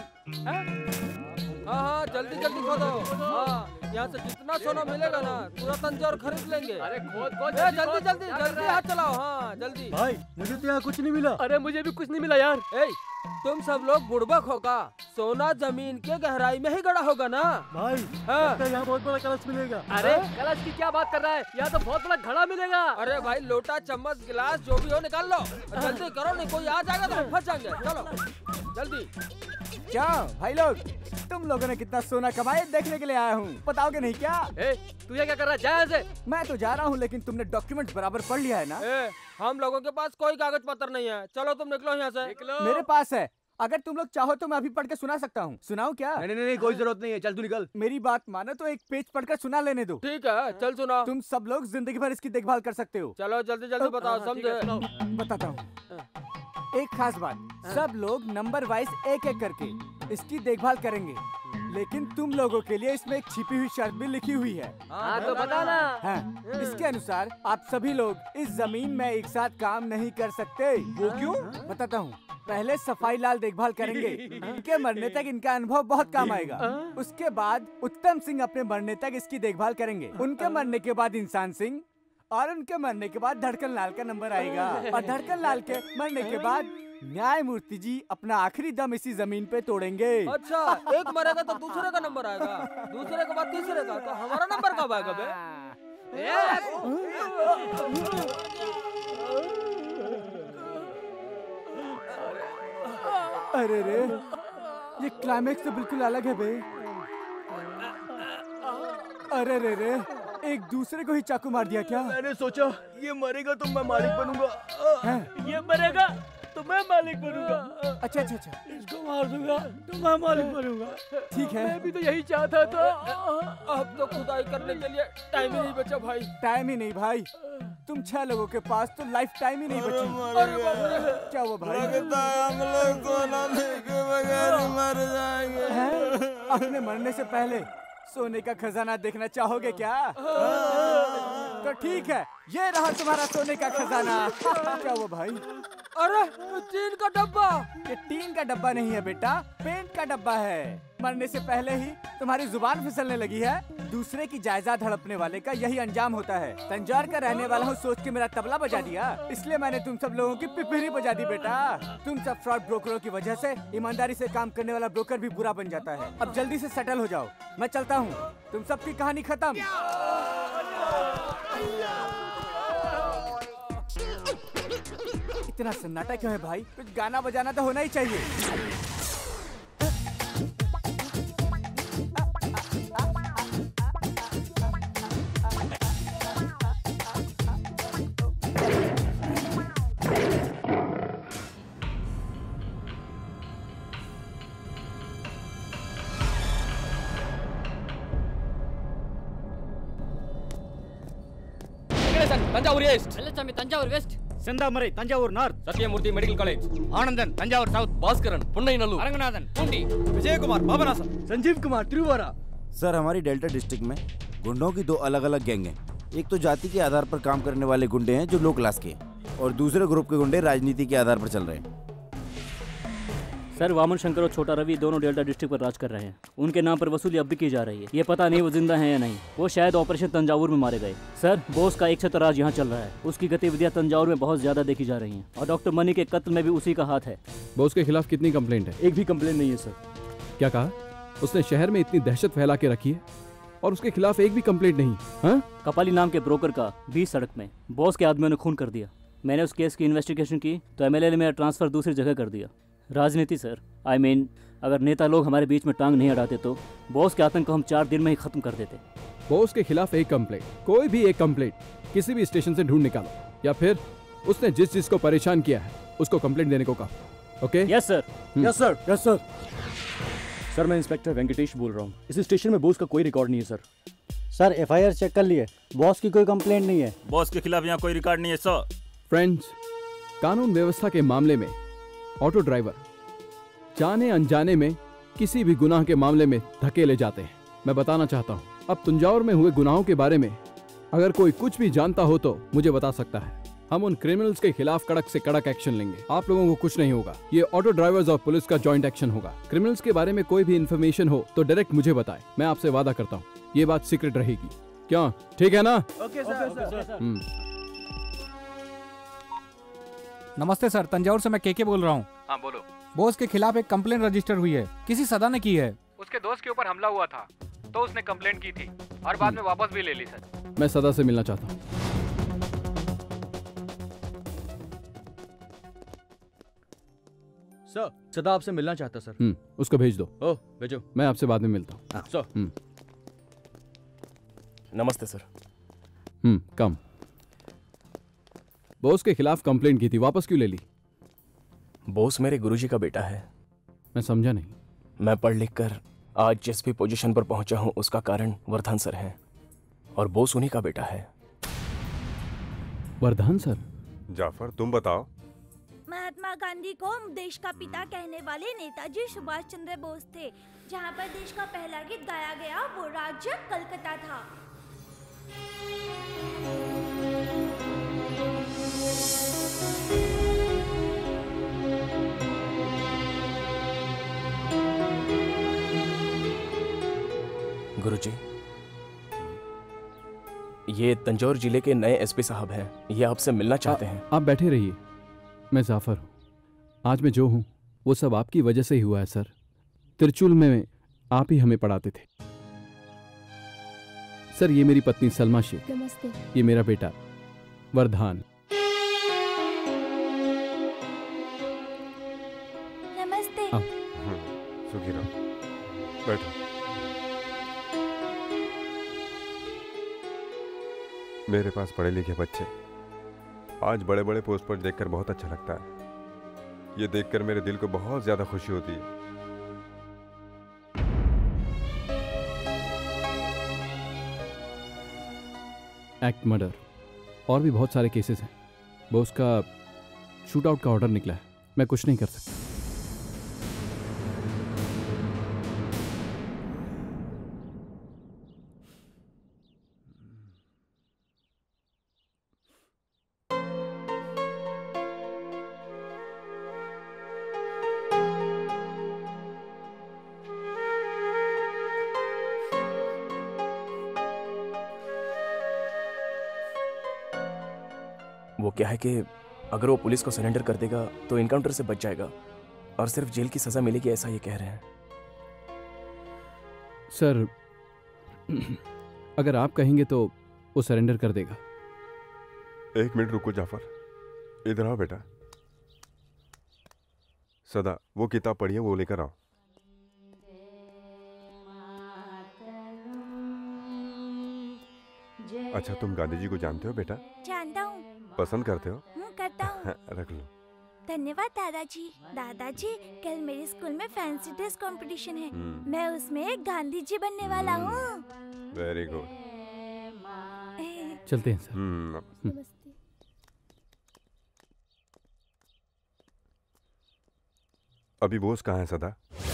हाँ हाँ, जल्दी जल्दी खोदो। हाँ, यहाँ से जितना सोना मिलेगा ना पूरा तंजौर खरीद लेंगे। अरे खोद खोद जल्दी जल्दी जल्दी जल्दी हाथ चलाओ। हाँ जल्दी। भाई मुझे तो यहाँ कुछ नहीं मिला। अरे मुझे भी कुछ नहीं मिला यार। ए, तुम सब लोग बुड़बक होगा। सोना जमीन के गहराई में ही गड़ा होगा ना भाई। हाँ, यहाँ बहुत बड़ा कलश मिलेगा। अरे कलश की क्या बात कर रहा है? यहाँ तो बहुत बड़ा घड़ा मिलेगा। अरे भाई, लोटा चम्मच गिलास जो भी हो निकाल लो। जल्दी करो, नहीं कोई आ जाएगा तो हम फंस जाएंगे। चलो जल्दी। क्या भाई लोग, तुम लोगों ने कितना सोना कमाया देखने के लिए आया हूँ। बताओगे नहीं क्या? ए, तू ये क्या कर रहा है? जा यहाँ से। मैं तो जा रहा हूँ, लेकिन तुमने डॉक्यूमेंट बराबर पढ़ लिया है ना? ए, हम लोगों के पास कोई कागज पत्र नहीं है। चलो तुम निकलो यहाँ से। निकलो। मेरे पास है। अगर तुम लोग चाहो तो मैं अभी पढ़ के सुना सकता हूँ। सुनाऊं क्या? नहीं नहीं नहीं, कोई जरूरत नहीं है। चल तू निकल। मेरी बात मानो तो एक पेज पढ़कर सुना लेने दो। ठीक है, चल सुना। तुम सब लोग जिंदगी भर इसकी देखभाल कर सकते हो। चलो जल्दी जल्दी बताओ। समझे? बताता हूँ। एक खास बात, सब लोग नंबर वाइज एक एक करके इसकी देखभाल करेंगे, लेकिन तुम लोगों के लिए इसमें एक छिपी हुई शर्त भी लिखी हुई है। हाँ तो बता ना। हाँ, इसके अनुसार आप सभी लोग इस जमीन में एक साथ काम नहीं कर सकते। वो क्यों? बताता हूँ। पहले सफाई लाल देखभाल करेंगे, इनके मरने तक इनका अनुभव बहुत काम आएगा। उसके बाद उत्तम सिंह अपने मरने तक इसकी देखभाल करेंगे। उनके मरने के बाद इंसान सिंह, और उनके मरने के बाद धड़कन लाल का नंबर आएगा। और धड़कन लाल के मरने के बाद न्यायमूर्ति जी अपना आखिरी दम इसी जमीन पे तोड़ेंगे। अच्छा, एक मरेगा तो दूसरे का नंबर आएगा, दूसरे के बाद तीसरे का, तो हमारा नंबर कब आएगा बे? अरे रे, ये क्लाइमेक्स तो बिल्कुल अलग है बे। अरे रे रे, एक दूसरे को ही चाकू मार दिया क्या? मैंने सोचा ये मरेगा तो मैं मालिक बनूंगा। ये मरेगा तो मैं मालिक बनूंगा। अच्छा अच्छा अच्छा, इसको मार दूंगा तो मैं मालिक बनूंगा। ठीक है, मैं भी तो यही चाहता था। अब तो खुदाई करने के लिए टाइम ही नहीं बचा भाई। टाइम ही नहीं भाई, तुम छह लोगों के पास तो लाइफ टाइम ही नहीं बची। अरे बाप रे, क्या हुआ भाई? लगता है हम लोग सोना लेके बगैर मर जाएंगे। अपने मरने से पहले सोने का खजाना देखना चाहोगे क्या? तो ठीक है, ये रहा तुम्हारा सोने का खजाना। क्या हुआ भाई? अरे टीन का डब्बा। ये टीन का डब्बा नहीं है बेटा, पेंट का डब्बा है। मरने से पहले ही तुम्हारी जुबान फिसलने लगी है। दूसरे की जायदाद हड़पने वाले का यही अंजाम होता है। तंजौर का रहने वाला हूँ सोच के मेरा तबला बजा दिया, इसलिए मैंने तुम सब लोगों की पिपीरी बजा दी बेटा। तुम सब फ्रॉड ब्रोकरों की वजह से ईमानदारी से काम करने वाला ब्रोकर भी बुरा बन जाता है। अब जल्दी से सेटल हो जाओ, मैं चलता हूँ। तुम सबकी कहानी खत्म। इतना सन्नाटा क्यों है भाई? कुछ गाना बजाना तो होना ही चाहिए। Venkatesan Thanjavur east, Vellaichami Thanjavur west, Senthamarai Thanjavur north, Sathyamoorthy medical college, Anandan Thanjavur south, Bhaskaran Punnai Nallur, Ranganathan Poondi, Vijay Kumar Papanasam, Sanjeev Kumar Tripura. Sir हमारी डेल्टा डिस्ट्रिक्ट में गुंडों की दो अलग अलग गैंग हैं। एक तो जाति के आधार पर काम करने वाले गुंडे हैं जो लो क्लास के हैं, और दूसरे ग्रुप के गुंडे राजनीति के आधार पर चल रहे हैं। सर वामन शंकर और छोटा रवि दोनों डेल्टा डिस्ट्रिक्ट पर राज कर रहे हैं। उनके नाम पर वसूली अब भी की जा रही है। ये पता नहीं वो जिंदा हैं या नहीं। वो शायद ऑपरेशन तंजावुर में मारे गए। सर बोस का एक छत्र राज यहाँ चल रहा है। उसकी गतिविधियाँ तंजावुर में बहुत ज्यादा देखी जा रही हैं और डॉक्टर मनी के कत्ल में भी उसी का हाथ है। बोस के खिलाफ कितनी कंप्लेंट है? एक भी कंप्लेंट नहीं है सर। क्या कहा? उसने शहर में इतनी दहशत फैला के रखी है और उसके खिलाफ एक भी कंप्लेंट नहीं। हाँ? कपाली नाम के ब्रोकर का बीच सड़क में बॉस के आदमियों ने खून कर दिया। मैंने उस केस की इन्वेस्टिगेशन की तो एमएलए ने मेरा ट्रांसफर दूसरी जगह कर दिया। राजनीति sir, I I mean mean, अगर नेता लोग हमारे बीच में टांग नहीं अड़ाते तो बॉस के आतंक को हम चार दिन में ही खत्म कर देते। बॉस के खिलाफ एक कंप्लेंट, कोई भी एक कंप्लेंट किसी भी स्टेशन से ढूंढ निकालो, या फिर उसने जिस चीज को परेशान किया है उसको कंप्लेंट देने को कहा। Okay? Yes sir. Yes sir. Yes sir. Sir मैं इंस्पेक्टर वेंकटेश बोल रहा हूँ। इस स्टेशन में बॉस का कोई रिकॉर्ड नहीं है sir. Sir F I R check कर लिए, बॉस की कोई कंप्लेंट नहीं है। बॉस के खिलाफ यहाँ कोई रिकॉर्ड नहीं है सर। फ्रेंड्स, कानून व्यवस्था के मामले में ऑटो ड्राइवर जाने अनजाने में किसी भी गुनाह के मामले में धकेले जाते हैं। मैं बताना चाहता हूँ, अब तंजावुर में हुए गुनाहों के बारे में अगर कोई कुछ भी जानता हो तो मुझे बता सकता है। हम उन क्रिमिनल्स के खिलाफ कड़क से कड़क एक्शन लेंगे। आप लोगों को कुछ नहीं होगा। ये ऑटो ड्राइवर्स और पुलिस का जॉइंट एक्शन होगा। क्रिमिनल्स के बारे में कोई भी इन्फॉर्मेशन हो तो डायरेक्ट मुझे बताएं। मैं आपसे वादा करता हूँ ये बात सीक्रेट रहेगी। क्या ठीक है ना? Okay sir. नमस्ते सर, तंजावुर से मैं केके बोल रहा हूँ। हाँ बोलो। बॉस के खिलाफ एक कंप्लेंट रजिस्टर हुई है, किसी सदा ने की है। उसके दोस्त के ऊपर हमला हुआ था तो उसने कंप्लेंट की थी और बाद में वापस भी ले ली सर। मैं सदा से मिलना चाहता हूँ। सर सदा आपसे मिलना चाहता सर। हम्म, उसको भेज दो। ओह भेजो। मैं आपसे बाद में मिलता हूँ। सर। नमस्ते सर। हम्म, कम। बॉस के खिलाफ कंप्लेंट की थी, वापस क्यों ले ली? बॉस मेरे गुरुजी का बेटा है। मैं समझा नहीं। मैं पढ़ लिख कर आज जिस भी पोजीशन पर पहुंचा हूं उसका कारण वर्धन सर है और बॉस उन्हीं का बेटा है। वर्धन सर? जाफर तुम बताओ। महात्मा गांधी को देश का पिता कहने वाले नेताजी सुभाष चंद्र बोस थे। जहाँ पर देश का पहला गीत गाया गया वो राज्य कलकत्ता था। गुरुजी, ये तंजौर जिले के नए एसपी साहब हैं। ये आपसे मिलना चाहते हैं। आप बैठे रहिए। मैं जाफर हूँ। आज मैं जो हूँ वो सब आपकी वजह से ही हुआ है सर। तिरचुल में आप ही हमें पढ़ाते थे। सर ये मेरी पत्नी सलमा शेख। नमस्ते। ये मेरा बेटा वर्धान। नमस्ते। सुखी रहो, बैठो। मेरे पास पढ़े लिखे बच्चे आज बड़े बड़े पोस्ट पर देखकर बहुत अच्छा लगता है। ये देखकर मेरे दिल को बहुत ज्यादा खुशी होती है। एक्ट मर्डर और भी बहुत सारे केसेस हैं। बॉस का शूट आउट का ऑर्डर निकला है। मैं कुछ नहीं कर सकता। वो क्या है कि अगर वो पुलिस को सरेंडर कर देगा तो इनकाउंटर से बच जाएगा और सिर्फ जेल की सजा मिलेगी, ऐसा ये कह रहे हैं। सर अगर आप कहेंगे तो वो सरेंडर कर देगा। एक मिनट रुको जाफर, इधर आओ बेटा। सदा वो किताब पढ़िए, वो लेकर आओ। अच्छा तुम गांधी जी को जानते हो बेटा? जानता हूँ। पसंद करते हो? हूँ, करता हूँ। रख लो। धन्यवाद दादाजी। दादाजी कल मेरे स्कूल में फैंसी ड्रेस कंपटीशन है। मैं उसमें गांधी जी बनने वाला हूँ। Very good. चलते हैं सर। हम्म। अभी बोस कहाँ है सदा?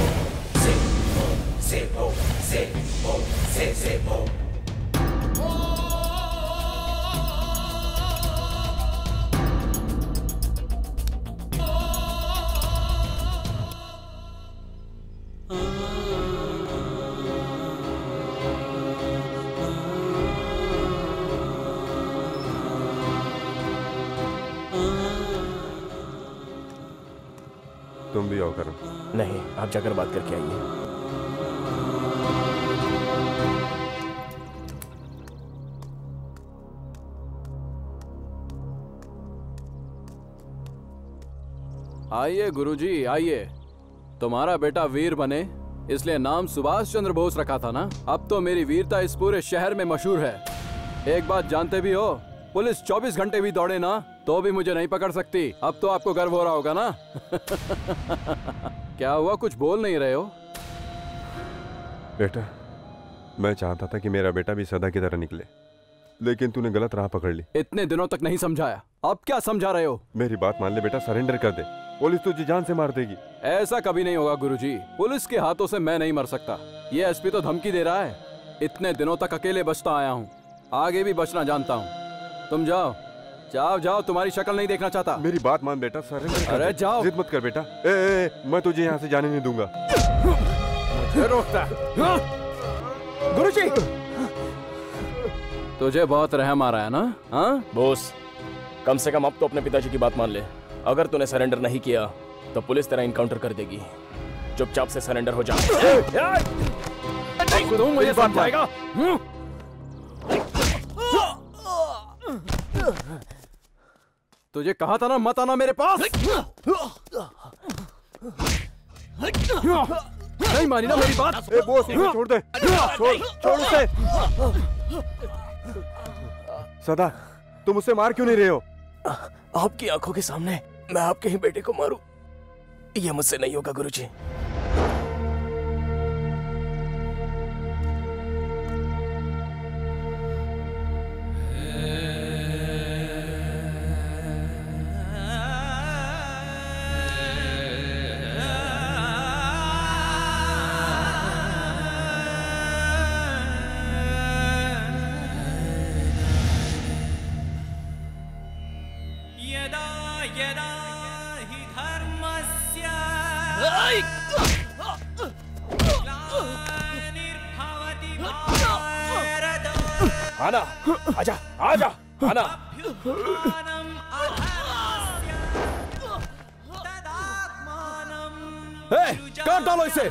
तुम भी आओ करो। नहीं, आप जाकर बात करके आइए। आइए गुरुजी आइए। तुम्हारा बेटा वीर बने इसलिए नाम सुभाष चंद्र बोस रखा था ना। अब तो मेरी वीरता इस पूरे शहर में मशहूर है। एक बात जानते भी हो, पुलिस चौबीस घंटे भी दौड़े ना तो भी मुझे नहीं पकड़ सकती। अब तो आपको गर्व हो रहा होगा ना। क्या हुआ, कुछ बोल नहीं रहे हो? बेटा, मैं चाहता था कि मेरा बेटा भी सदा की तरह निकले, लेकिन तूने गलत राह पकड़ ली। इतने दिनों तक नहीं समझाया, अब क्या समझा रहे हो? मेरी बात मान ले बेटा, सरेंडर कर दे, पुलिस तुझे जान से मार देगी। ऐसा कभी नहीं होगा गुरुजी, पुलिस के हाथों से मैं नहीं मर सकता। ये एसपी तो धमकी दे रहा है। इतने दिनों तक अकेले बचता आया हूँ, आगे भी बचना जानता हूँ। तुम जाओ जाओ जाओ, तुम्हारी शक्ल नहीं देखना चाहता। मेरी बात मान बेटा, सरेंडर कर। अरे जाओ, जिद मत कर बेटा। ए, ए, ए, मैं तुझे यहाँ से जाने नहीं दूंगा। मुझे रोकता गुरुजी। तुझे बहुत रहम आ रहा है ना? हाँ बोस, कम से कम अब तो अपने पिताजी की बात मान ले। अगर तूने सरेंडर नहीं किया तो पुलिस तेरा इनकाउंटर कर देगी। चुपचाप से सरेंडर हो जा। तुम मुझे समझाएगा? तुझे कहा था ना मत आना मेरे पास। नहीं मानी ना मेरी बात। ए बॉस, उसे छोड़ दे। छोड़ छोड़ उसे। सदा, तुम उसे मार क्यों नहीं रहे हो? आपकी आंखों के सामने मैं आपके ही बेटे को मारूं, ये मुझसे नहीं होगा गुरुजी। आना, आजा, आजा, आना। काट डालो इसे।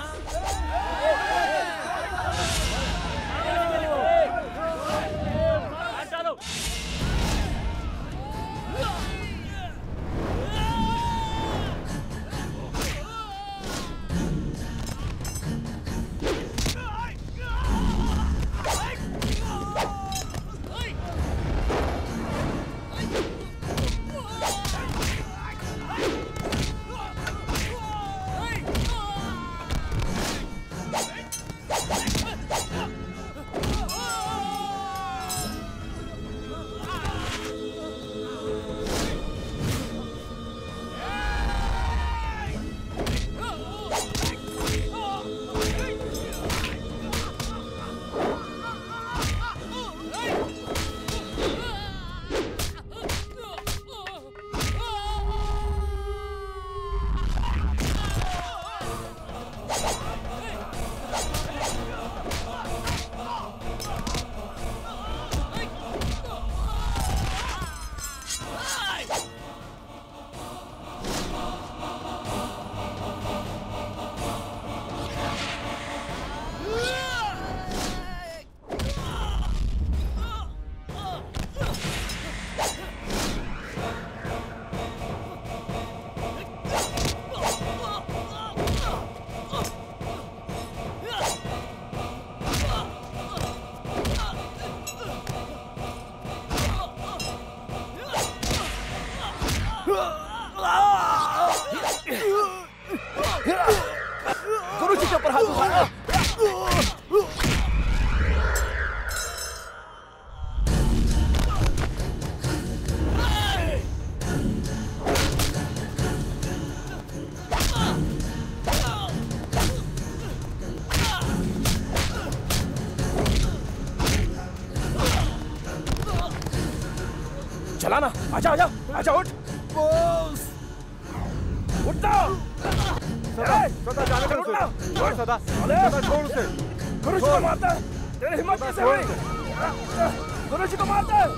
चलाना। आजा आजा आजा, उठ बॉस, उठना। सदा सदा जाने कर उसे, छोड़ सदा, सदा छोड़ उसे। गुरु जी को मारता है, तेरी हिम्मत कैसे हुई? गुरु जी को मारता है।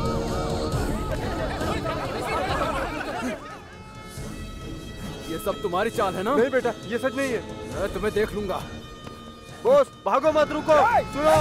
ये सब तुम्हारी चाल है ना? नहीं बेटा, ये सच नहीं है। मैं तुम्हें देख लूंगा। बॉस भागो मत, रुको, सुनो।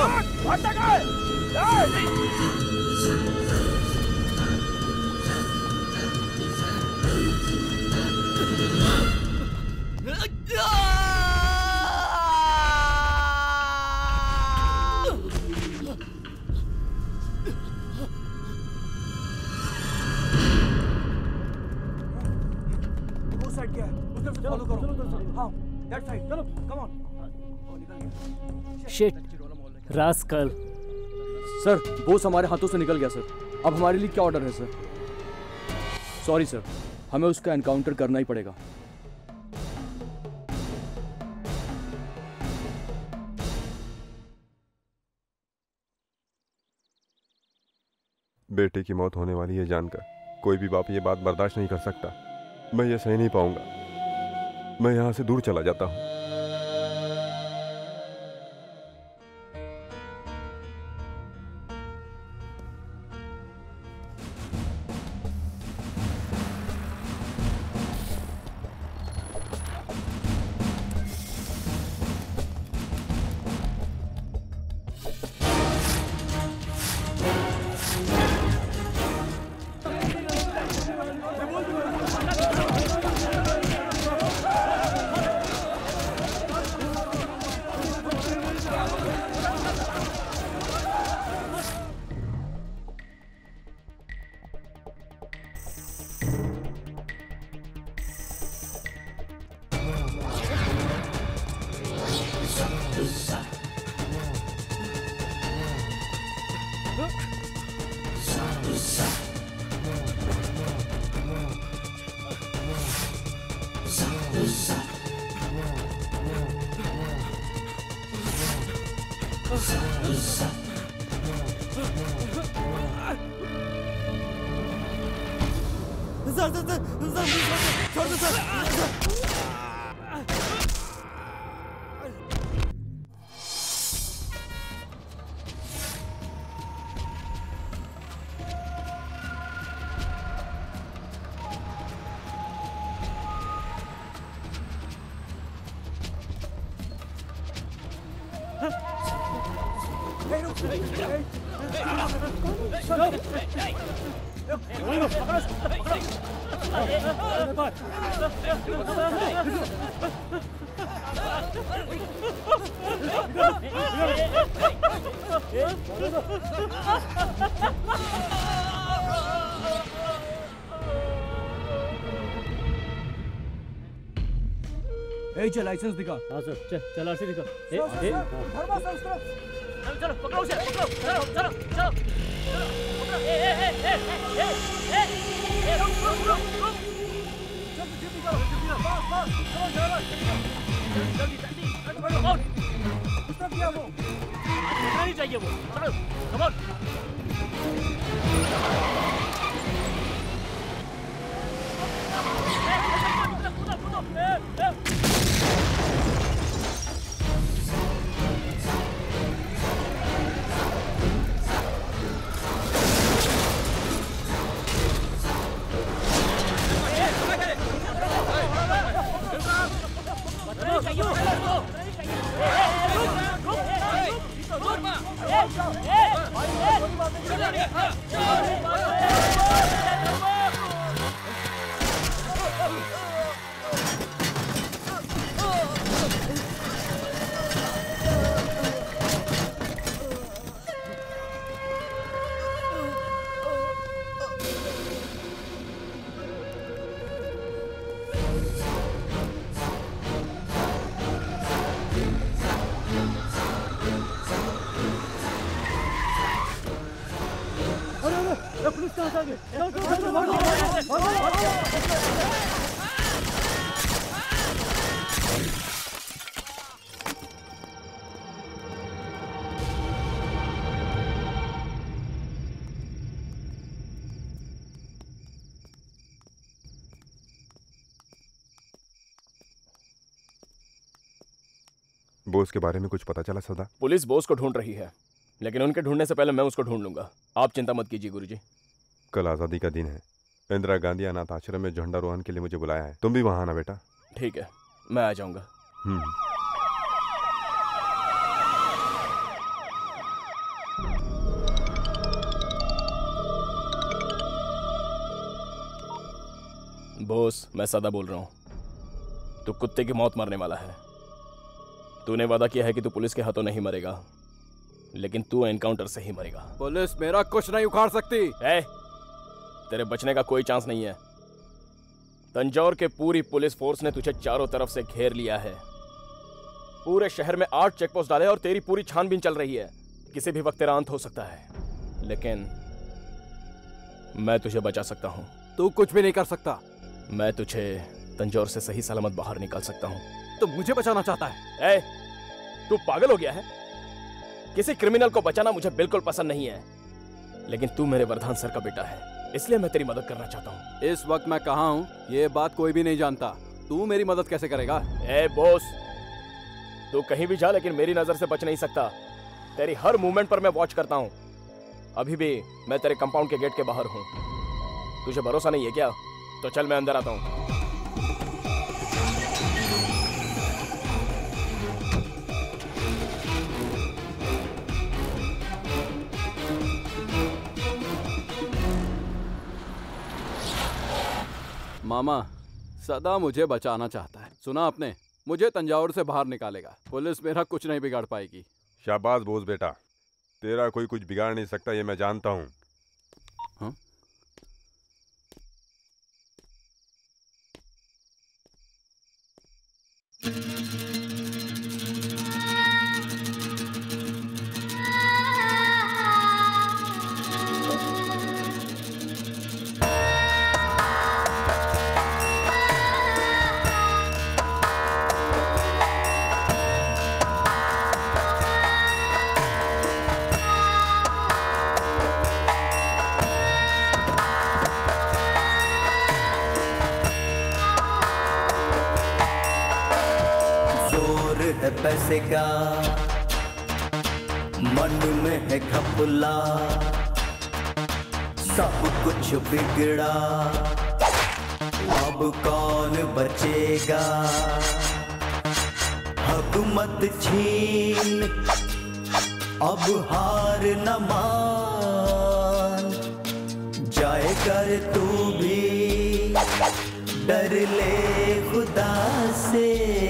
वो साइड क्या है? उधर से फॉलो करो। हाँ, दैट साइड। चलो, come on. Shit, rascal. Sir, boss हमारे हाथों से निकल गया सर। अब हमारे लिए क्या ऑर्डर है सर? सॉरी सर, हमें उसका एनकाउंटर करना ही पड़ेगा। बेटे की मौत होने वाली है जानकर कोई भी बाप ये बात बर्दाश्त नहीं कर सकता। मैं ये सही नहीं पाऊंगा। मैं यहाँ से दूर चला जाता हूँ। ए, चल लाइसेंस दिखा। हाँ सर, चल चल आरसी दिखा। ए, सर, ए, सर, हाँ। धर्मा संस्कृत। चलो चलो पकड़ो उसे, पकड़ो, चलो चलो चलो चलो, पकड़ो। ए ए ए ए ए ए ए रुक रुक रुक रुक। चल जल्दी करो, जल्दी करो, फास्ट फास्ट, चलो चलो जल्दी जल्दी जल्दी करो, कम ऑन। कितना दिया वो? कितना नहीं चाहिए वो, चलो कम ऑन। बोस के बारे में कुछ पता चला सदा? पुलिस बोस को ढूंढ रही है, लेकिन उनके ढूंढने से पहले मैं उसको ढूंढ लूंगा। आप चिंता मत कीजिए गुरुजी। कल आज़ादी का दिन है। इंदिरा गांधी अनाथ आश्रम में झंडारोहण के लिए मुझे बुलाया है। तुम भी वहां आना बेटा। ठीक है, मैं आ जाऊंगा। हम्म। बोस, मैं सदा बोल रहा हूं। तू कुत्ते की मौत मरने वाला है। तूने वादा किया है कि तू पुलिस के हाथों नहीं मरेगा, लेकिन तू एनकाउंटर से ही मरेगा। पुलिस मेरा कुछ नहीं उखाड़ सकती। ए, तेरे बचने का कोई चांस नहीं है। तंजौर के पूरी पुलिस फोर्स ने तुझे चारों तरफ से घेर लिया है। पूरे शहर में आठ चेकपोस्ट डाले और तेरी पूरी छानबीन चल रही है। किसी भी वक्त तेरा अंत हो सकता है, लेकिन मैं तुझे बचा सकता हूं। तू कुछ भी नहीं कर सकता। मैं तुझे तंजौर से सही सलामत बाहर निकाल सकता हूं। तो मुझे बचाना चाहता है? ए, तू पागल हो गया है? किसी क्रिमिनल को बचाना मुझे बिल्कुल पसंद नहीं है, लेकिन तू मेरे वरदान सर का बेटा है, इसलिए मैं तेरी मदद करना चाहता हूँ। इस वक्त मैं कहाँ हूँ ये बात कोई भी नहीं जानता। तू मेरी मदद कैसे करेगा? ए बॉस, तू कहीं भी जा, लेकिन मेरी नजर से बच नहीं सकता। तेरी हर मूवमेंट पर मैं वॉच करता हूँ। अभी भी मैं तेरे कंपाउंड के गेट के बाहर हूँ। तुझे भरोसा नहीं है क्या? तो चल मैं अंदर आता हूँ। मामा, सदा मुझे बचाना चाहता है। सुना आपने? मुझे तंजावुर से बाहर निकालेगा। पुलिस मेरा कुछ नहीं बिगाड़ पाएगी। शाबाश बोस बेटा, तेरा कोई कुछ बिगाड़ नहीं सकता, ये मैं जानता हूँ। हाँ? पैसे का मन में है घपला, सब कुछ बिगड़ा, अब कौन बचेगा? हक मत छीन, अब हार न मान, जाए कर तू भी, डर ले खुदा से,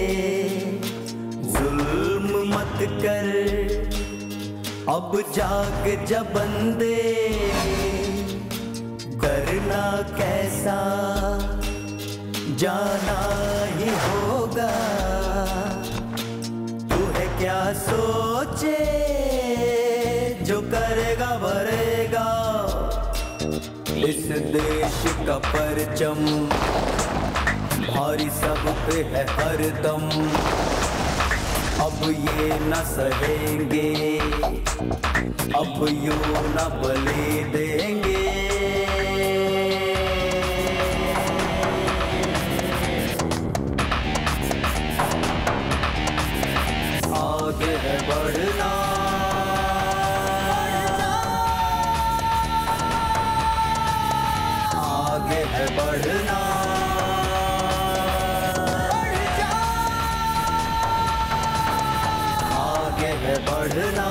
जुल्म मत कर, अब जाग जा बंदे, डरना कैसा जाना ही होगा, तू है क्या सोचे जो करेगा भरेगा, इस देश का परचम भारी सब पे है हरदम, अब ये न सहेंगे, अब यूं न बलि देंगे। आगे है बढ़ना, आगे है बढ़ना, आगे है बढ़ना,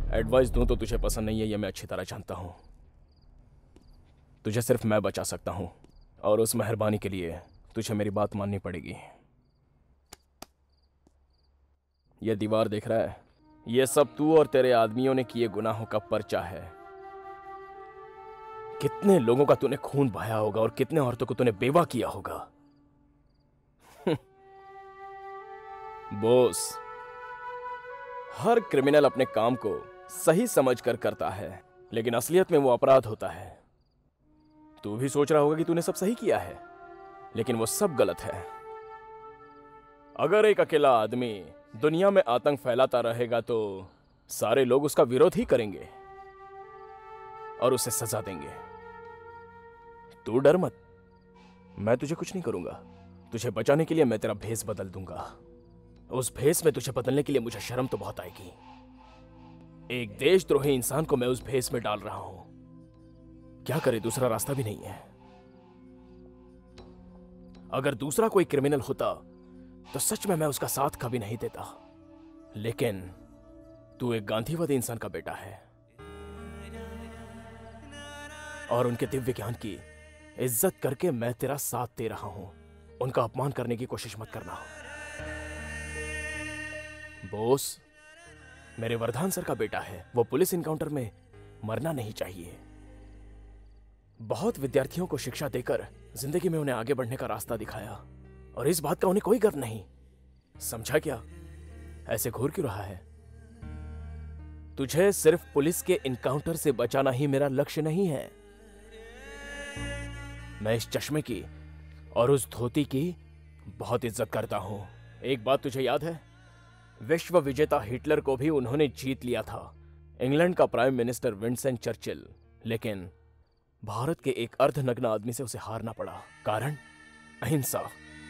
एडवाइस दूं तो तुझे पसंद नहीं है, ये मैं अच्छी तरह जानता हूं। तुझे सिर्फ मैं बचा सकता हूं, और उस मेहरबानी के लिए तुझे मेरी बात माननी पड़ेगी। ये दीवार देख रहा है? ये सब तू और तेरे आदमियों ने किए गुनाहों का पर्चा है। कितने लोगों का तूने खून बहाया होगा और कितने औरतों को तूने बेवा किया होगा। बॉस, हर क्रिमिनल अपने काम को सही समझकर करता है, लेकिन असलियत में वो अपराध होता है। तू भी सोच रहा होगा कि तूने सब सही किया है, लेकिन वो सब गलत है। अगर एक अकेला आदमी दुनिया में आतंक फैलाता रहेगा तो सारे लोग उसका विरोध ही करेंगे और उसे सजा देंगे। तू डर मत, मैं तुझे कुछ नहीं करूंगा। तुझे बचाने के लिए मैं तेरा भेष बदल दूंगा। उस भेष में तुझे बदलने के लिए मुझे शर्म तो बहुत आएगी। एक देशद्रोही इंसान को मैं उस भेष में डाल रहा हूं। क्या करे, दूसरा रास्ता भी नहीं है। अगर दूसरा कोई क्रिमिनल होता तो सच में मैं उसका साथ कभी नहीं देता, लेकिन तू एक गांधीवादी इंसान का बेटा है और उनके दिव्य ज्ञान की इज्जत करके मैं तेरा साथ दे रहा हूं। उनका अपमान करने की कोशिश मत करना। बोस, मेरे वर्धान सर का बेटा है, वो पुलिस इनकाउंटर में मरना नहीं चाहिए। बहुत विद्यार्थियों को शिक्षा देकर जिंदगी में उन्हें आगे बढ़ने का रास्ता दिखाया, और इस बात का उन्हें कोई गर्व नहीं। समझा क्या? ऐसे घूर क्यों रहा है? तुझे सिर्फ पुलिस के इनकाउंटर से बचाना ही मेरा लक्ष्य नहीं है। मैं इस चश्मे की और उस धोती की बहुत इज्जत करता हूं। एक बात तुझे याद है? विश्व विजेता हिटलर को भी उन्होंने जीत लिया था, इंग्लैंड का प्राइम मिनिस्टर विंस्टन चर्चिल, लेकिन भारत के एक अर्धनग्न आदमी से उसे हारना पड़ा। कारण अहिंसा।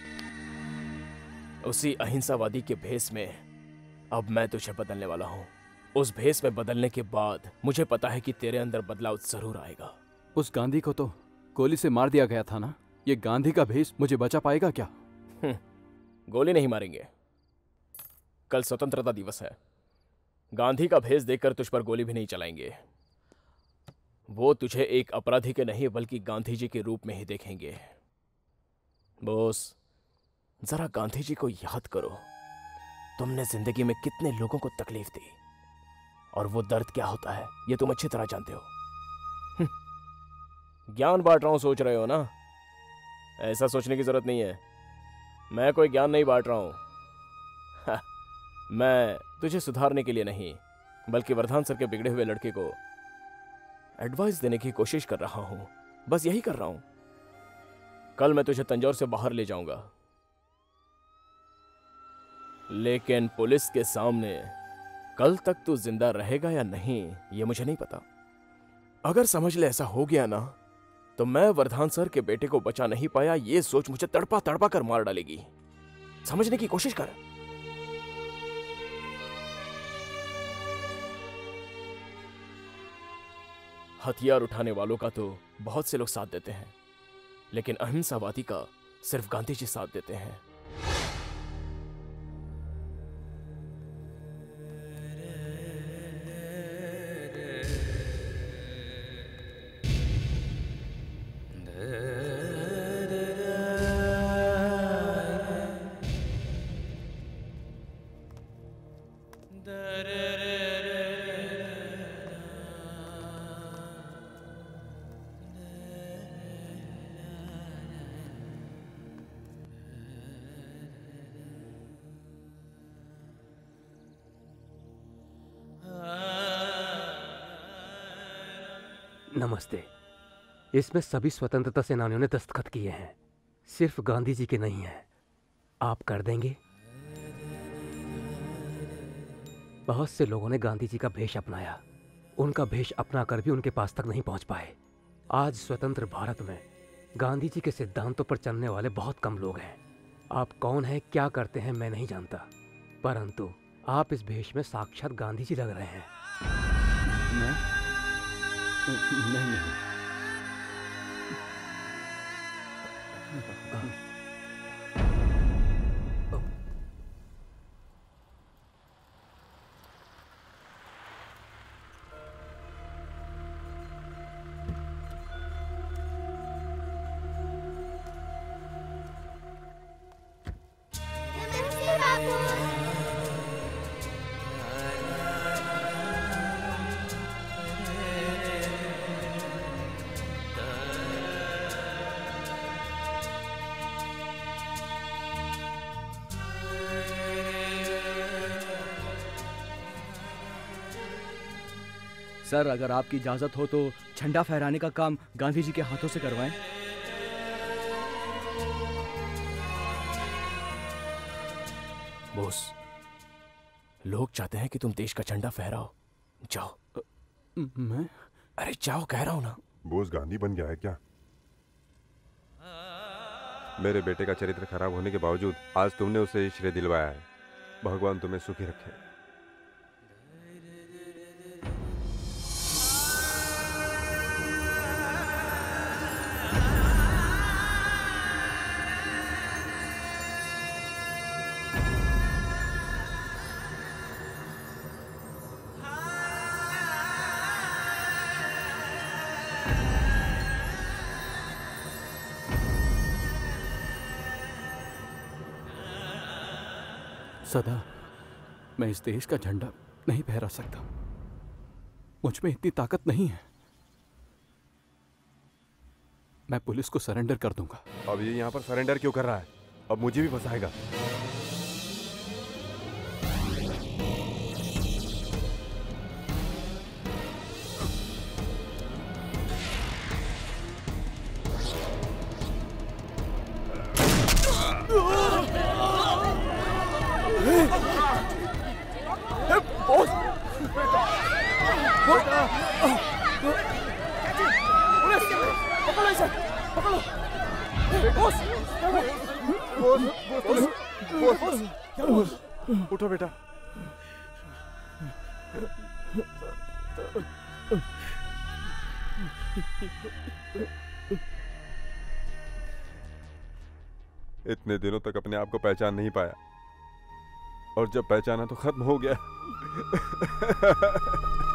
उसी अहिंसावादी के भेष में अब मैं तुझे बदलने वाला हूं। उस भेष में बदलने के बाद मुझे पता है कि तेरे अंदर बदलाव जरूर आएगा। उस गांधी को तो गोली से मार दिया गया था ना, ये गांधी का भेष मुझे बचा पाएगा क्या? गोली नहीं मारेंगे। कल स्वतंत्रता दिवस है, गांधी का भेष देखकर तुझ पर गोली भी नहीं चलाएंगे। वो तुझे एक अपराधी के नहीं बल्कि गांधी जी के रूप में ही देखेंगे। बॉस, जरा गांधी जी को याद करो। तुमने जिंदगी में कितने लोगों को तकलीफ दी, और वो दर्द क्या होता है ये तुम अच्छी तरह जानते हो। ज्ञान बांट रहा हूं सोच रहे हो ना? ऐसा सोचने की जरूरत नहीं है। मैं कोई ज्ञान नहीं बांट रहा हूं। मैं तुझे सुधारने के लिए नहीं, बल्कि वर्धान सर के बिगड़े हुए लड़के को एडवाइस देने की कोशिश कर रहा हूं। बस यही कर रहा हूं। कल मैं तुझे तंजौर से बाहर ले जाऊंगा, लेकिन पुलिस के सामने कल तक तू जिंदा रहेगा या नहीं ये मुझे नहीं पता। अगर समझ ले ऐसा हो गया ना, तो मैं वर्धान सर के बेटे को बचा नहीं पाया ये सोच मुझे तड़पा तड़पा कर मार डालेगी। समझने की कोशिश कर। हथियार उठाने वालों का तो बहुत से लोग साथ देते हैं, लेकिन अहिंसावादी का सिर्फ गांधी जी साथ देते हैं। नमस्ते। इसमें सभी स्वतंत्रता सेनानियों ने दस्तखत किए हैं, सिर्फ गांधी जी के नहीं हैं। आप कर देंगे? बहुत से लोगों ने गांधी जी का भेष अपनाया, उनका भेष अपनाकर भी उनके पास तक नहीं पहुंच पाए। आज स्वतंत्र भारत में गांधी जी के सिद्धांतों पर चलने वाले बहुत कम लोग हैं। आप कौन हैं, क्या करते हैं, मैं नहीं जानता, परंतु आप इस भेष में साक्षात गांधी जी लग रहे हैं। मैं? नहीं नहीं। सर अगर आपकी इजाजत हो तो झंडा फहराने का काम गांधी जी के हाथों से करवाएं। बोस, लोग चाहते हैं कि तुम देश का झंडा फहराओ। जाओ। मैं? अरे जाओ कह रहा हूं ना। बोस गांधी बन गया है क्या? मेरे बेटे का चरित्र खराब होने के बावजूद आज तुमने उसे ये श्रेय दिलवाया है। भगवान तुम्हें सुखी रखे। सदा मैं इस देश का झंडा नहीं फहरा सकता। मुझ में इतनी ताकत नहीं है। मैं पुलिस को सरेंडर कर दूंगा। अब ये यहाँ पर सरेंडर क्यों कर रहा है? अब मुझे भी फंसाएगा। उठो बेटा। इतने दिनों तक अपने आप को पहचान नहीं पाया और जब पहचाना तो खत्म हो गया।